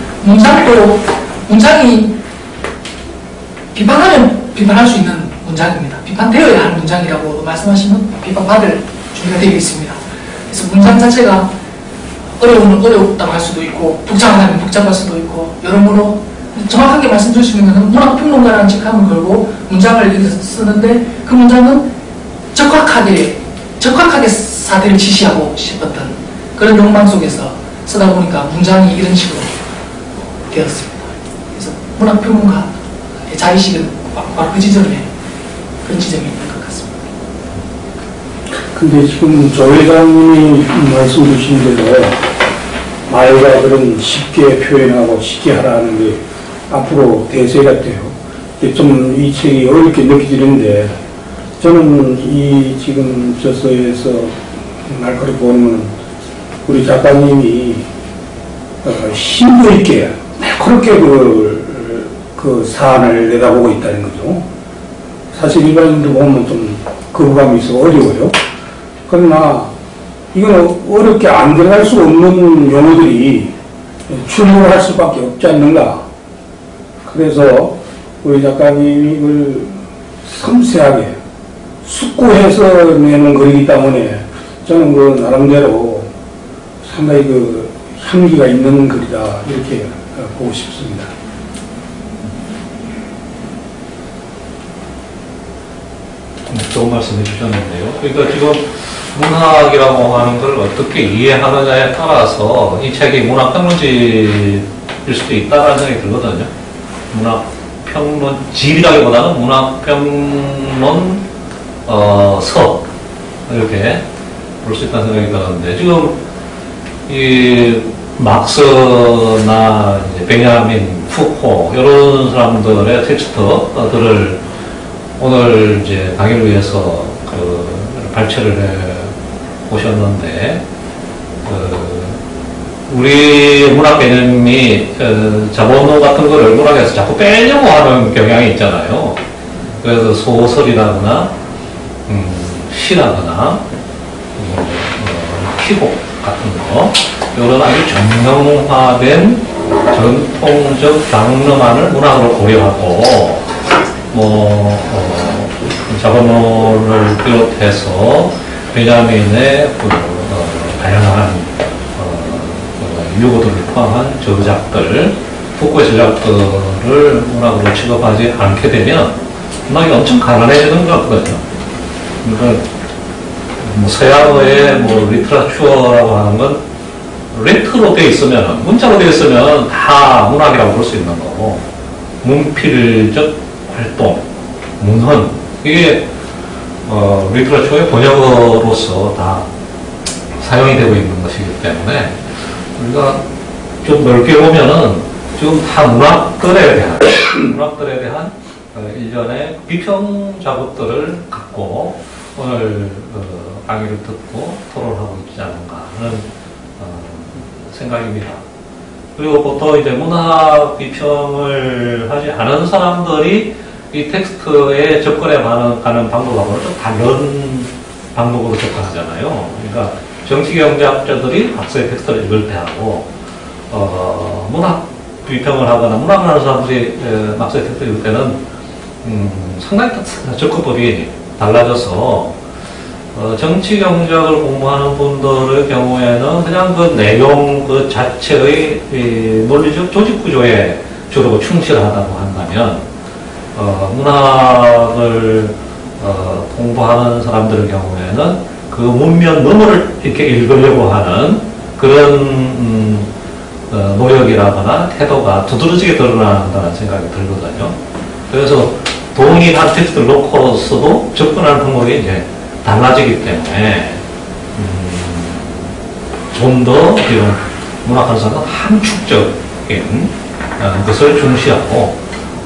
B: 문장이 비판하면 비판할 수 있는 문장입니다. 비판되어야 하는 문장이라고 말씀하시면 비판받을 준비가 되어 있습니다. 그래서 문장 자체가 어려우면 어렵다고 할 수도 있고 복잡하다면 복잡할 수도 있고 여러모로 정확하게 말씀드릴 수 있는 것은 문학평론가라는 직함을 걸고 문장을 이렇게 쓰는데 그 문장은 적확하게 사대를 지시하고 싶었던 그런 욕망 속에서 쓰다 보니까 문장이 이런 식으로 되었습니다. 그래서 문학평론가의 자의식은 바로 그런 지점이 있는 것 같습니다.
C: 근데 지금 조 회장님이 말씀 주신 대로 말과 글은 쉽게 표현하고 쉽게 하라는 게 앞으로 대세가 돼요. 좀 이 책이 어렵게 느껴지는데 저는 이 지금 저서에서 날카롭게 보는 우리 작가님이 심도 있게 날카롭게 그 사안을 내다보고 있다는 거죠. 사실 일반인들 보면 좀 거부감이 있어 어려워요. 그러나 이건 어렵게 안 들어갈 수 없는 용어들이 출몰할 수밖에 없지 않는가. 그래서 우리 작가님이 이걸 섬세하게 숙고해서 내는 글이기 때문에 저는 그 나름대로 상당히 그 향기가 있는 글이다 이렇게 보고 싶습니다.
A: 좋은 말씀 해주셨는데요. 그러니까 지금 문학이라고 하는 걸 어떻게 이해하느냐에 따라서 이 책이 문학평론집일 수도 있다는 생각이 들거든요. 문학평론집이라기보다는 문학평론 서 이렇게 볼 수 있다는 생각이 드는데 지금 이 막스나 이제 베냐민 푸코 이런 사람들의 텍스트들을 오늘 이제 강의를 위해서 발췌를 해 보셨는데, 우리 문학 개념이 자본론 같은 거를 문학에서 자꾸 빼려고 하는 경향이 있잖아요. 그래서 소설이라거나, 시라거나, 희곡 같은 거, 이런 아주 정형화된 전통적 장르만을 문학으로 고려하고, 자본론을 비롯해서 베냐민의 다양한 유고들을 포함한 저작들, 푸코의 저작들을 문학으로 취급하지 않게 되면 문학이 엄청 가난해지는 것 같거든요. 그러니까 서양어의 리터러처라고 하는 건 레터로 되어 있으면, 문자로 되어 있으면 다 문학이라고 볼 수 있는 거고, 문필적 활동, 문헌, 이게 리터러처의 번역어로서 다 사용이 되고 있는 것이기 때문에 우리가 좀 넓게 보면은 지금 다 문학들에 대한 일련의 비평 작업들을 갖고 오늘 강의를 듣고 토론하고 있지 않은가 하는 생각입니다. 그리고 보통 이제 문학 비평을 하지 않은 사람들이 이 텍스트에 접근해 가는 방법하고는 좀 다른 방법으로 접근하잖아요. 그러니까 정치경제학자들이 박사의 텍스트를 읽을 때 하고, 문학 비평을 하거나 문학을 하는 사람들이 박사의 텍스트를 읽을 때는, 상당히 접근법이 달라져서, 정치경제학을 공부하는 분들의 경우에는 그냥 그 내용 그 자체의 논리적 조직구조에 주로 충실하다고 한다면, 문학을 공부하는 사람들의 경우에는 그 문면 너머를 이렇게 읽으려고 하는 그런 노력이라거나 태도가 두드러지게 드러난다는 생각이 들거든요. 그래서 동일한 텍스트를 놓고서도 접근하는 방법이 이제 달라지기 때문에 좀 더 이런 문학하는 사람은 함축적인 것을 중시하고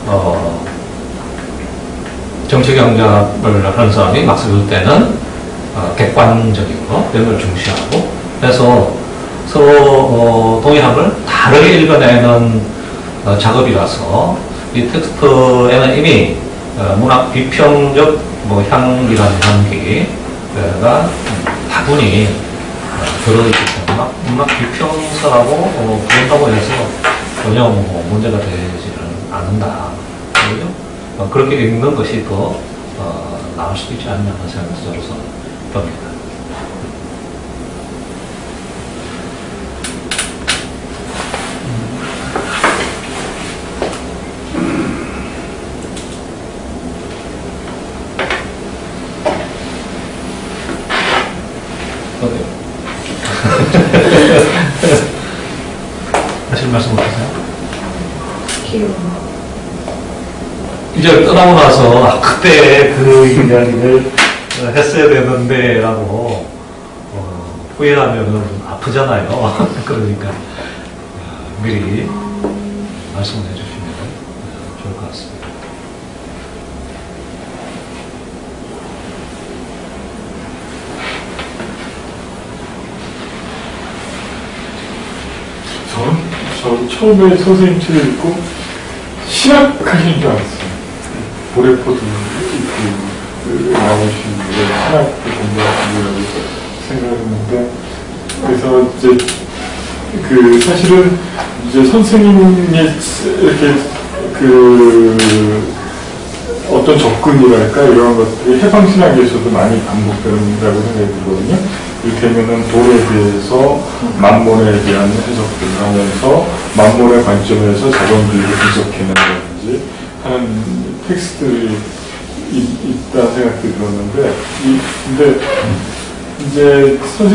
A: 정치경제학을 하는 사람이 막 쓸 때는 객관적인 거 이런 걸 중시하고, 그래서 서로 동일한 걸 다르게 읽어내는 작업이라서 이 텍스트에는 이미 문학 비평적 향기라는 향기가 다분히 들어있기 때문에 문학 비평서라고 부른다고 해서 전혀 문제가 되지는 않는다. 그죠? 그렇게 읽는 것이 더 나을 수도 있지 않냐는 생각을 저로서는 봅니다. 하실 말씀 없으세요? 이제 떠나고 나서 그때 그 이야기를 했어야 되는데 라고 후회하면 아프잖아요. 그러니까
G: 미리 말씀을 해주시면 좋을 것 같습니다.
D: 저는 처음에 선생님 책을 읽고 신학하신 줄 알았어요. 보레포드 나오신 분의 신학 공부하신 분이라고 생각했는데, 그래서 이제 사실은 이제 선생님이 이렇게 어떤 접근이랄까 이런 것들이 해방신학에서도 많이 반복된다고 생각이 들거든요. 이를테면은 돌에 대해서 만몬에 대한 해석들을 하면서 만몬의 관점에서 자본주의를 분석해낸다든지 하는 텍스트들이 있다는 생각이 들었는데, 근데 이제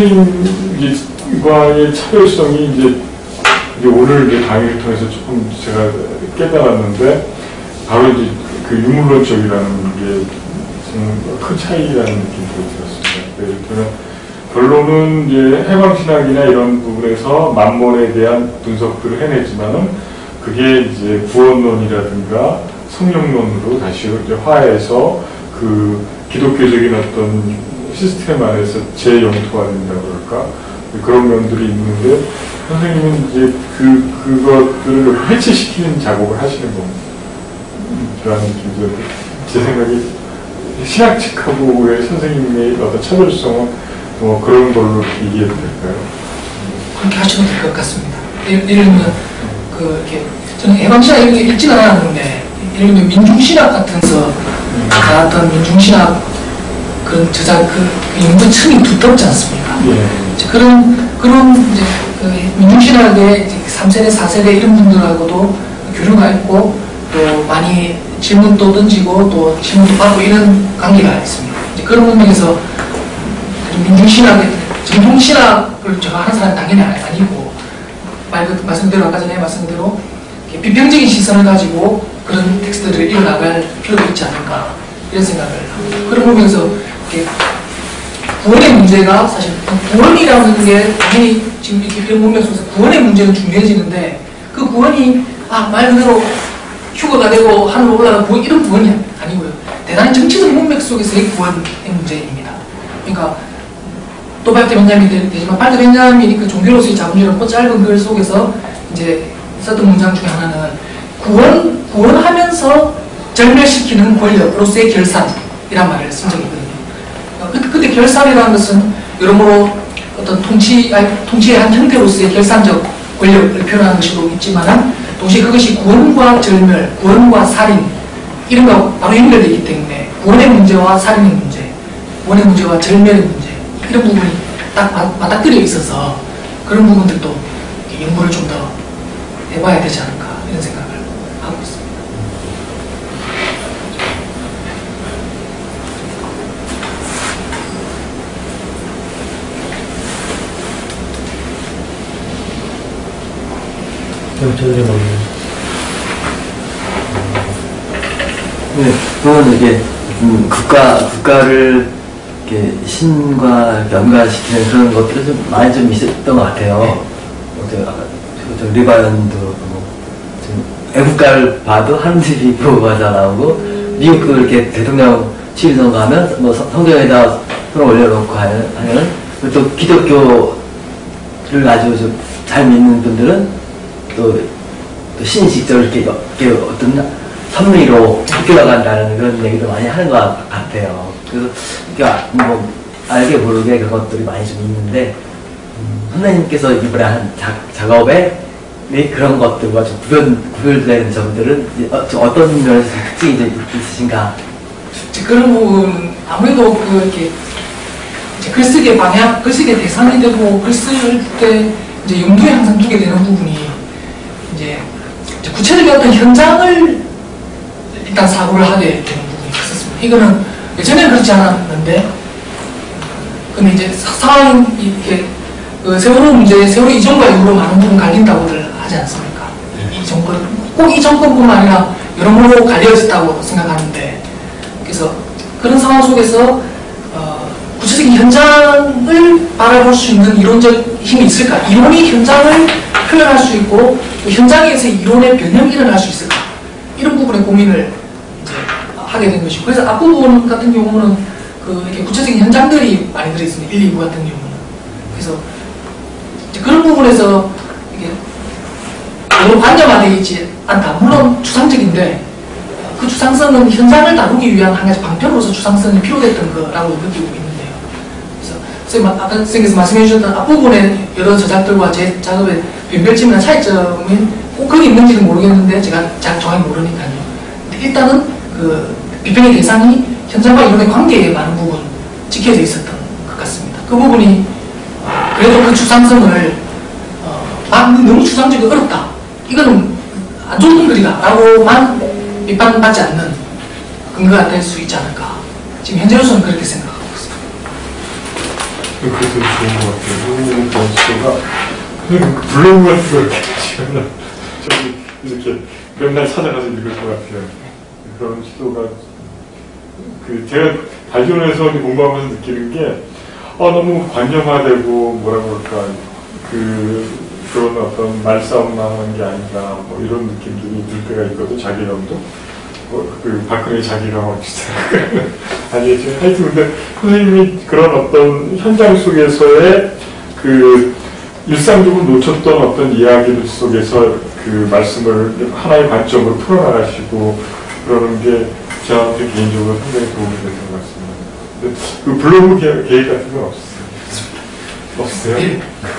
D: 선생님과의 차별성이 이제 오늘 이제 강의를 통해서 조금 제가 깨달았는데, 바로 이제 그 유물론적이라는 게 큰 차이라는 느낌이 들었습니다. 이를테면 결론은 이제 해방신학이나 이런 부분에서 만몬에 대한 분석들을 해내지만은 그게 이제 구원론이라든가 성령론으로 다시 이제 화해해서 그 기독교적인 어떤 시스템 안에서 재영토화 된다고 그럴까? 그런 면들이 있는데, 선생님은 이제 그것들을 해체시키는 작업을 하시는 겁니다. 라는 느낌이 제 생각이 신학측하고의 선생님의 어떤 차별성은 뭐 그런 걸로 이해해도 될까요?
B: 그렇게 하시면 될 것 같습니다. 예를 들면 이렇게 저는 해방신학 이런 게 읽지는 않았는데, 예를 들면 민중신학 같은서 나왔던 민중신학 그런 저작 연구 층이 두텁지 않습니까?
D: 예.
B: 그런 이제 민중신학의 3세대, 4세대 이런 분들하고도 교류가 있고, 또 많이 질문도 던지고 또 질문도 받고 이런 관계가 있습니다. 이제 그런 의미에서 민중신학의 전통신학을 제가 하는 사람은 당연히 아니고, 말씀대로 아까 전에 말씀한 대로 비평적인 시선을 가지고 그런 텍스트들을 읽어나갈 필요가 있지 않을까 이런 생각을 합니다. 그런 의미에서 구원의 문제가 사실 구원이라는 게 당연히 지금 이렇게 이런 문맥 속에서 구원의 문제는 중요해지는데, 그 구원이 말 그대로 휴거가 되고 하늘로 올라가고 이런 구원이 아니고요. 대단히 정치적 문맥 속에서의 구원의 문제입니다. 그러니까 또 발대 벤자민이 되지만, 발대 벤자민이 그 종교로서의 자본주의라는 짧은 글 속에서 이제 썼던 문장 중에 하나는 구원하면서 절멸시키는 권력으로서의 결산이란 말을 쓴 적이 있거든요. 그때 결산이라는 것은 여러모로 어떤 통치의 한 형태로서의 결산적 권력을 표현하는 것으로 있지만은, 동시에 그것이 구원과 절멸, 구원과 살인 이런 거 바로 연결되어 있기 때문에 구원의 문제와 살인의 문제, 구원의 문제와 절멸의 문제 이런 부분이 딱 맞닥뜨려 있어서 그런 부분들도 연구를 좀 더 해봐야 되지 않을까 이런 생각을 하고 있습니다.
E: 네, 그건 이게 국가를 이렇게 신과 연관시키는 그런 것들이 좀 많이 좀 있었던 것 같아요. 저 리바이언도 애국가를 봐도 하늘의 비표가 다 나오고, 미국 이렇게 대통령 취임선거 하면 뭐 성경에다 손을 올려놓고 하는, 또 기독교를 아주 잘 믿는 분들은 또 신직절 이렇게 어떤 선미로 바뀌어간다는 그런 얘기도 많이 하는 것 같아요. 그래서 뭐 알게 모르게 그런 것들이 많이 좀 있는데, 선생님께서 이번에 한 작업에 그런 것들과 좀 구별되는 점들은 어떤 면에서 특징이 좀 있으신가?
B: 그런 부분 아무래도 이렇게 글쓰기의 방향, 글쓰기의 대상이 되고 글쓸 때 이제 염두에 항상 두게 되는 부분이 이제 구체적인 어떤 현장을 일단 사고를 하게 되는 부분이 있었습니다. 이거는 예전에는 그렇지 않았는데, 근데 이제 상황이 이렇게 세월호 문제, 세월호 이전과 이후로 많은 부분 갈린다고들 하지 않습니까? 이 정권, 꼭 이 정권뿐만 아니라 여러모로 갈려졌다고 생각하는데, 그래서 그런 상황 속에서 구체적인 현장을 바라볼 수 있는 이론적 힘이 있을까? 이론이 현장을 표현할 수 있고 또 현장에서의 이론의 변형이 일어날 수 있을까? 이런 부분에 고민을 이제 하게 된 것이고, 그래서 앞부분 같은 경우는 이렇게 구체적인 현장들이 많이 들어있습니다. 1, 2부 같은 경우는. 그래서 이제 그런 부분에서 이게 너무 관념화되어 있지 않다. 물론 추상적인데 그 추상성은 현장을 다루기 위한 한 가지 방편으로서 추상성이 필요했던 거라고 느끼고 있는데요. 그래서 선생님, 아까 선생님께서 말씀해 주셨던 앞부분의 여러 저작들과 제 작업의 변별점이나 차이점이 꼭 거기 있는지는 모르겠는데 제가 잘 정확히 모르니까요. 근데 일단은 그 비평의 대상이 현장과 이론의 관계에 많은 부분 지켜져 있었던 것 같습니다. 그 부분이 그래도 그 추상성을 너무 추상적이고 어렵다. 이거는 안 좋은 글이다 라고만 비판받지 않는 근거가 될 수 있지 않을까. 지금 현재로서는 그렇게 생각하고 있습니다.
D: 그것도 좋은 것 같아요. 변수가 블로그 같은 거 이렇게 하시면 저기 이렇게 맨날 찾아가서 읽을 것 같아요. 그런 시도가 제가 발견해서 공부하면서 느끼는 게 너무 관념화되고 뭐라 그럴까 그런 어떤 말싸움만 하는 게 아닌가 뭐 이런 느낌들이 들 때가 있거든. 자기감도 박근혜 자기감하고 비슷한 아니겠지만 하여튼 근데 선생님이 그런 어떤 현장 속에서의 일상적으로 놓쳤던 어떤 이야기들 속에서 그 말씀을 하나의 관점으로 풀어나가시고 그러는 게 저한테 개인적으로 상당히 도움이 됐던 것 같습니다. 근데 그 블로그 계획 같은 건 없었어요? 없어요?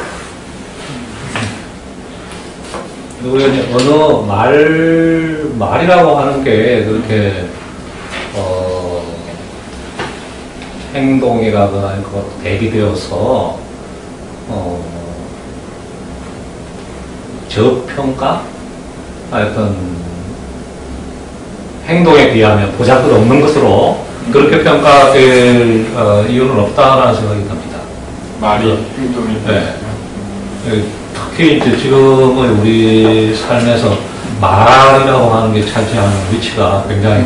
A: 우리가 이제 어느 말이라고 하는 게 그렇게 행동이라거나 그것도 대비되어서 저평가? 하여튼 행동에 비하면 보잘것 없는 것으로 그렇게 평가될 이유는 없다라는 생각이 듭니다.
D: 말이 행동이
A: 네. 특히 이제 지금의 우리 삶에서 말이라고 하는 게 차지하는 위치가 굉장히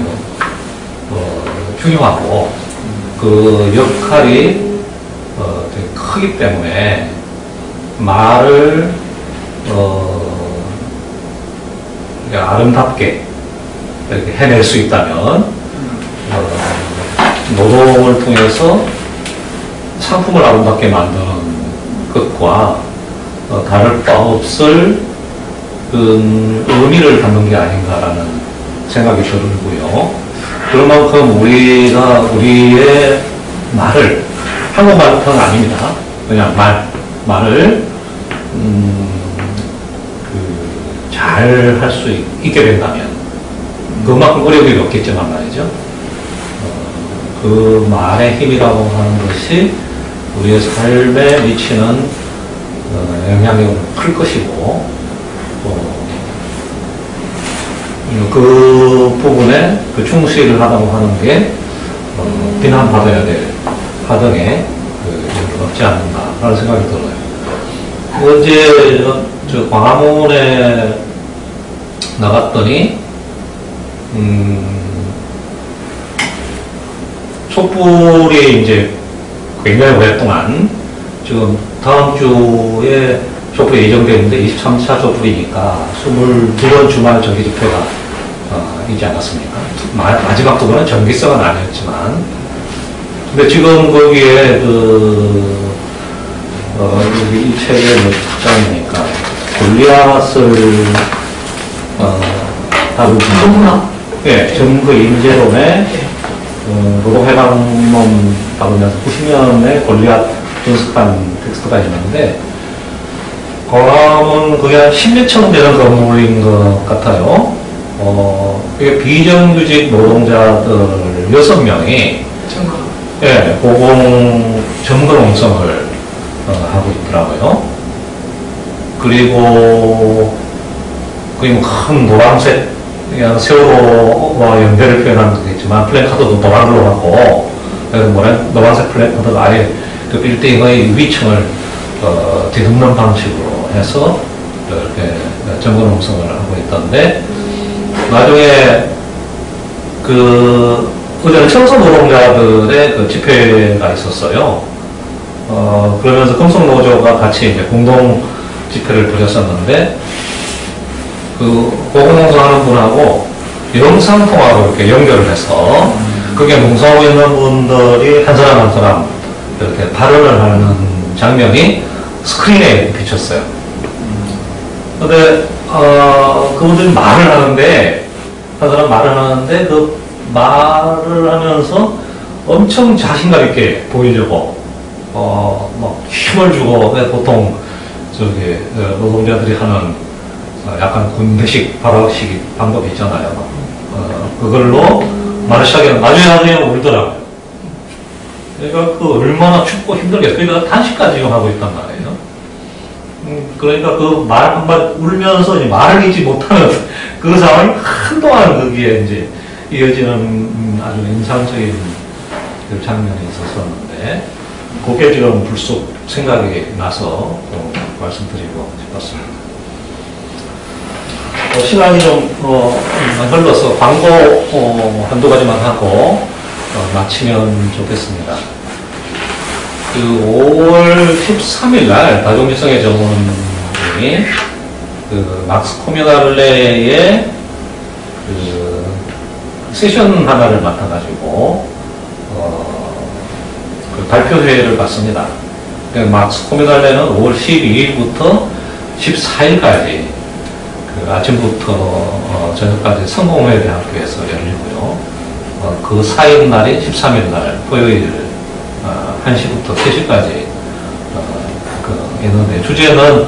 A: 중요하고 그 역할이 되게 크기 때문에 말을 아름답게 이렇게 해낼 수 있다면 노동을 통해서 상품을 아름답게 만드는 것과 다를 바 없을 의미를 갖는 게 아닌가라는 생각이 들고요. 그런 만큼 우리의 말을, 한국말은 아닙니다. 그냥 말을, 잘 할 수 있게 된다면, 그만큼 어려움이 없겠지만 말이죠. 그 말의 힘이라고 하는 것이 우리의 삶에 미치는 영향력은 클 것이고, 그 부분에 충실을 하다고 하는 게 비난받아야 될 하등에 없지 않는가라는 생각이 들어요. 어제 저 광화문에 나갔더니 촛불이 이제 굉장히 오랫동안 지금 다음 주에 촛불이 예정되어 있는데 23차 촛불이니까 22번 주말 정기 집회가 있지 않았습니까? 마지막 부분은 정기성은 아니었지만 근데 지금 거기에 여기 이 책의 특장이니까 골리앗을 다루는 예, 정그 인재론의 노동해방론 다루면서 90년에 골리앗 분석한 텍스트가 있는데 광화문 그게 한 10몇 층 되는 건물인 것 같아요. 이게 비정규직 노동자들 6명이 예, 고공 점거 농성을 하고 있더라고요. 그리고 거의 뭐 큰 노란색 그냥 세월호와 연결을 표현하는 거겠지만 플래카드도 노란으로 하고 노란색 플래카드가 아예 그 빌딩의 위층을 뒤덮는 방식으로 해서 이렇게 점거 농성을 하고 있던데 나중에 어제는 청소 노동자들의 그 집회가 있었어요. 그러면서 금속노조가 같이 이제 공동 집회를 벌였었는데 그 보건농성하는 분하고 영상통화로 이렇게 연결을 해서 그게 농사하고 있는 분들이 한 사람 한 사람 이렇게 발언을 하는 장면이 스크린에 비쳤어요. 근데 그분들이 말을 하는데 한 사람 말을 하는데 그 말을 하면서 엄청 자신감 있게 보이려고 막 힘을 주고 보통 저기 노동자들이 하는 약간 군대식 발화식 방법이 있잖아요. 그걸로 말을 시작하면 나중에 울더라고요. 그러니까 그 얼마나 춥고 힘들겠어요. 그러니까 단식까지 하고 있단 말이에요. 그러니까 그 말 한번 울면서 이제 말을 잊지 못하는 그 상황이 한동안 거기에 이제 이어지는 아주 인상적인 그 장면이 있었었는데 그게 지금 불쑥 생각이 나서 말씀드리고 싶었습니다. 시간이 좀 흘러서 광고 한두 가지만 하고 마치면 좋겠습니다. 그 5월 13일 날 다중지성의 정원님이 그 막스 코뮤날레의 그 세션 하나를 맡아가지고 그 발표회를 갖습니다. 막스 코뮤날레는 5월 12일부터 14일까지 그 아침부터 저녁까지 성공회대학교에서 열리고요. 그 4일 날이 13일 날 토요일 1시부터 3시까지 있는데 주제는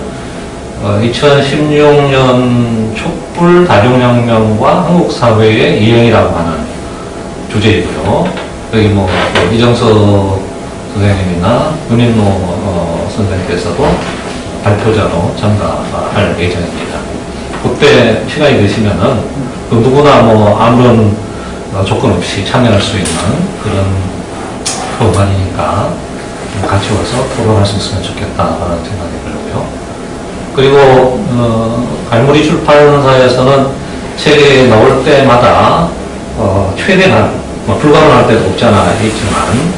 A: 2016년 촛불 다중혁명과 한국 사회의 이행이라고 하는 주제이고요. 여기 뭐 이정석 선생님이나 윤인노 선생님께서도 발표자로 참가할 예정입니다. 그때 시간이 되시면은 누구나 뭐 아무런 조건 없이 참여할 수 있는 그런 프로그램이니까 같이 와서 토론할 수 있으면 좋겠다라는 생각이 들고요. 그리고 갈무리 출판사에서는 책이 나올 때마다 최대한 뭐 불가능할 때도 없잖아 있지만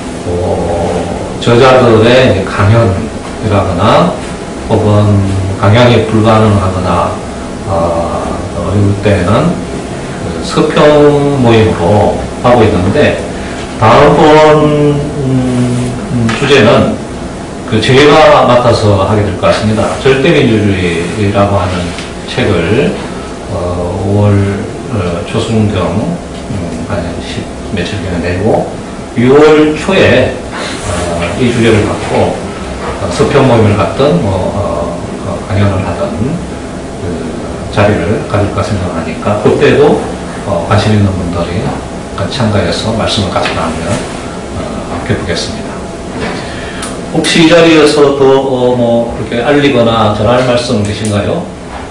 A: 저자들의 강연이라거나 혹은 강연이 불가능하거나 어려울 때는 서평 모임으로 하고 있는데 다음번 주제는 그 제가 맡아서 하게 될 것 같습니다. 절대민주주의라고 하는 책을 5월 초순경 한 10 며칠경에 내고 6월 초에 이 주제를 갖고 서평 모임을 갖든 강연을 하든 그 자리를 가질까 생각하니까 그때도 관심 있는 분들이 같이 참가해서 말씀을 같이 나누면 해보겠습니다. 혹시 이 자리에서 더 이렇게 알리거나 전할 말씀 계신가요?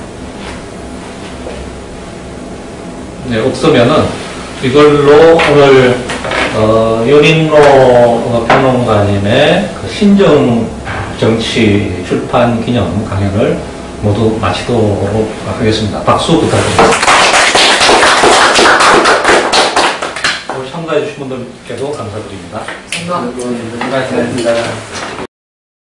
A: 네, 없으면은 이걸로 오늘 윤인노 평론가님의 그 신정정치 출판 기념 강연을 모두 마치도록 하겠습니다. 박수 부탁드립니다. 오늘 참가해 주신 분들께도 감사드립니다.
B: 감사합니다.
F: 수고하셨습니다.